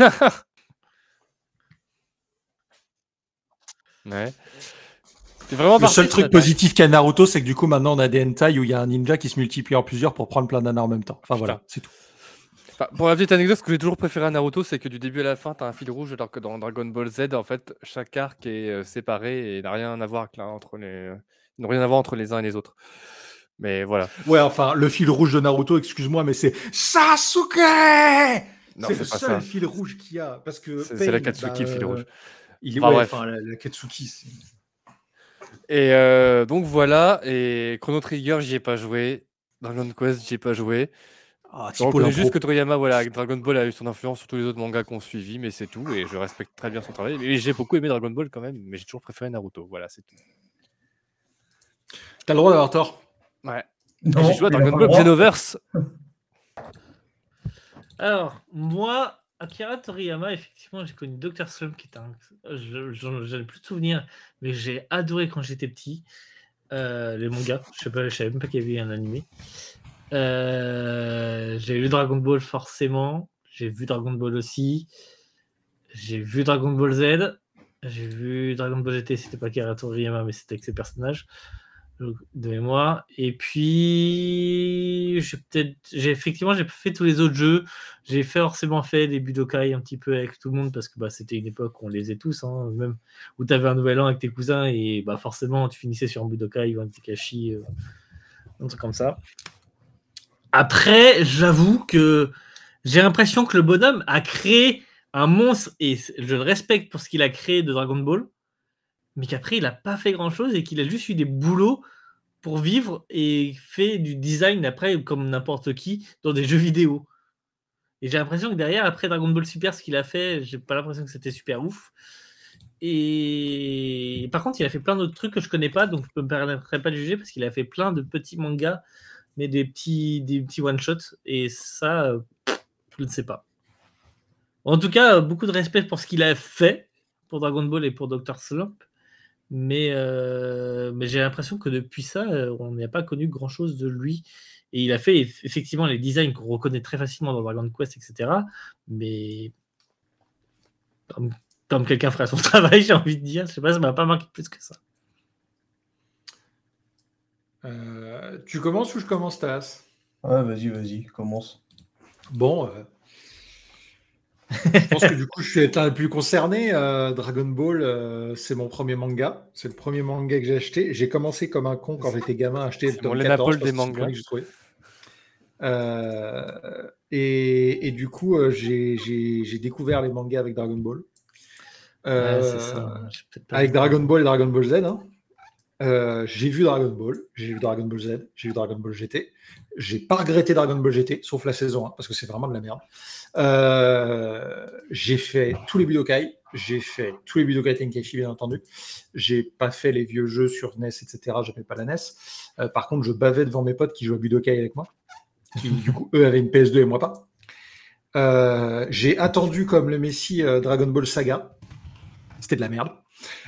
Ouais. Le seul truc positif qu'a Naruto, c'est que du coup, maintenant, on a des hentai où il y a un ninja qui se multiplie en plusieurs pour prendre plein d'annas en même temps. Enfin, voilà, c'est tout. Enfin, pour la petite anecdote, ce que j'ai toujours préféré à Naruto, c'est que du début à la fin, tu as un fil rouge, alors que dans Dragon Ball Z, en fait, chaque arc est séparé et n'a rien à voir entre les uns et les autres. Mais voilà. Ouais, enfin, le fil rouge de Naruto, excuse-moi, mais c'est Sasuke. Non, c'est le seul fil rouge qu'il y a. Parce que c'est la Katsuki, le fil rouge. La Katsuki. Et donc voilà, et Chrono Trigger, j'y ai pas joué. Dragon Quest, j'y ai pas joué. Je reconnais juste que Toriyama, voilà, Dragon Ball a eu son influence sur tous les autres mangas qu'on suivi, mais c'est tout, et je respecte très bien son travail. Et j'ai beaucoup aimé Dragon Ball quand même, mais j'ai toujours préféré Naruto, voilà, c'est tout. T'as le droit d'avoir tort. Ouais. J'ai joué à Dragon Ball Xenoverse. Alors, moi, Akira Toriyama, effectivement, j'ai connu Dr. Slump, qui était j'en ai plus de souvenirs, mais j'ai adoré quand j'étais petit. Les mangas, je savais même pas qu'il y avait un animé. J'ai lu Dragon Ball forcément, j'ai vu Dragon Ball aussi, j'ai vu Dragon Ball Z, j'ai vu Dragon Ball GT, c'était pas Akira Toriyama mais c'était avec ses personnages de mémoire, et puis j'ai fait tous les autres jeux, j'ai forcément fait des Budokai un petit peu avec tout le monde parce que c'était une époque où on les faisait tous, hein, même où tu avais un nouvel an avec tes cousins et forcément tu finissais sur un Budokai ou un Tekashi, un truc comme ça. Après, j'avoue que j'ai l'impression que le bonhomme a créé un monstre, et je le respecte pour ce qu'il a créé de Dragon Ball, mais qu'après, il n'a pas fait grand-chose et qu'il a juste eu des boulots pour vivre et fait du design après, comme n'importe qui, dans des jeux vidéo. Et j'ai l'impression que derrière, après Dragon Ball Super, ce qu'il a fait, j'ai pas l'impression que c'était super ouf. Et par contre, il a fait plein d'autres trucs que je connais pas, donc je ne me permettrai pas de juger parce qu'il a fait plein de petits mangas, mais des petits one-shots, et ça, je ne sais pas. En tout cas, beaucoup de respect pour ce qu'il a fait pour Dragon Ball et pour Dr. Slump, mais j'ai l'impression que depuis ça, on n'a pas connu grand-chose de lui. Et il a fait effectivement les designs qu'on reconnaît très facilement dans Dragon Quest, etc. Mais comme quelqu'un ferait son travail, j'ai envie de dire, je sais pas, ça m'a pas marqué plus que ça. Tu commences ou je commence, Taas? Ouais, vas-y, commence. Bon, je pense que du coup, je suis le plus concerné. Dragon Ball, c'est mon premier manga. C'est le premier manga que j'ai acheté. J'ai commencé comme un con quand j'étais gamin à acheter le tome 14. Des mangas. Que j'ai trouvé. Et du coup, j'ai découvert les mangas avec Dragon Ball. C'est ça. Avec Dragon Ball et Dragon Ball Z. Hein. J'ai vu Dragon Ball, j'ai vu Dragon Ball Z, j'ai vu Dragon Ball GT. J'ai pas regretté Dragon Ball GT, sauf la saison 1, parce que c'est vraiment de la merde. J'ai fait tous les Budokai, j'ai fait tous les Budokai Tenkaichi, bien entendu. J'ai pas fait les vieux jeux sur NES, etc. J'avais pas la NES. Par contre, je bavais devant mes potes qui jouaient à Budokai avec moi, qui du coup, eux avaient une PS2 et moi pas. J'ai attendu comme le Messi Dragon Ball Saga. C'était de la merde.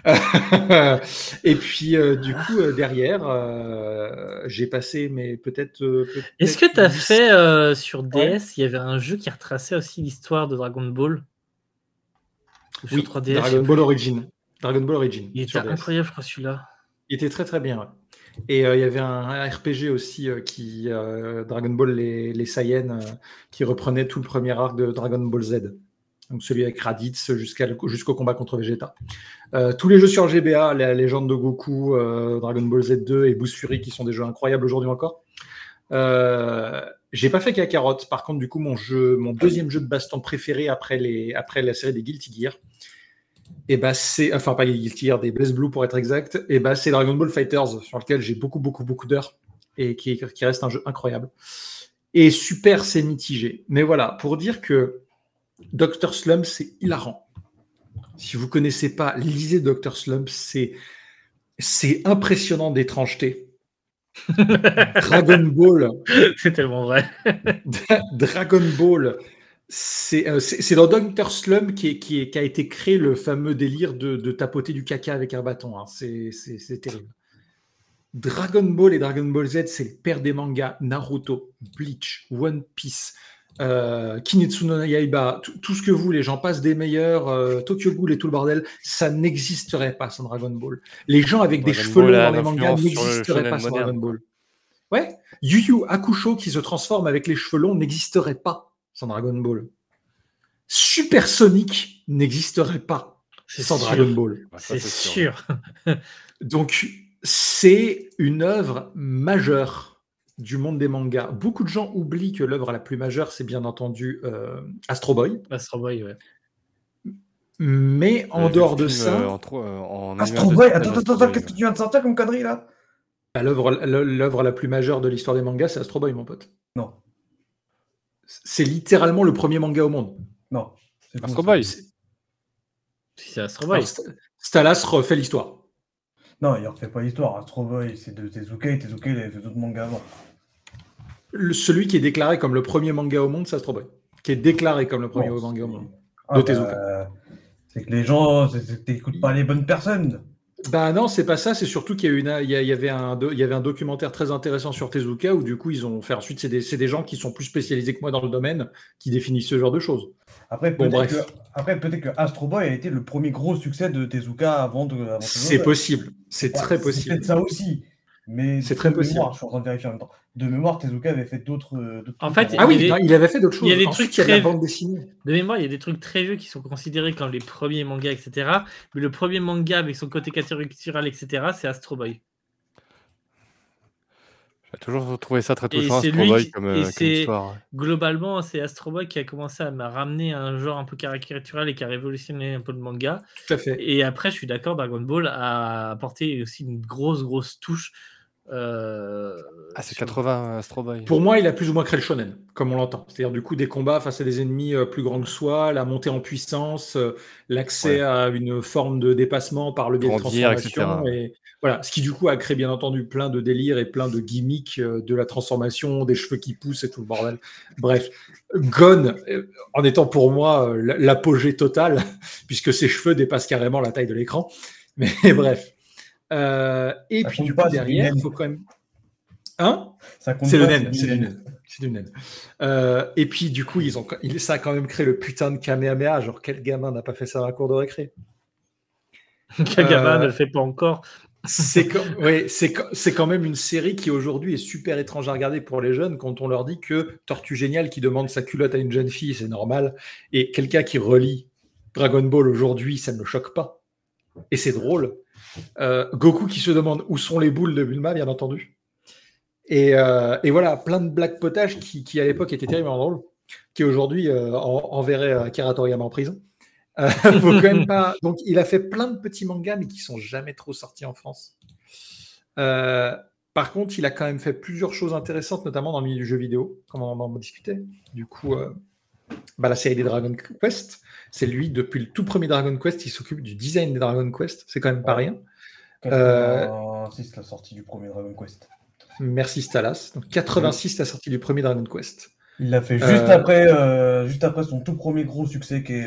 Et puis du coup derrière j'ai passé peut-être est-ce que tu as fait sur DS, il y avait un jeu qui retraçait aussi l'histoire de Dragon Ball? Oui, 3DS, Dragon Ball Origin. Il était incroyable, je crois, celui-là. Il était très très bien. Ouais. Et il y avait un RPG aussi Dragon Ball les Saiyans qui reprenait tout le premier arc de Dragon Ball Z. Donc celui avec Raditz jusqu'au combat contre Vegeta. Tous les jeux sur GBA, la légende de Goku, Dragon Ball Z2 et Boost Fury qui sont des jeux incroyables aujourd'hui encore. J'ai pas fait Kakarot. Par contre, du coup, mon deuxième jeu de baston préféré après la série des Guilty Gear, et bah enfin pas les Guilty Gear, des BlazBlue pour être exact, et bah c'est Dragon Ball Fighters sur lequel j'ai beaucoup d'heures et qui reste un jeu incroyable. Et Super, c'est mitigé. Mais voilà, pour dire que Dr. Slump, c'est hilarant. Si vous connaissez pas, lisez Dr. Slump, c'est impressionnant d'étrangeté. Dragon Ball. C'est tellement vrai. Dragon Ball, c'est dans Dr. Slump qui a été créé le fameux délire de tapoter du caca avec un bâton. Hein. C'est terrible. Dragon Ball et Dragon Ball Z, c'est le père des mangas. Naruto, Bleach, One Piece, Kimetsu no Yaiba, tout ce que vous, les gens passent des meilleurs, Tokyo Ghoul et tout le bordel, ça n'existerait pas sans Dragon Ball. Les gens avec des cheveux longs dans les mangas n'existeraient pas sans Dragon Ball. Ouais, Yu Yu Hakusho qui se transforme avec les cheveux longs n'existerait pas sans Dragon Ball. Super Sonic n'existerait pas sans Dragon Ball. C'est sûr. Donc, c'est une œuvre majeure du monde des mangas. Beaucoup de gens oublient que l'œuvre la plus majeure, c'est bien entendu Astro Boy. Astro Boy, ouais. Mais en dehors de ça... Astro Boy, attends, qu'est-ce que tu viens de sortir comme connerie, là? L'œuvre la plus majeure de l'histoire des mangas, c'est Astro Boy, mon pote. Non. C'est littéralement le premier manga au monde. Non. Astro Boy. C'est Astro Boy. Stalas refait l'histoire. Non, il ne refait pas l'histoire. Astro Boy, c'est de Tezuka, et Tezuka, il avait fait d'autres mangas avant. Celui qui est déclaré comme le premier manga au monde, c'est Astro Boy. Qui est déclaré comme le premier manga au monde. De Tezuka. C'est que les gens n'écoutent pas les bonnes personnes. Bah non, c'est pas ça, c'est surtout qu'il y avait un documentaire très intéressant sur Tezuka où du coup ils ont fait ensuite, c'est des gens qui sont plus spécialisés que moi dans le domaine qui définissent ce genre de choses. Après, peut-être que Astro Boy a été le premier gros succès de Tezuka avant c'est possible, c'est très possible. C'est peut-être ça aussi. Mais c'est très possible. Je suis en train de vérifier en même temps. De mémoire, Tezuka avait fait d'autres. En fait, il avait fait d'autres choses. Il y a des trucs très bande dessinée. De mémoire, il y a des trucs très vieux qui sont considérés comme les premiers mangas, etc. Mais le premier manga avec son côté caricatural, etc., c'est Astro Boy. J'ai toujours trouvé ça très touchant, Astro Boy, comme histoire. Globalement, c'est Astro Boy qui a commencé à me ramener un genre un peu caricatural et qui a révolutionné un peu le manga. Tout à fait. Et après, je suis d'accord, Dragon Ball a apporté aussi une grosse touche. C'est 80 Astro Boy. Pour moi, il a plus ou moins créé le shonen, comme on l'entend. C'est-à-dire du coup des combats face à des ennemis plus grands que soi, la montée en puissance, l'accès à une forme de dépassement par le biais de transformation. Et voilà, ce qui du coup a créé bien entendu plein de délires et plein de gimmicks de la transformation, des cheveux qui poussent et tout le bordel. Bref, Gon en étant pour moi l'apogée totale, puisque ses cheveux dépassent carrément la taille de l'écran. Mais bref. Et puis du coup derrière, il faut quand même. Hein? C'est le naine. Et puis du coup, ça a quand même créé le putain de Kamehameha. Genre quel gamin n'a pas fait ça à la cour de récré? Quel gamin ne le fait pas encore? C'est quand même une série qui aujourd'hui est super étrange à regarder pour les jeunes quand on leur dit que Tortue Géniale qui demande sa culotte à une jeune fille, c'est normal, et quelqu'un qui relit Dragon Ball aujourd'hui, ça ne le choque pas. Et c'est drôle. Goku qui se demande où sont les boules de Bulma, bien entendu. Et voilà, plein de blagues potages qui à l'époque étaient terriblement drôles, qui aujourd'hui enverraient Akira Toriyama en prison. Faut quand même pas... Donc il a fait plein de petits mangas, mais qui sont jamais trop sortis en France. Par contre, il a quand même fait plusieurs choses intéressantes, notamment dans le milieu du jeu vidéo, comme on en discutait. Du coup, la série des Dragon Quest, c'est lui, depuis le tout premier Dragon Quest, il s'occupe du design des Dragon Quest. C'est quand même pas rien. 86, la sortie du premier Dragon Quest. Merci Stalas. Donc 86, la sortie du premier Dragon Quest. Il l'a fait juste après son tout premier gros succès qui est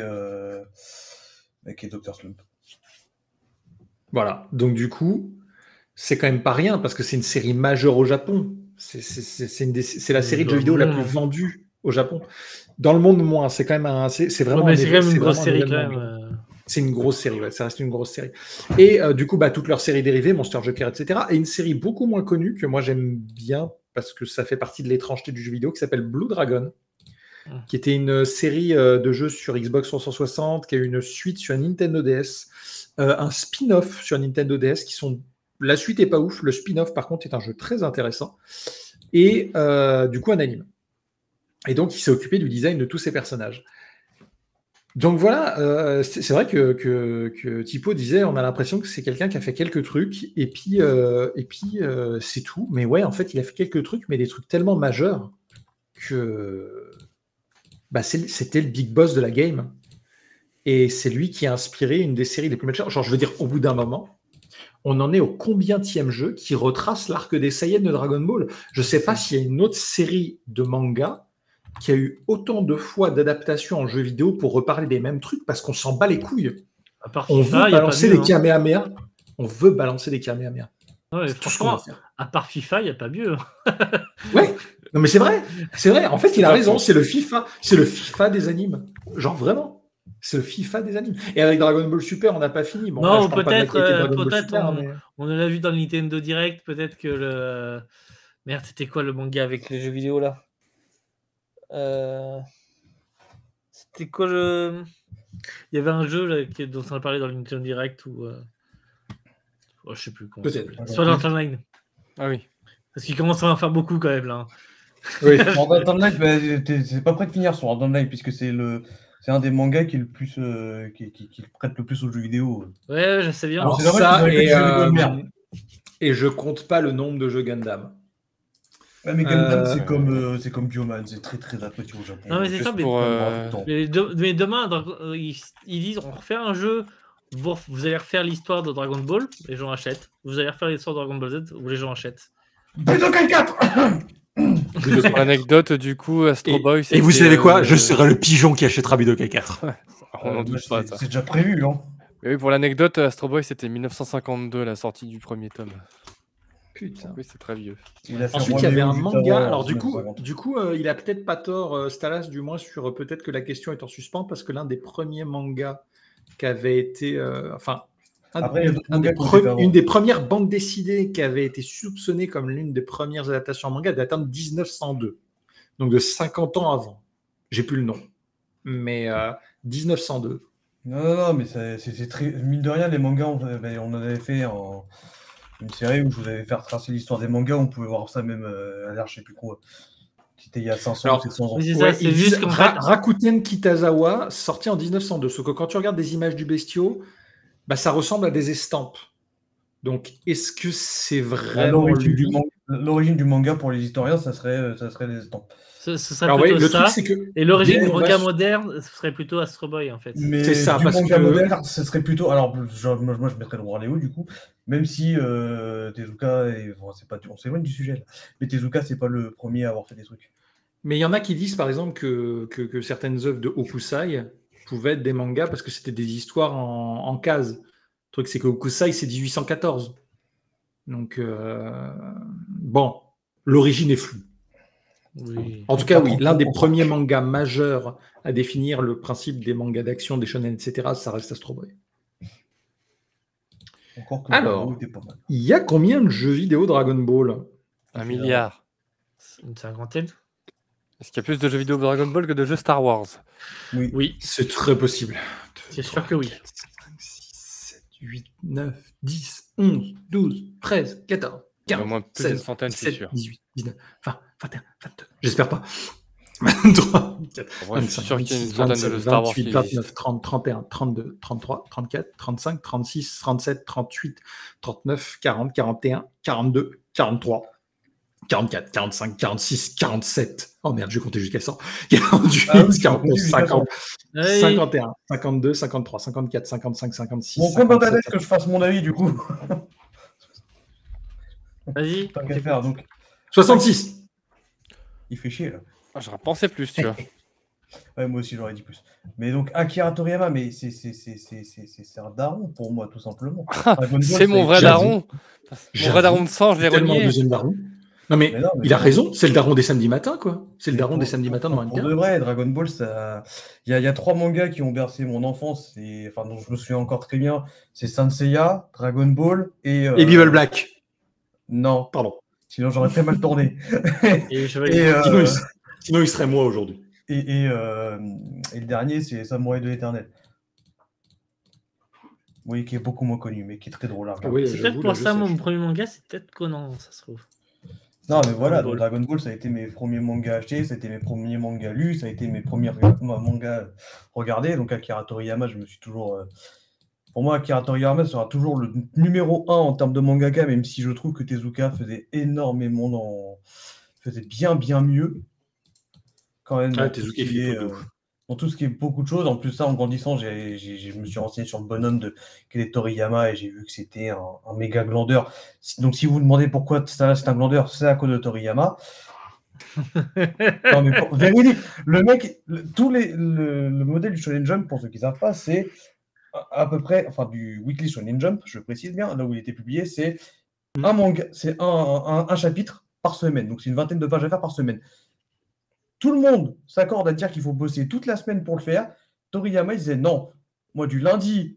Dr. Slump. Voilà. Donc du coup, c'est quand même pas rien parce que c'est une série majeure au Japon. C'est la série de jeux vidéo la plus vendue au Japon. Dans le monde, moins. C'est quand même c'est vraiment. C'est quand même une grosse série quand même. C'est une grosse série, ouais, ça reste une grosse série. Et du coup, toutes leurs séries dérivées, Monster Joker, etc. Et une série beaucoup moins connue que moi j'aime bien parce que ça fait partie de l'étrangeté du jeu vidéo qui s'appelle Blue Dragon, qui était une série de jeux sur Xbox 360, qui a eu une suite sur Nintendo DS, un spin-off sur Nintendo DS qui sont... La suite est pas ouf, le spin-off par contre est un jeu très intéressant et du coup un anime. Et donc il s'est occupé du design de tous ces personnages. Donc voilà, c'est vrai que Thibaut disait, on a l'impression que c'est quelqu'un qui a fait quelques trucs et puis c'est tout. Mais ouais, en fait, il a fait quelques trucs, mais des trucs tellement majeurs que c'était le big boss de la game. Et c'est lui qui a inspiré une des séries les plus majeures. Genre, je veux dire, au bout d'un moment, on en est au combientième jeu qui retrace l'arc des Saiyans de Dragon Ball. Je sais pas s'il y a une autre série de manga qui a eu autant de fois d'adaptation en jeu vidéo pour reparler des mêmes trucs parce qu'on s'en bat les couilles. À part On FIFA, veut y a balancer pas des mieux, Kamehameha. On veut balancer des Kamehameha. Ouais, C'est tout ce qu'on va franchement, faire. à part FIFA, il n'y a pas mieux. Ouais, non mais c'est vrai. C'est vrai. En fait, il a raison. C'est le FIFA des animes. Genre vraiment. C'est le FIFA des animes. Et avec Dragon Ball Super, on n'a pas fini. Bon, là, Non, je parle pas de la qualité de Dragon Ball peut-être Super, mais- on l'a vu dans le Nintendo Direct, peut-être que le... Merde, c'était quoi le manga avec les jeux vidéo là C'était quoi le... Il y avait un jeu là, dont on a parlé dans le Nintendo Direct ou... Oh, je sais plus comment ça Peut-être. s'appelait. Sword Art Online. Ah oui. Parce qu'il commence à en faire beaucoup quand même là. Oui. Sword Art Online, c'est pas prêt de finir Sword Art Online puisque c'est un des mangas qui est le plus qui prête le plus aux jeux vidéo. Ouais, je sais bien. Alors c'est dommage ça, qu'ils auraient fait des jeux vidéo de merde. et je compte pas le nombre de jeux Gundam. Ouais, mais Gundam, c'est comme Bioman, c'est très très apprécié au Japon. Non, mais c'est Juste ça, mais, pour, mais demain, ils disent on refait un jeu, vous allez refaire l'histoire de Dragon Ball, les gens achètent. Vous allez refaire l'histoire de Dragon Ball Z, où les gens achètent. Budokai 4 Pour l'anecdote, du coup, Astro Boy. Et vous c'était, savez quoi? Je serai le pigeon qui achètera Budokai 4. On en doute pas, ça. C'est déjà prévu, hein. Mais oui, pour l'anecdote, Astro Boy, c'était 1952, la sortie du premier tome. Putain. Oui, c'est très vieux. Ensuite, il y avait un manga. Alors, du coup, il a peut-être pas tort, Stalas, du moins, sur peut-être que la question est en suspens, parce que l'un des premiers mangas qui avait été. Une des premières bandes dessinées qui avait été soupçonnée comme l'une des premières adaptations en manga date de 1902. Donc, de 50 ans avant. J'ai plus le nom. Mais 1902. Non, mais c'est très. Mine de rien, les mangas, on en avait fait une série où je vous avais fait retracer l'histoire des mangas, on pouvait voir ça même à l'air, je sais plus quoi. C'était il y a 500 ou 700 ans. C'est ça, c'est juste qu'en fait... Rakuten Kitazawa, sorti en 1902. Sauf que quand tu regardes des images du bestiau, ça ressemble à des estampes. Donc, est-ce que c'est vraiment l'origine du manga pour les historiens, ça serait les estampes. Ce serait plutôt ça. Et l'origine du manga moderne, ce serait plutôt Astro Boy, en fait. Mais c'est ça, du parce manga que... moderne, ce serait plutôt... Alors, moi, je mettrais le Roi Léo, du coup. Même si Tezuka... on s'éloigne du sujet, là. Mais Tezuka, c'est pas le premier à avoir fait des trucs. Mais il y en a qui disent, par exemple, que certaines œuvres de Hokusai pouvaient être des mangas parce que c'était des histoires en cases. Le truc, c'est que Hokusai, c'est 1814. Donc, bon, l'origine est floue. Oui. En tout cas, oui, l'un des premiers mangas majeurs à définir le principe des mangas d'action, des shonen, etc., ça reste Astro Boy. Alors, il y a combien de jeux vidéo Dragon Ball? 1 milliard. Une cinquantaine. Est-ce qu'il y a plus de jeux vidéo Dragon Ball que de jeux Star Wars? Oui. C'est très possible. C'est sûr que oui. 4, 5, 6, 7, 8, 9, 10, 11, 12, 13, 14, 15, au moins plus 16, d'une centaine, 17, c'est sûr. 18, 19, 20, 21, 22. J'espère pas. 23, 24, En vrai, je suis 25, sûr qu'il y a une 26, centaine de 27, jeux Star Wars 28, qui 29, existent. 30, 31, 32, 33, 34, 35, 36, 37, 38, 39, 40, 41, 42, 43, 44, 45, 46, 47. Oh merde, je vais compter jusqu'à 100. 48, 49, 50, 51, 52, 53, 54, 55, 56. Bon, compte dans ta tête que je fasse mon avis, du coup. Vas-y. Tant qu'à faire, donc. 66. Il fait chier, là. Ah, j'aurais pensé plus, tu vois. Ouais, moi aussi, j'aurais dit plus. Mais donc, Akira Toriyama, mais c'est un daron pour moi, tout simplement. C'est mon vrai daron. Mon vrai daron de sang, je l'ai tellement renié. un deuxième daron. Non, mais non, il a raison, c'est le daron des samedis matins, quoi. C'est le daron des samedis matins de Pour manga. de vrai, Dragon Ball, ça... il y a 3 mangas qui ont bercé mon enfance, enfin, dont je me souviens encore très bien. C'est Saint Seiya, Dragon Ball et Beeble Black. Non. Pardon. Sinon, j'aurais très mal tourné. Sinon, il serait moi aujourd'hui. Et le dernier, c'est Samouraï de l'Éternel. Oui, qui est beaucoup moins connu, mais qui est très drôle à regarder. Oui, c'est peut-être pour ça, mon premier manga, c'est peut-être Conan, ça se trouve. Non, mais voilà, donc Dragon Ball, ça a été mes premiers mangas achetés, ça a été mes premiers mangas lus, ça a été mes premiers mangas regardés. Donc Akira Toriyama, je me suis toujours... Pour moi, Akira Toriyama sera toujours le numéro 1 en termes de mangaka, même si je trouve que Tezuka faisait énormément faisait bien mieux. Quand même, dans tout ce qui est beaucoup de choses. En plus, ça, en grandissant, je me suis renseigné sur le bonhomme de quel est Toriyama et j'ai vu que c'était un méga glandeur. Donc, si vous vous demandez pourquoi c'est un glandeur, c'est à cause de Toriyama. Non, mais véridique, le mec, le modèle du Shonen Jump, pour ceux qui ne savent pas, c'est à peu près, enfin, du Weekly Shonen Jump, je précise bien, là où il était publié, c'est un manga, c'est un chapitre par semaine. Donc, c'est une vingtaine de pages à faire par semaine. Tout le monde s'accorde à dire qu'il faut bosser toute la semaine pour le faire. Toriyama, il disait non. Moi, du lundi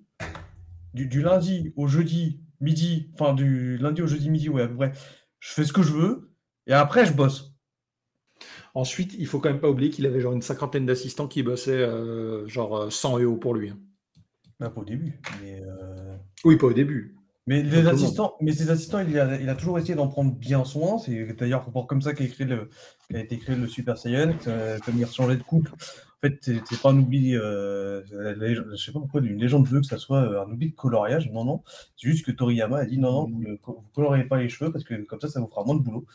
au jeudi midi, enfin du lundi au jeudi midi, ouais, à peu près, je fais ce que je veux et après, je bosse. Ensuite, il faut quand même pas oublier qu'il avait genre une 50aine d'assistants qui bossaient genre 100 EO pour lui. Pas au début. Oui, pas au début. Mais ses assistants, il a toujours essayé d'en prendre bien soin. C'est d'ailleurs comme ça qu'a été créé le Super Saiyan, comme il changeait de couple. En fait, c'est pas un oubli. Je sais pas pourquoi une légende veut que ça soit un oubli de coloriage. Non. C'est juste que Toriyama a dit non, vous ne coloriez pas les cheveux parce que comme ça vous fera moins de boulot.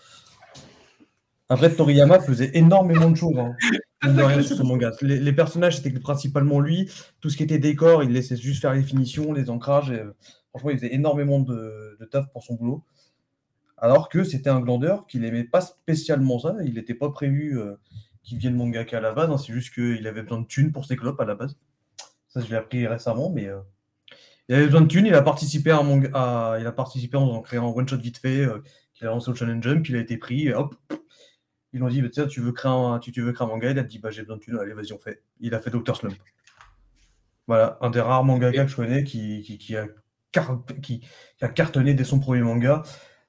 Après, Toriyama faisait énormément de choses. Sur ce manga. Les personnages, c'était principalement lui. Tout ce qui était décor, il laissait juste faire les finitions, les ancrages. Franchement, il faisait énormément de taf pour son boulot. Alors que c'était un glandeur qui n'aimait pas spécialement ça. Il n'était pas prévu qu'il vienne mangaka à la base. Hein. C'est juste qu'il avait besoin de thunes pour ses clopes à la base. Ça, je l'ai appris récemment. Mais il avait besoin de thunes. Il a participé en créant un one-shot vite fait qu'il a lancé au Shonen Jump. Il a été pris. Et hop, ils l'ont dit, tiens, tu veux créer un manga? Il a dit, j'ai besoin de thunes. Allez, vas-y, on fait. Il a fait Dr. Slump. Voilà, un des rares mangaka que je connais qui a cartonné dès son premier manga.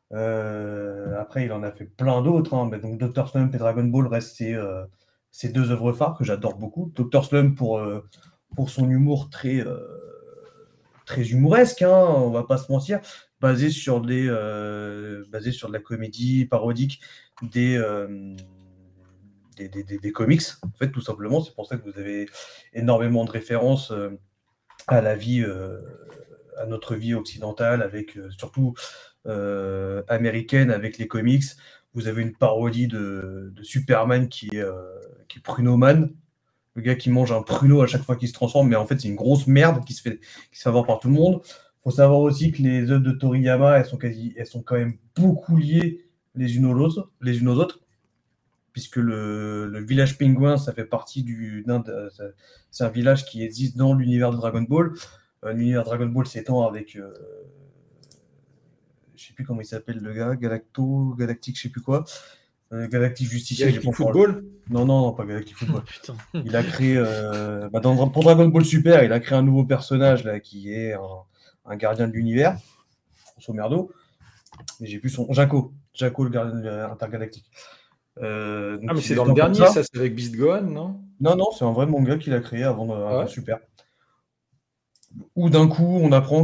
Après, il en a fait plein d'autres. Hein. Donc, Dr. Slump et Dragon Ball restent ses deux œuvres phares que j'adore beaucoup. Dr. Slump pour son humour très humoresque, hein, on va pas se mentir, basé sur de la comédie parodique des comics, en fait, tout simplement. C'est pour ça que vous avez énormément de références à la vie, à notre vie occidentale, avec surtout américaine, avec les comics. Vous avez une parodie de Superman qui est Prunoman, le gars qui mange un pruneau à chaque fois qu'il se transforme, mais en fait c'est une grosse merde qui se fait avoir par tout le monde. Il faut savoir aussi que les œuvres de Toriyama, elles sont quand même beaucoup liées les unes aux autres, puisque le village pingouin, ça fait partie c'est un village qui existe dans l'univers de Dragon Ball. L'univers Dragon Ball s'étend avec je sais plus comment il s'appelle le gars, Galactique, je sais plus quoi. Galactic Justicier. Galactic Football ? Non, pas Galactic Football. Il a créé, pour Dragon Ball Super, il a créé un nouveau personnage là, qui est un gardien de l'univers, Grosso merdo. Mais j'ai plus son. Jaco, le gardien intergalactique. Mais c'est dans le dernier, ça c'est avec Beast Gohan, non ? Non, c'est un vrai manga qu'il a créé avant Super. Où d'un coup, on apprend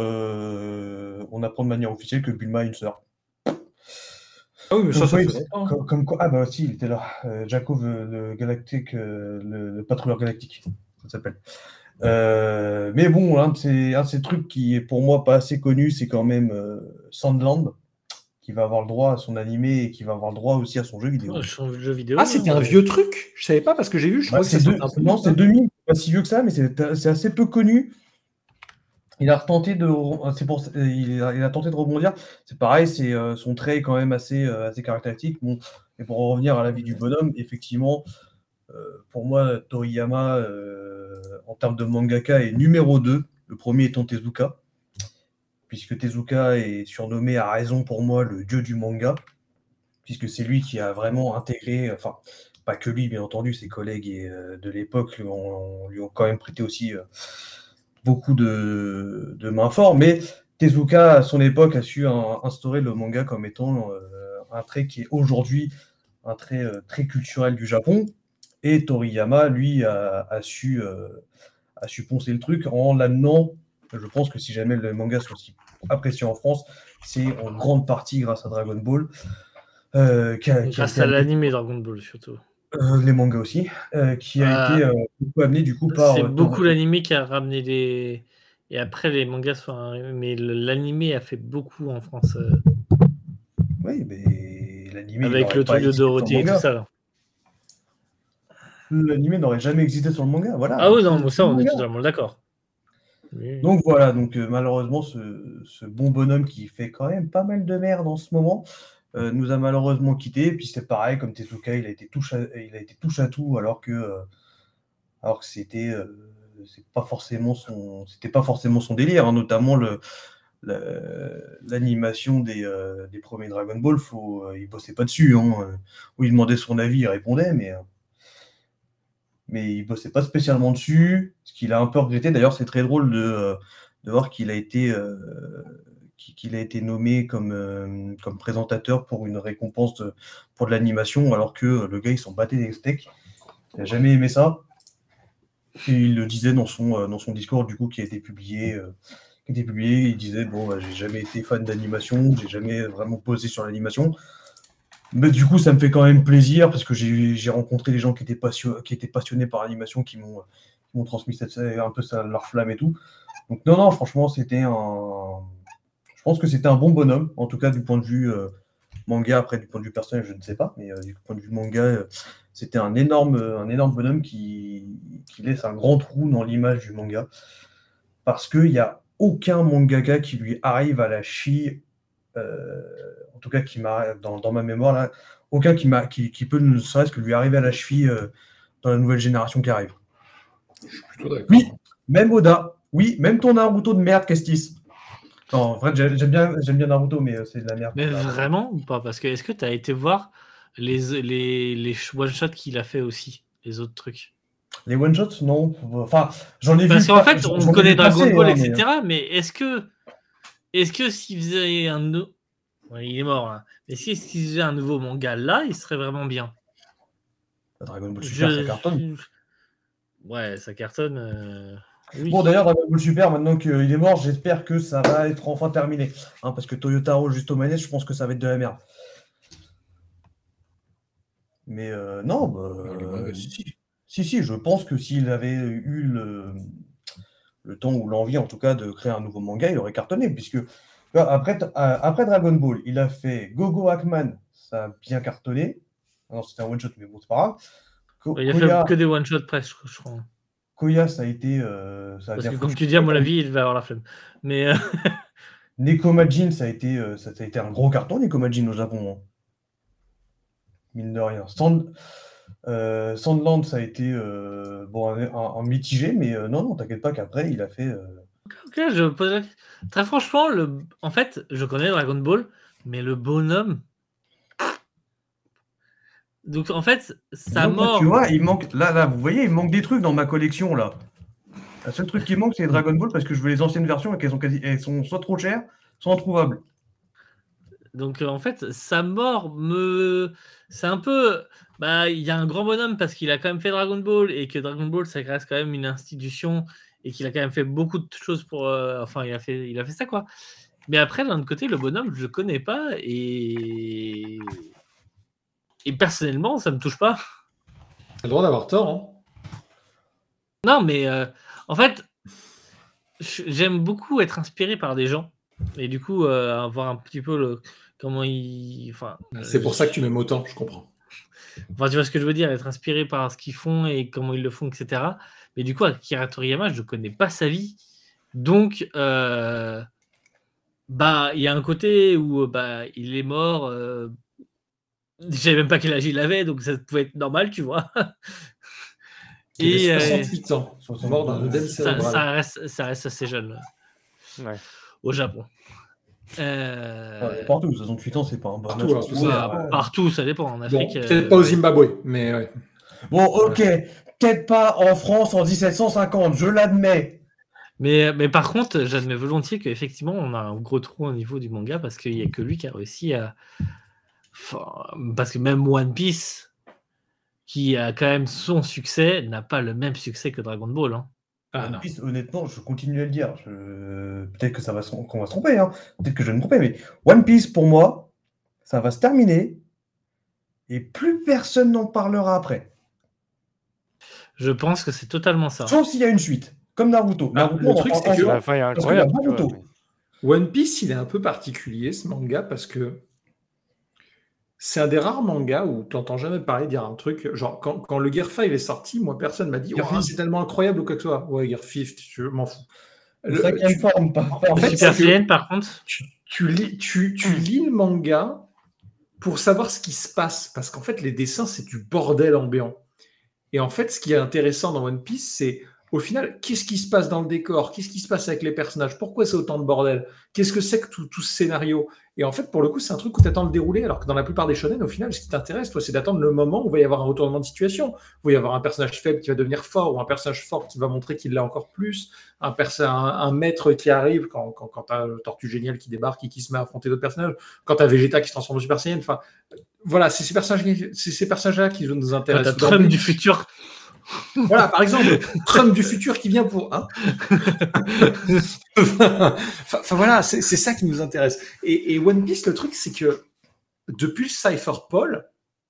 de manière officielle que Bulma a une sœur. Ah oui, mais ça fait comme quoi. Ah bah si, il était là. Jaco, le galactique, le patrouilleur galactique, ça s'appelle. Mais bon, un de ces trucs qui est pour moi pas assez connu, c'est quand même Sandland, qui va avoir le droit à son animé et qui va avoir le droit aussi à son jeu vidéo. Ah, c'était un vieux truc? Je savais pas parce que j'ai vu, je crois que c'est Non, c'est 2000, pas si vieux que ça, mais c'est assez peu connu. Il a tenté de rebondir. C'est pareil, son trait est quand même assez caractéristique. Bon, et pour en revenir à la vie du bonhomme, effectivement, pour moi, Toriyama, en termes de mangaka, est numéro 2. Le premier étant Tezuka, puisque Tezuka est surnommé à raison pour moi le dieu du manga. puisque c'est lui qui a vraiment intégré, enfin, pas que lui, bien entendu, ses collègues de l'époque lui ont quand même prêté aussi beaucoup de main forte, mais Tezuka, à son époque, a su instaurer le manga comme étant un trait qui est aujourd'hui un trait très culturel du Japon, et Toriyama, lui, a su poncer le truc en l'amenant. Je pense que si jamais le manga soit aussi apprécié en France, c'est en grande partie grâce à Dragon Ball. Grâce à l'anime Dragon Ball, surtout. Les mangas aussi, qui a été beaucoup amené du coup par... C'est beaucoup l'anime qui a ramené les... Et après, les mangas sont... Mais l'anime a fait beaucoup en France. Oui, mais l'anime... Avec le truc de Dorothée et tout ça, là. L'anime n'aurait jamais existé sur le manga, voilà. Ah oui, non, ça, on est totalement d'accord. Mais... Donc voilà, donc malheureusement, ce bon bonhomme qui fait quand même pas mal de merde en ce moment, nous a malheureusement quitté. Et puis c'est pareil, comme Tezuka, il a été touche à tout, alors que c'était pas forcément son délire, hein, notamment l'animation des premiers Dragon Ball. Il bossait pas dessus, hein, où il demandait son avis, il répondait, mais il bossait pas spécialement dessus, ce qu'il a un peu regretté. D'ailleurs, c'est très drôle de voir qu'il a été nommé comme présentateur pour une récompense pour de l'animation, alors que le gars, il s'en battait les steaks. Il n'a jamais aimé ça. Et il le disait dans son discours, du coup, qui a été publié. Il disait, bon, j'ai jamais été fan d'animation, j'ai jamais vraiment posé sur l'animation. Mais du coup, ça me fait quand même plaisir, parce que j'ai rencontré des gens qui étaient passionnés par l'animation, qui m'ont transmis un peu leur flamme et tout. Donc non, franchement, je pense que c'était un bon bonhomme, en tout cas du point de vue manga. Après, du point de vue personnel, je ne sais pas, mais du point de vue manga, c'était un énorme bonhomme qui laisse un grand trou dans l'image du manga, parce qu'il n'y a aucun mangaka qui lui arrive à la cheville, en tout cas qui m'a dans ma mémoire là, aucun qui peut ne serait-ce que lui arriver à la cheville dans la nouvelle génération qui arrive. Je suis plutôt d'accord. Oui, même Oda, oui, même ton Naruto de merde, Kestis. Non, en vrai, j'aime bien Naruto, mais c'est de la merde. Mais vraiment ou pas? Parce que est-ce que tu as été voir les one-shots qu'il a fait aussi, les autres trucs? Les one-shots, non. Enfin, j'en ai vu. Parce qu'en fait, on connaît Dragon Ball, etc. Mais est-ce que s'il faisait un... Ouais, il est mort, là. Mais s'il faisait un nouveau manga là, il serait vraiment bien. Dragon Ball Super, ça cartonne. Ouais, ça cartonne. Oui. Bon, d'ailleurs, Dragon Ball Super, maintenant qu'il est mort, j'espère que ça va être enfin terminé. Hein, parce que Toyotaro, juste aux manettes, je pense que ça va être de la merde. Mais non, si, je pense que s'il avait eu le temps ou l'envie, en tout cas, de créer un nouveau manga, il aurait cartonné. Puisque après Dragon Ball, il a fait Gogo Hackman, ça a bien cartonné. Alors, c'était un one-shot, mais bon, c'est pas grave. Il a fait que des one-shots presque, je crois. Koya, ça a été... Parce que comme tu dis, à mon avis, il va avoir la flemme. Mais... Nekomajin, ça a été un gros carton, Nekomajin, au Japon. Hein. Mine de rien. Sandland, ça a été un mitigé, mais non, t'inquiète pas qu'après, il a fait... Ok, je pose la question. Très franchement, en fait, je connais Dragon Ball, mais le bonhomme... Donc, en fait, sa mort... Tu vois, il manque... Là, vous voyez, il manque des trucs dans ma collection, là. Le seul truc qui manque, c'est les Dragon Ball, parce que je veux les anciennes versions et qu'elles sont soit trop chères, soit introuvables. Donc, en fait, sa mort c'est un peu... il y a un grand bonhomme parce qu'il a quand même fait Dragon Ball et que Dragon Ball, ça reste quand même une institution et qu'il a quand même fait beaucoup de choses pour... il a fait ça, quoi. Mais après, d'un autre côté, le bonhomme, je le connais pas et personnellement, ça me touche pas. T'as le droit d'avoir tort, hein. Non, mais en fait, j'aime beaucoup être inspiré par des gens et du coup, avoir un petit peu comment ils... c'est pour ça que tu m'aimes autant, je comprends. Enfin, tu vois ce que je veux dire, être inspiré par ce qu'ils font et comment ils le font, etc. Mais du coup, Akira Toriyama, je ne connais pas sa vie. Donc, il y a un côté où il est mort. Je ne savais même pas quel âge il avait, donc ça pouvait être normal, tu vois. Il a 68 ans, mort d'un œdème cérébral. Ça reste assez jeune, ouais. Au Japon. Partout, 68 ans, c'est pas un bon Partout, âge. Partout, ça dépend. En Afrique. Peut-être pas au Zimbabwe, mais ouais. Bon, ok. Peut-être pas en France en 1750, je l'admets. Mais par contre, j'admets volontiers qu'effectivement, on a un gros trou au niveau du manga parce qu'il n'y a que lui qui a réussi à. Parce que même One Piece, qui a quand même son succès, n'a pas le même succès que Dragon Ball. Hein. One Piece, honnêtement, je continue à le dire. Peut-être que qu'on va se tromper, hein. Peut-être que je vais me tromper, mais One Piece, pour moi, ça va se terminer et plus personne n'en parlera après. Je pense que c'est totalement ça. Sauf s'il y a une suite, comme Naruto. Le truc, c'est que la fin est incroyable. One Piece, il est un peu particulier, ce manga, parce que c'est un des rares mangas où tu n'entends jamais parler dire un truc. Genre, quand le Gear 5 est sorti, moi, personne m'a dit oh, c'est tellement incroyable ou quoi que ce soit. Ouais, Gear 5, je m'en fous. Cinquième forme, en fait, Super Saiyan, par contre. Tu lis le manga pour savoir ce qui se passe. Parce qu'en fait, les dessins, c'est du bordel ambiant. Et en fait, ce qui est intéressant dans One Piece, c'est au final, qu'est-ce qui se passe dans le décor? Qu'est-ce qui se passe avec les personnages? Pourquoi c'est autant de bordel? Qu'est-ce que c'est que tout ce scénario? Et en fait, pour le coup, c'est un truc où tu attends le déroulé, alors que dans la plupart des shonen, au final, ce qui t'intéresse, toi, c'est d'attendre le moment où il va y avoir un retournement de situation, où il va y avoir un personnage faible qui va devenir fort, ou un personnage fort qui va montrer qu'il l'a encore plus, un maître qui arrive, quand tu as le Tortue Génial qui débarque et qui se met à affronter d'autres personnages, quand tu as Vegeta qui se transforme en Super Saiyan, enfin, voilà, c'est ces personnages-là qui nous intéressent. Quand t'as Trump du futur. Voilà, par exemple, Trump du futur qui vient pour... Hein enfin voilà, c'est ça qui nous intéresse. Et One Piece, le truc, c'est que depuis le Cypher Paul,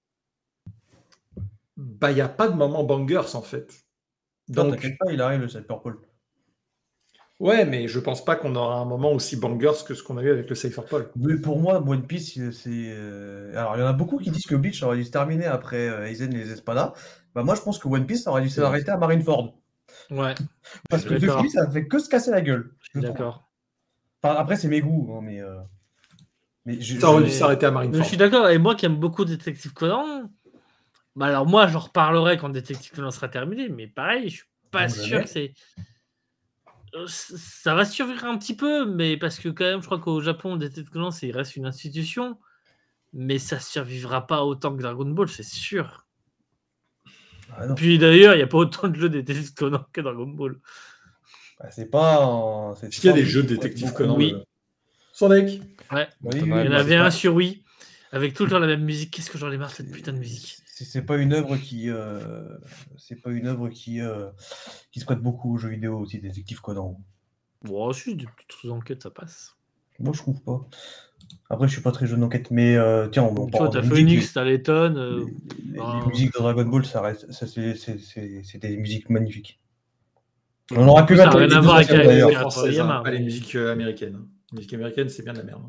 il n'y a pas de moment bangers, en fait. Donc, t'inquiète pas, il arrive le Cypher Paul. Ouais, mais je pense pas qu'on aura un moment aussi bangers que ce qu'on a eu avec le Cypher Paul. Mais pour moi, One Piece, c'est... Alors, il y en a beaucoup qui disent que Bleach aurait dû se terminer après Aizen et les Espada. Bah, moi, je pense que One Piece aurait dû s'arrêter à Marineford. Ouais. Parce que depuis, ça fait que se casser la gueule. Je suis d'accord. Enfin, après, c'est mes goûts, hein, mais ça aurait dû s'arrêter à Marineford. Je suis d'accord. Et moi qui aime beaucoup Détective Conan, bah alors moi, j'en reparlerai quand Détective Conan sera terminé. Mais pareil, je suis pas sûr que c'est... Ça va survivre un petit peu, mais parce que quand même, je crois qu'au Japon, Détective Conan, il reste une institution. Mais ça survivra pas autant que Dragon Ball, c'est sûr. Puis d'ailleurs, il n'y a pas autant de jeux de Détective Conan que Dragon Ball. Bah, c'est pas. Est-ce qu'il y a des jeux de Détective Conan? Oui. Sonic. Ouais. Oui, il y en avait un sur Wii, avec tout le temps la même musique. Qu'est-ce que j'en ai marre de cette putain de musique. C'est pas une œuvre qui. Qui se prête beaucoup aux jeux vidéo aussi, Détective Conan. Bon, si, des petites enquêtes, ça passe. Moi, je trouve pas. Après, je suis pas très jeu d'enquête, mais tiens, on parle. T'as Phoenix, t'as Letton. Les musiques de Dragon Ball, ça reste, c'est des musiques magnifiques. On aura pu mettre rien à voir avec les musiques américaines. Les musiques américaines, c'est bien de la merde.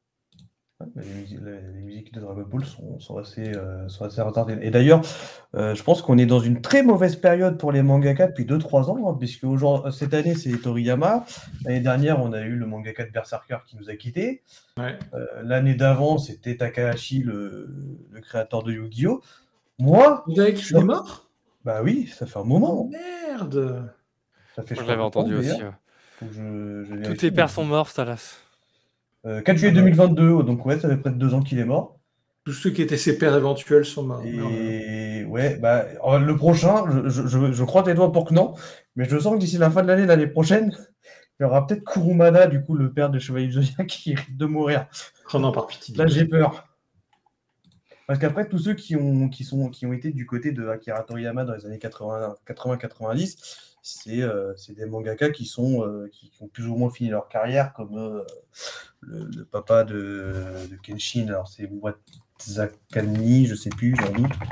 Les musiques de Dragon Ball sont assez retardées. Et d'ailleurs, je pense qu'on est dans une très mauvaise période pour les mangaka depuis 2-3 ans, hein, puisque cette année, c'est Toriyama. L'année dernière, on a eu le mangaka de Berserker qui nous a quittés. Ouais. L'année d'avant, c'était Takahashi, le créateur de Yu-Gi-Oh! Moi... Vous avez qui est mort? Bah oui, ça fait un moment. Oh, merde. Ça fait, je l'avais entendu aussi. Ouais. Tous tes pères sont morts, Stalas. 4 juillet 2022, donc ouais, ça fait près de 2 ans qu'il est mort. Tous ceux qui étaient ses pères éventuels sont morts. Et ouais, bah, le prochain, je crois tes doigts pour que non, mais je sens que d'ici la fin de l'année prochaine, il y aura peut-être Kurumada, du coup, le père de Chevalier du Zodiac, qui risque de mourir. Oh non, par pitié. Là, j'ai peur. Parce qu'après, tous ceux qui ont été du côté de Akira Toriyama dans les années 80-90, c'est des mangaka qui ont plus ou moins fini leur carrière, comme le papa de Kenshin, alors c'est Watsakani, je sais plus, j'en doute.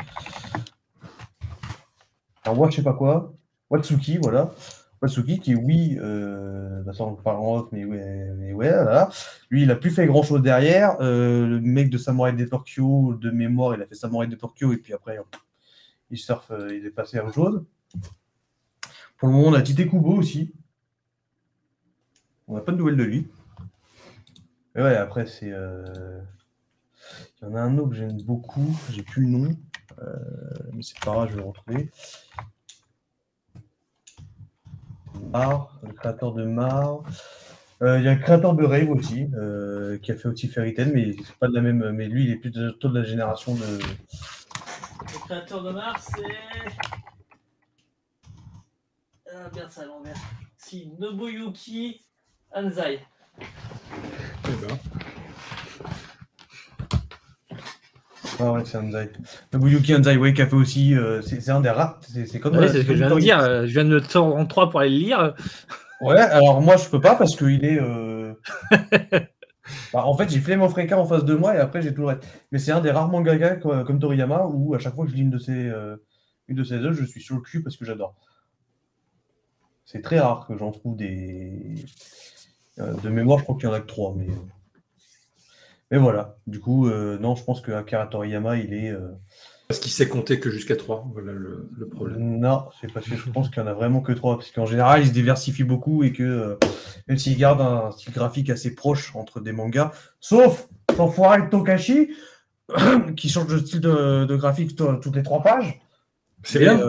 Alors, je sais pas quoi. Watsuki, voilà. Watsuki qui, oui, ça on parle en off, mais ouais, là. Lui, il a plus fait grand chose derrière. Le mec de Samurai Deportio, de mémoire, il a fait Samurai Deportio, et puis après, il est passé à autre chose. Pour le moment, on a Tite Kubo aussi. On n'a pas de nouvelles de lui. Et ouais, après, c'est... Il y en a un autre que j'aime beaucoup. J'ai plus le nom. Mais c'est pas grave, je vais le retrouver. Mar, le créateur de Mar. Il y a le créateur de Rave aussi, qui a fait aussi Fairy Tail, mais c'est pas de la même. Mais lui, il est plutôt de la génération de. Le créateur de Mars, c'est. Ah merde, ça à l'envers. Si, Nobuyuki Anzai. Ah ouais, c'est Anzai. Nobuyuki Anzai, ouais, qui a fait aussi. C'est un des rares. C'est comme. Ouais, c'est ce que je viens de dire. Je viens de le tendre en 3 pour aller le lire. Ouais, alors moi, je peux pas parce qu'il est. Bah, en fait, j'ai Flame of Recca en face de moi et après, j'ai tout le reste. Mais c'est un des rares mangaka comme Toriyama où à chaque fois que je lis une de ses œuvres, je suis sur le cul parce que j'adore. C'est très rare que j'en trouve des. De mémoire, je crois qu'il y en a que 3. Mais voilà. Du coup, non, je pense que Akira Toriyama, il est. Parce qu'il sait compter que jusqu'à 3. Voilà le problème. Non, c'est parce que je pense qu'il n'y en a vraiment que 3. Parce qu'en général, il se diversifie beaucoup et que même s'il garde un style graphique assez proche entre des mangas, sauf l'enfoiré de Tokashi, qui change de style de graphique toutes les 3 pages. C'est bien.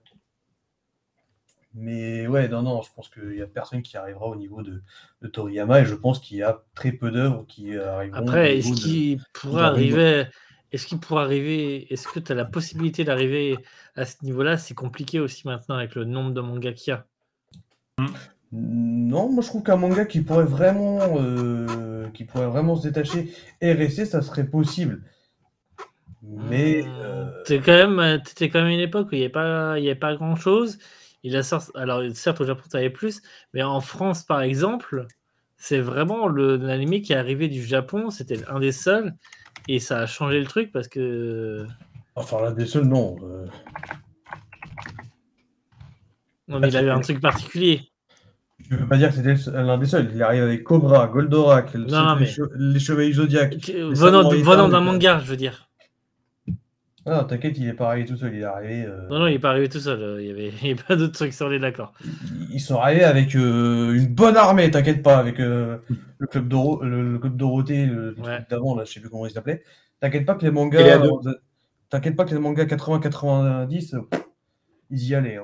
Mais ouais, non, je pense qu'il n'y a personne qui arrivera au niveau de Toriyama et je pense qu'il y a très peu d'œuvres qui arriveront. Après, est-ce qu'il pourra arriver? Est-ce que tu as la possibilité d'arriver à ce niveau-là? C'est compliqué aussi maintenant avec le nombre de mangas qu'il y a. Non, moi je trouve qu'un manga qui pourrait vraiment se détacher et rester, ça serait possible. Mais C'était quand même une époque où il n'y avait pas grand-chose. Alors certes au Japon ça avait plus, mais en France par exemple, c'est vraiment l'anime qui est arrivé du Japon, c'était un des seuls. Et ça a changé le truc parce que. Enfin, l'un des seuls, non. Non, mais il a eu un truc particulier. Je ne veux pas dire que c'était l'un des seuls. Il arrive avec Cobra, Goldorak, les Chevaliers Zodiac. Venant d'un manga, je veux dire. Ah, t'inquiète, il n'est pas arrivé tout seul. Il est arrivé. Non, il n'est pas arrivé tout seul. Il y avait pas d'autres trucs, ça on est d'accord. Ils sont arrivés avec une bonne armée, t'inquiète pas, avec le club Dorothée, le truc d'avant, là, je sais plus comment il s'appelait. T'inquiète pas que les mangas. T'inquiète pas que les mangas 80-90, ils y allaient. Hein.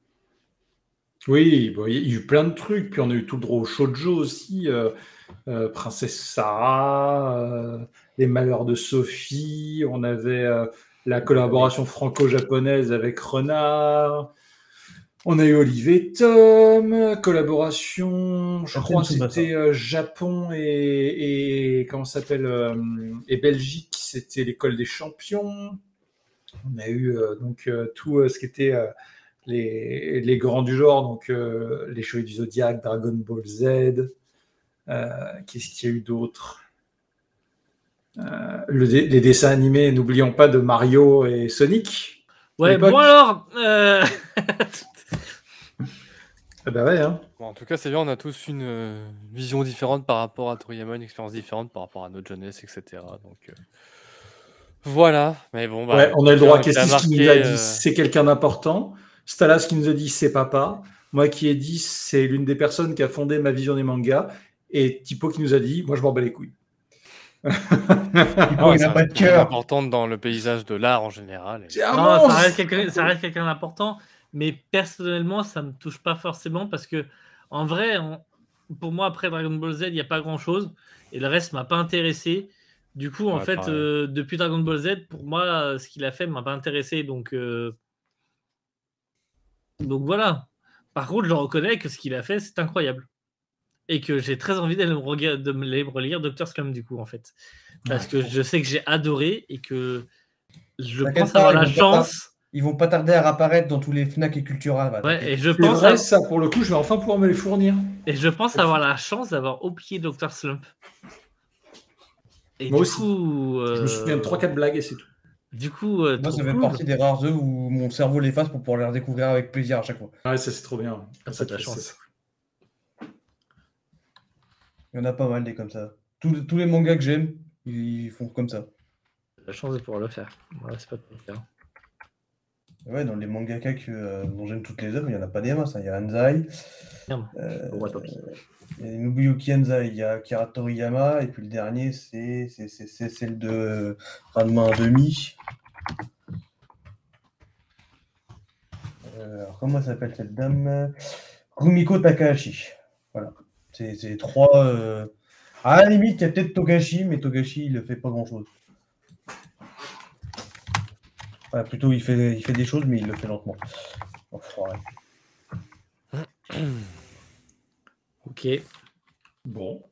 Oui, bon, il y a eu plein de trucs. Puis on a eu tout le droit au shoujo aussi. Princesse Sarah, Les Malheurs de Sophie. On avait la collaboration franco-japonaise avec Renard. On a eu Olivier Tom, collaboration, je crois que c'était Japon et comment ça s'appelle et Belgique, c'était l'école des champions. On a eu tout ce qui était les grands du genre, donc les Chevaliers du Zodiac, Dragon Ball Z. Qu'est-ce qu'il y a eu d'autre? Les dessins animés, n'oublions pas de Mario et Sonic. Ouais, bon alors bah ouais, hein. Bon, en tout cas, c'est bien, on a tous une vision différente par rapport à Toriyama, une expérience différente par rapport à notre jeunesse, etc. Donc voilà, mais bon, bah, ouais, on a le droit. Qu'est-ce qui nous a dit c'est quelqu'un d'important? Stalas qui nous a dit c'est papa. Moi qui ai dit c'est l'une des personnes qui a fondé ma vision des mangas. Et Tipo qui nous a dit moi je m'en bats les couilles. Il n'a pas de cœur. Importante dans le paysage de l'art en général. Non, ça reste quelqu'un d'important, mais personnellement, ça me touche pas forcément parce que, en vrai, pour moi, après Dragon Ball Z, il n'y a pas grand-chose et le reste m'a pas intéressé. Du coup, en fait, depuis Dragon Ball Z, pour moi, ce qu'il a fait m'a pas intéressé, donc voilà. Par contre, je reconnais que ce qu'il a fait, c'est incroyable. Et que j'ai très envie de me relire Dr. Slump du coup en fait. Parce que je sais que j'ai adoré et que je pense avoir la chance. Ils vont pas tarder à apparaître dans tous les Fnac et Cultura. Ouais, et je pense vrai, ça pour le coup, je vais enfin pouvoir me les fournir. Et je pense avoir la chance d'avoir oublié Dr. Slump. Et moi du aussi. Coup, je me souviens de 3-4 blagues et c'est tout. Du coup, moi, ça fait partie des rares œuvres où mon cerveau l'efface pour pouvoir les redécouvrir avec plaisir à chaque fois. Ouais, ça c'est trop bien. Ça de la chance. Il y en a pas mal des comme ça. Tous les mangas que j'aime, ils font comme ça. La chance de pouvoir le faire. Ouais, c'est pas de le faire. Ouais, dans les mangaka dont j'aime toutes les œuvres, il n'y en a pas des masses. Il y a Anzai, il y a Nobuyuki Anzai, il y a Akira Toriyama, et puis le dernier, c'est celle de Ranma 1,5. Alors, comment s'appelle cette dame? Rumiko Takahashi. Voilà. C'est 3. À la limite, il y a peut-être Togashi, mais Togashi, il ne fait pas grand-chose. Enfin, plutôt, il fait des choses, mais il le fait lentement. Enfoiré. Ok. Bon.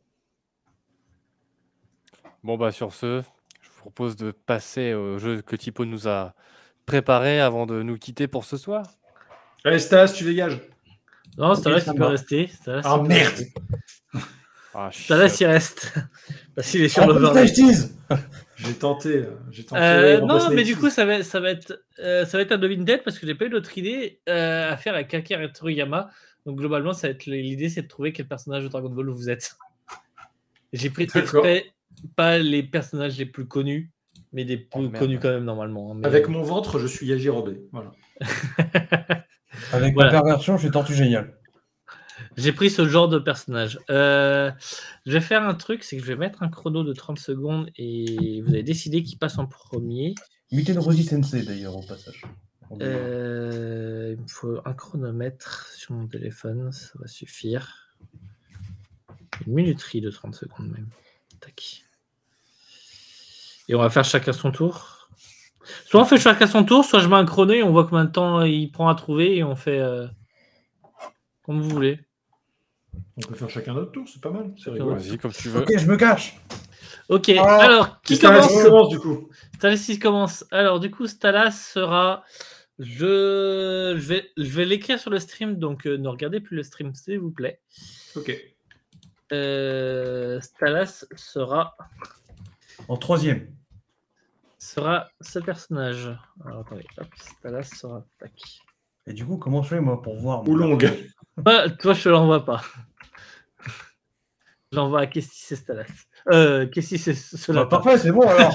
Bon, bah, sur ce, je vous propose de passer au jeu que Tipo nous a préparé avant de nous quitter pour ce soir. Allez, Stas, tu dégages. Non, Ok, Stalas, ça il peut va. rester. Stalas, Ah, il peut merde. rester. Ah, Stalas, il reste. Parce qu'il est sur Ah, l'overlay. J'ai tenté. Non, mais du coup, ça va être un devine tête parce que j'ai pas eu d'autre idée à faire avec Akira Toriyama. Donc, globalement, ça va être l'idée, c'est de trouver quel personnage de Dragon Ball vous êtes. J'ai pris exprès pas les personnages les plus connus, mais des plus connus quand même, normalement. Mais... Avec mon ventre, je suis Yajirobe. Voilà. Avec ma perversion, je suis Tortue Géniale. J'ai pris ce genre de personnage. Je vais faire un truc, c'est que je vais mettre un chrono de 30 secondes et vous allez décider qui passe en premier. Miten Rosie Sensei, d'ailleurs, au passage. Il me faut un chronomètre sur mon téléphone, ça va suffire. Une minuterie de 30 secondes même. Tac. Et on va faire chacun son tour. Soit on fait chacun son tour, soit je mets un chrono et on voit combien de temps il prend à trouver et on fait comme vous voulez. On peut faire chacun notre tour, c'est pas mal. C'est rigolo. Vas-y, comme tu veux. Ok, je me cache. Ok, alors, qui Stalas commence du coup. Stalas qui commence. Alors, du coup, Stalas sera... Je vais l'écrire sur le stream, donc ne regardez plus le stream, s'il vous plaît. Ok. Stalas sera... En troisième. Sera ce personnage. Alors, attendez, hop, Stalas sera... Tac. Et du coup, comment je fais, moi, pour voir Ou longue. Toi, je te l'envoie pas. Je l'envoie à Kestis et Stalas. Kestis et cela. Parfait, c'est bon alors.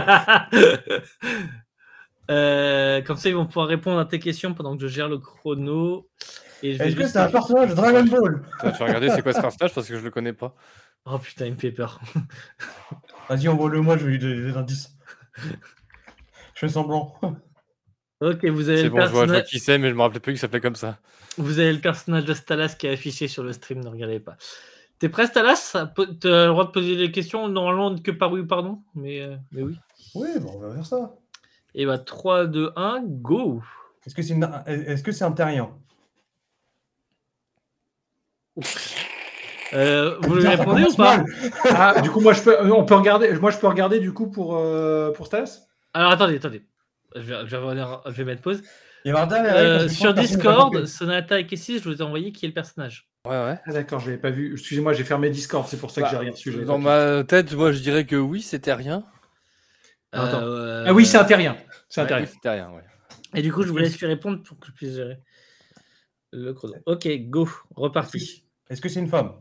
Comme ça, ils vont pouvoir répondre à tes questions pendant que je gère le chrono. Est-ce que c'est un personnage de Dragon Ball? Tu vas regarder c'est quoi ce personnage parce que je le connais pas. Oh putain, il me fait peur. Vas-y, envoie-le moi, je vais lui donner des indices. Je fais semblant. Ok, vous avez c'est le bon, je vois personnage. qui c'est, mais je me rappelais plus qu'il s'appelait comme ça. Vous avez le personnage de Stalas qui est affiché sur le stream, ne regardez pas. T'es prêt, Stalas? Tu as le droit de poser des questions, normalement que par oui ou par non, mais oui. Oui, bon, on va faire ça. Et bah 3, 2, 1, go. Est-ce que c'est un terrien? Vous lui répondez ou pas? Ah, du coup, on peut regarder. Moi, je peux regarder du coup pour Stalas. Alors attendez. Je vais mettre pause. Il va regarder, sur Discord, Sonata et Kessis, je vous ai envoyé qui est le personnage. Ouais. Ah, d'accord, je l'avais pas vu. Excusez-moi, j'ai fermé Discord, c'est pour ça que j'ai rien reçu. Dans ma tête, moi, je dirais que oui, c'était rien. Ah oui, c'est un terrien. C'est un terrien. Oui, c'était rien, ouais. Et du coup, je vous laisse lui répondre pour que je puisse gérer le chrono. Ok, go, reparti. Est-ce que c'est une femme?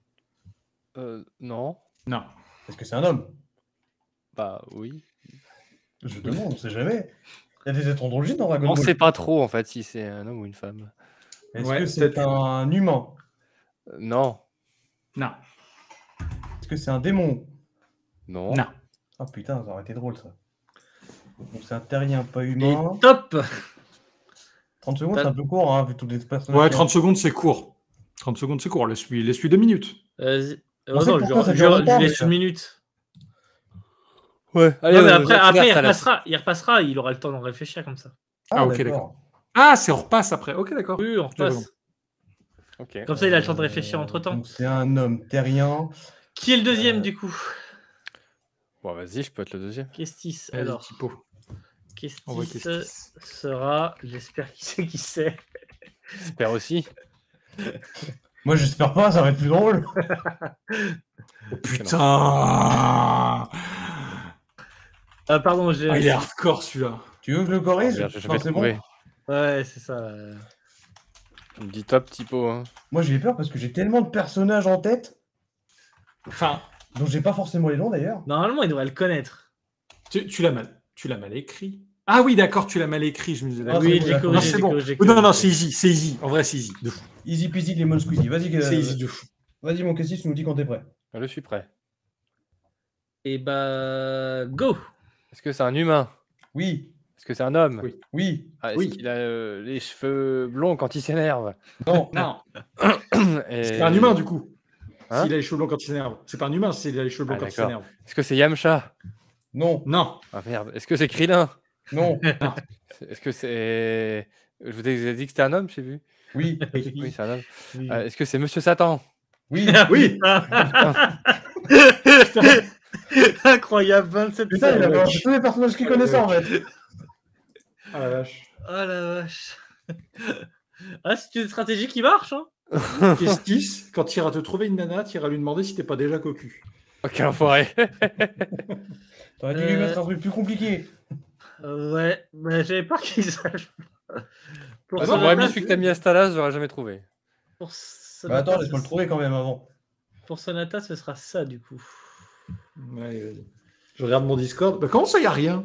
Non. Non. Est-ce que c'est un homme? Bah oui. Je demande, on sait jamais. Il y a des êtres androgynes dans Dragon Ball. On sait pas trop en fait si c'est un homme ou une femme. Est-ce que c'est un humain? Non. Non. Est-ce que c'est un démon? Non. Non. Ah putain, ça aurait été drôle ça. Donc c'est un terrien pas humain. Et top. 30 secondes, c'est un peu court, hein, vu tous les personnages. Ouais, 30 secondes, c'est court. 30 secondes, c'est court. Laisse-lui 2 minutes. Vas-y. On sait pourquoi ça dure Je longtemps, lui laisse mais- une minute. Ouais. Allez, mais après il repassera, il aura le temps d'en réfléchir comme ça. Ah, ok, d'accord. Ah, c'est on repasse après. Ok, d'accord. Oui, on repasse. Ok. Comme ça, il a le temps de réfléchir entre temps. Donc c'est un homme terrien. Qui est le deuxième du coup? Bon, vas-y, je peux être le deuxième. Kestis, Vas-y, alors. Tipo. Kestis sera. J'espère qu'il sait qui c'est. J'espère aussi. Moi, j'espère pas, ça va être plus drôle. Oh, putain. Pardon, j'ai. Ah, il est hardcore celui-là. Tu veux que je le corrige? Je vais C'est trouver. bon. Ouais, c'est ça. Tu me dis top, Tipo. Hein. Moi, j'ai peur parce que j'ai tellement de personnages en tête, Enfin, dont j'ai pas forcément les noms d'ailleurs. Normalement, il devrait le connaître. tu l'as mal écrit. Ah oui, d'accord, tu l'as mal écrit. Je me disais. Ah, Oui, c'est j'ai bon, Non, corrigé. c'est bon. j'ai Non, non, corrigé. c'est easy. En vrai, c'est easy. De fou. Easy peasy lemon squeezy. Vas-y, C'est easy de fou. vas-y, mon Cassis, tu nous dis quand t'es prêt. Je suis prêt. Et bah, go. Est-ce que c'est un humain? Oui, Est-ce que c'est un homme? Oui. oui, Ah, est-ce Oui. qu'il a les cheveux blonds quand il s'énerve? non, Non. Et- C'est un humain du coup. Hein S'il a les cheveux blancs quand il s'énerve. C'est pas un humain s'il a les cheveux blancs quand il d'accord. s'énerve. Est-ce que c'est Yamcha? Non. Non. Ah merde. Est-ce que c'est Krillin? Non. Est-ce que c'est... Je vous ai dit que c'était un homme, j'ai vu. Oui. Oui, c'est un homme. Oui. Est-ce que c'est Monsieur Satan? Oui. Oui. Incroyable, 27 Putain, il a Ouais. mangé tous les personnages qu'il connaissait en fait. Ah la vache. Oh la vache. Ah, c'est une stratégie qui marche, hein. Kestis, quand tu iras te trouver une nana, tu iras lui demander si t'es pas déjà cocu. Oh, quel enfoiré. T'aurais dû lui mettre un truc plus compliqué. Ouais, mais j'avais peur qu'il sache. Pour Ah J'aurais Sonata, mis celui que t'as mis à Stalas, j'aurais jamais trouvé. pour Bah Sonata, attends, laisse-moi le trouver quand même avant. pour Sonata, ce sera ça du coup. Ouais, vas-y. Je regarde mon Discord. Bah, comment ça, y a rien?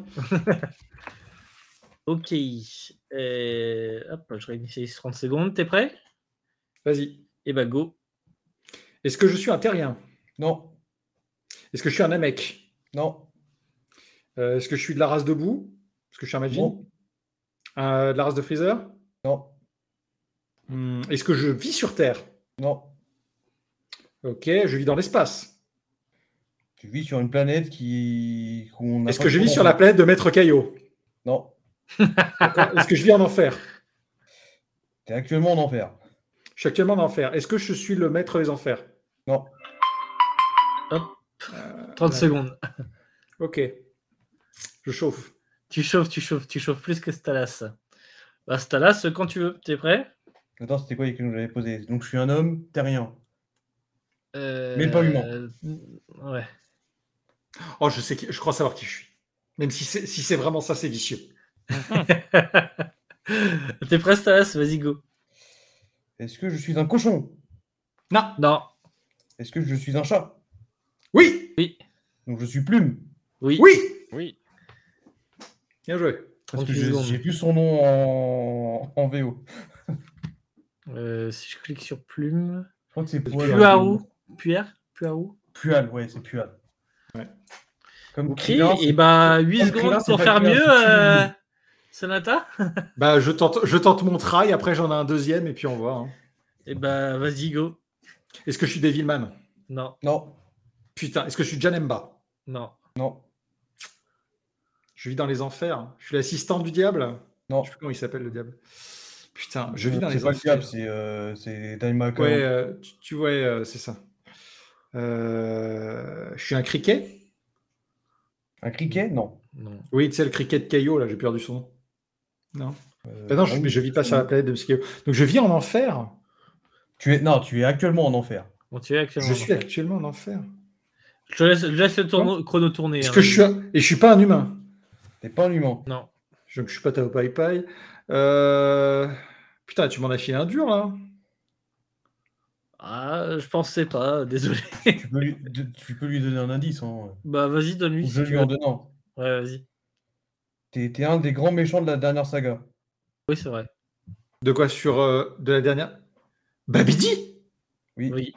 Ok. Hop, je réinitialise 30 secondes. T'es prêt? Vas-y. Et bah go. Est-ce que je suis un terrien? Non. Est-ce que je suis un Namek? Non. Est-ce que je suis de la race de boue? Est-ce que je suis un Majin? Non. De la race de Freezer? Non. Est-ce que je vis sur Terre? Non. Ok, je vis dans l'espace. Tu vis sur une planète qui. Est-ce que je vis sur la planète de Maître Caillot? Non. Est-ce que je vis en enfer? T'es actuellement en enfer. Je suis actuellement en enfer. Est-ce que je suis le maître des enfers? Non. Hop. 30 secondes. Ok. Je chauffe. Tu chauffes plus que Stalas. Bah, Stalas, quand tu veux. T'es prêt? Attends, c'était quoi que nous j'avais posé? Donc je suis un homme terrien. Mais Mais pas humain. Ouais. Oh, je crois savoir qui je suis. Même si c'est vraiment ça, c'est vicieux. T'es prêt, Stalas? Vas-y, go. Est-ce que je suis un cochon? Non. Non. Est-ce que je suis un chat? Oui. Oui. Donc je suis Plume. Oui. Oui. Oui. Bien joué. Parce que 38 secondes. j'ai plus son nom en VO. Si je clique sur Plume. Je crois que c'est Poil. Puarou. Puarou. Pual, ouais, c'est Pual. Ouais. Comme Ok, Krillin, et bah 8 comme secondes Krillin, c'est pour pas faire Krillin, mieux, c'est Krillin. Sonata. Bah, je tente mon try. Après, j'en ai un deuxième et puis on voit. Hein. Et bah vas-y, go. Est-ce que je suis Devilman? Non, Non, Putain, est-ce que je suis Janemba? non. non, Je vis dans les enfers. Je suis l'assistant du diable? non. Je sais plus comment il s'appelle, le diable. Putain, je vis dans les C'est pas le enfers. diable, c'est Daimaka. Ouais, tu vois, c'est ça. Je suis un criquet? Un criquet? Non. Non. Oui, tu sais, le criquet de Caillot, là, j'ai perdu son nom. Non. Bah non, mais je vis pas sur la planète de Caillot. Donc je vis en enfer. tu es actuellement en enfer. Bon, tu es actuellement. Je suis actuellement en enfer. Je laisse le chrono tourner. Est-ce hein, que je suis et je suis pas un humain? T'es pas un humain. Non. Je suis pas Tao Pai Pai. Putain, tu m'en as filé un dur, là. Ah, je pensais pas, désolé. Tu peux lui donner un indice. Hein. Bah vas-y, donne-lui. Ou si je tu lui veux. en donnant. Ouais, vas-y. T'es un des grands méchants de la dernière saga. Oui, c'est vrai. De quoi sur de la dernière? Babidi? Oui. Oui.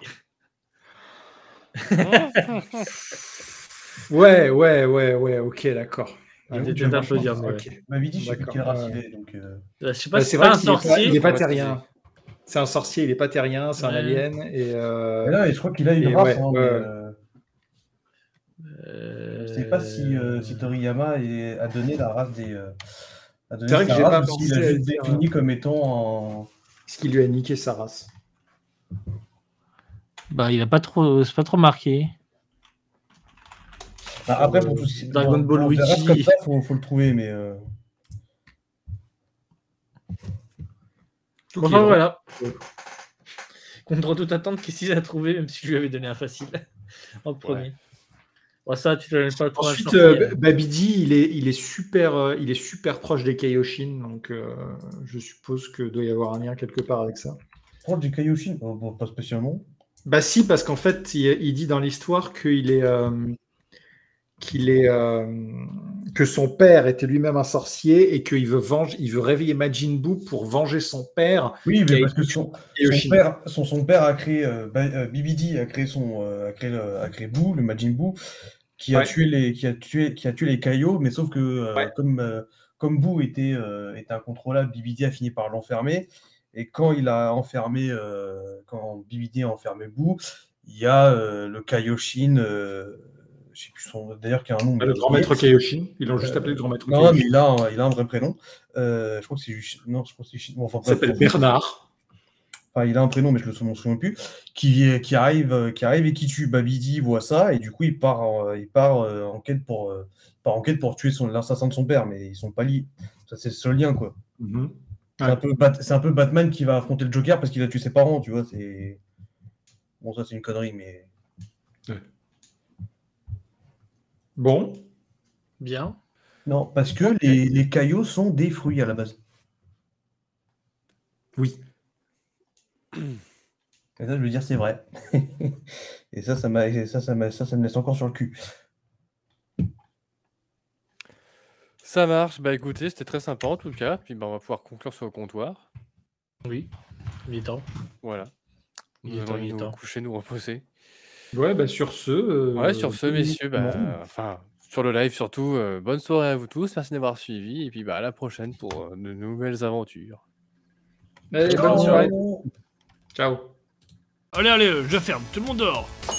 Ouais, ok, d'accord. C'était un peu dur, mais ouais. Ok. Mavidi, je sais plus D'accord, quelle race ouais. il est. Donc, Je sais pas Bah, si c'est c'est vrai pas un qu'il est pas, sorcier. il est pas Ouais, terrien. C'est un sorcier, il est pas terrien, c'est un Ouais. alien. Et, mais là, je crois qu'il a une et race. ouais, Hein, ouais. je sais pas si Toriyama a donné la race des. A donné C'est vrai que sa j'ai race, pas ou pensé s'il a à juste dire, défini comme étant en. Ce qui lui a niqué sa race. Bah, il a pas trop, c'est pas trop marqué. Bah, après, pour tout ce Dragon Ball des races Wiki. comme ça, faut le trouver, mais. Ok, Enfin bon. voilà. Contre toute attente, qu'est-ce qu'il a trouvé, même si je lui avais donné un facile en premier. Bon, ça, tu l'avais pas trop. Ensuite, Babidi, il est super proche des Kaioshin, donc je suppose que doit y avoir un lien quelque part avec ça. Proche du Kaioshin? Bon, pas spécialement. Bah si, parce qu'en fait, il dit dans l'histoire que son père était lui-même un sorcier et qu'il veut réveiller Majin Buu pour venger son père. Oui, qui mais a parce que été son père a créé Bibidi a créé Buu, le Majin Buu, qui a tué les Kaio, mais sauf que comme Buu était incontrôlable, Bibidi a fini par l'enfermer. Et quand Bibidi a enfermé Buu, il y a le Kaioshin, je sais plus son d'ailleurs qui a un nom. Le grand maître Kaioshin, ils l'ont juste appelé le grand maître Non, Kaioshin. mais il a un vrai prénom. Je crois que c'est non, je crois que c'est bon, enfin, Il s'appelle Bernard. Enfin, il a un prénom, mais je ne me souviens plus. Qui arrive et qui tue. Babidi voit ça et du coup il part en quête pour tuer l'assassin de son père, mais ils sont pas liés. Ça c'est le seul lien quoi. Mm-hmm. C'est un peu Batman qui va affronter le Joker parce qu'il a tué ses parents, tu vois. C'est bon, ça c'est une connerie, mais. Ouais. Bon. Bien. Non, parce que les caillots sont des fruits à la base. Oui. Et ça, je veux dire, c'est vrai. Et ça me laisse encore sur le cul. Ça marche. Bah écoutez, c'était très sympa en tout cas. Puis bah, on va pouvoir conclure sur le comptoir. Oui, il est temps. Voilà. Il est Nous temps, allons il est nous temps. coucher, nous reposer. Ouais, bah sur ce. Ouais, sur ce, messieurs, enfin, sur le live surtout, bonne soirée à vous tous. Merci d'avoir suivi. Et puis bah, à la prochaine pour de nouvelles aventures. Allez, bonne soirée. Ciao. Allez, je ferme. Tout le monde dehors.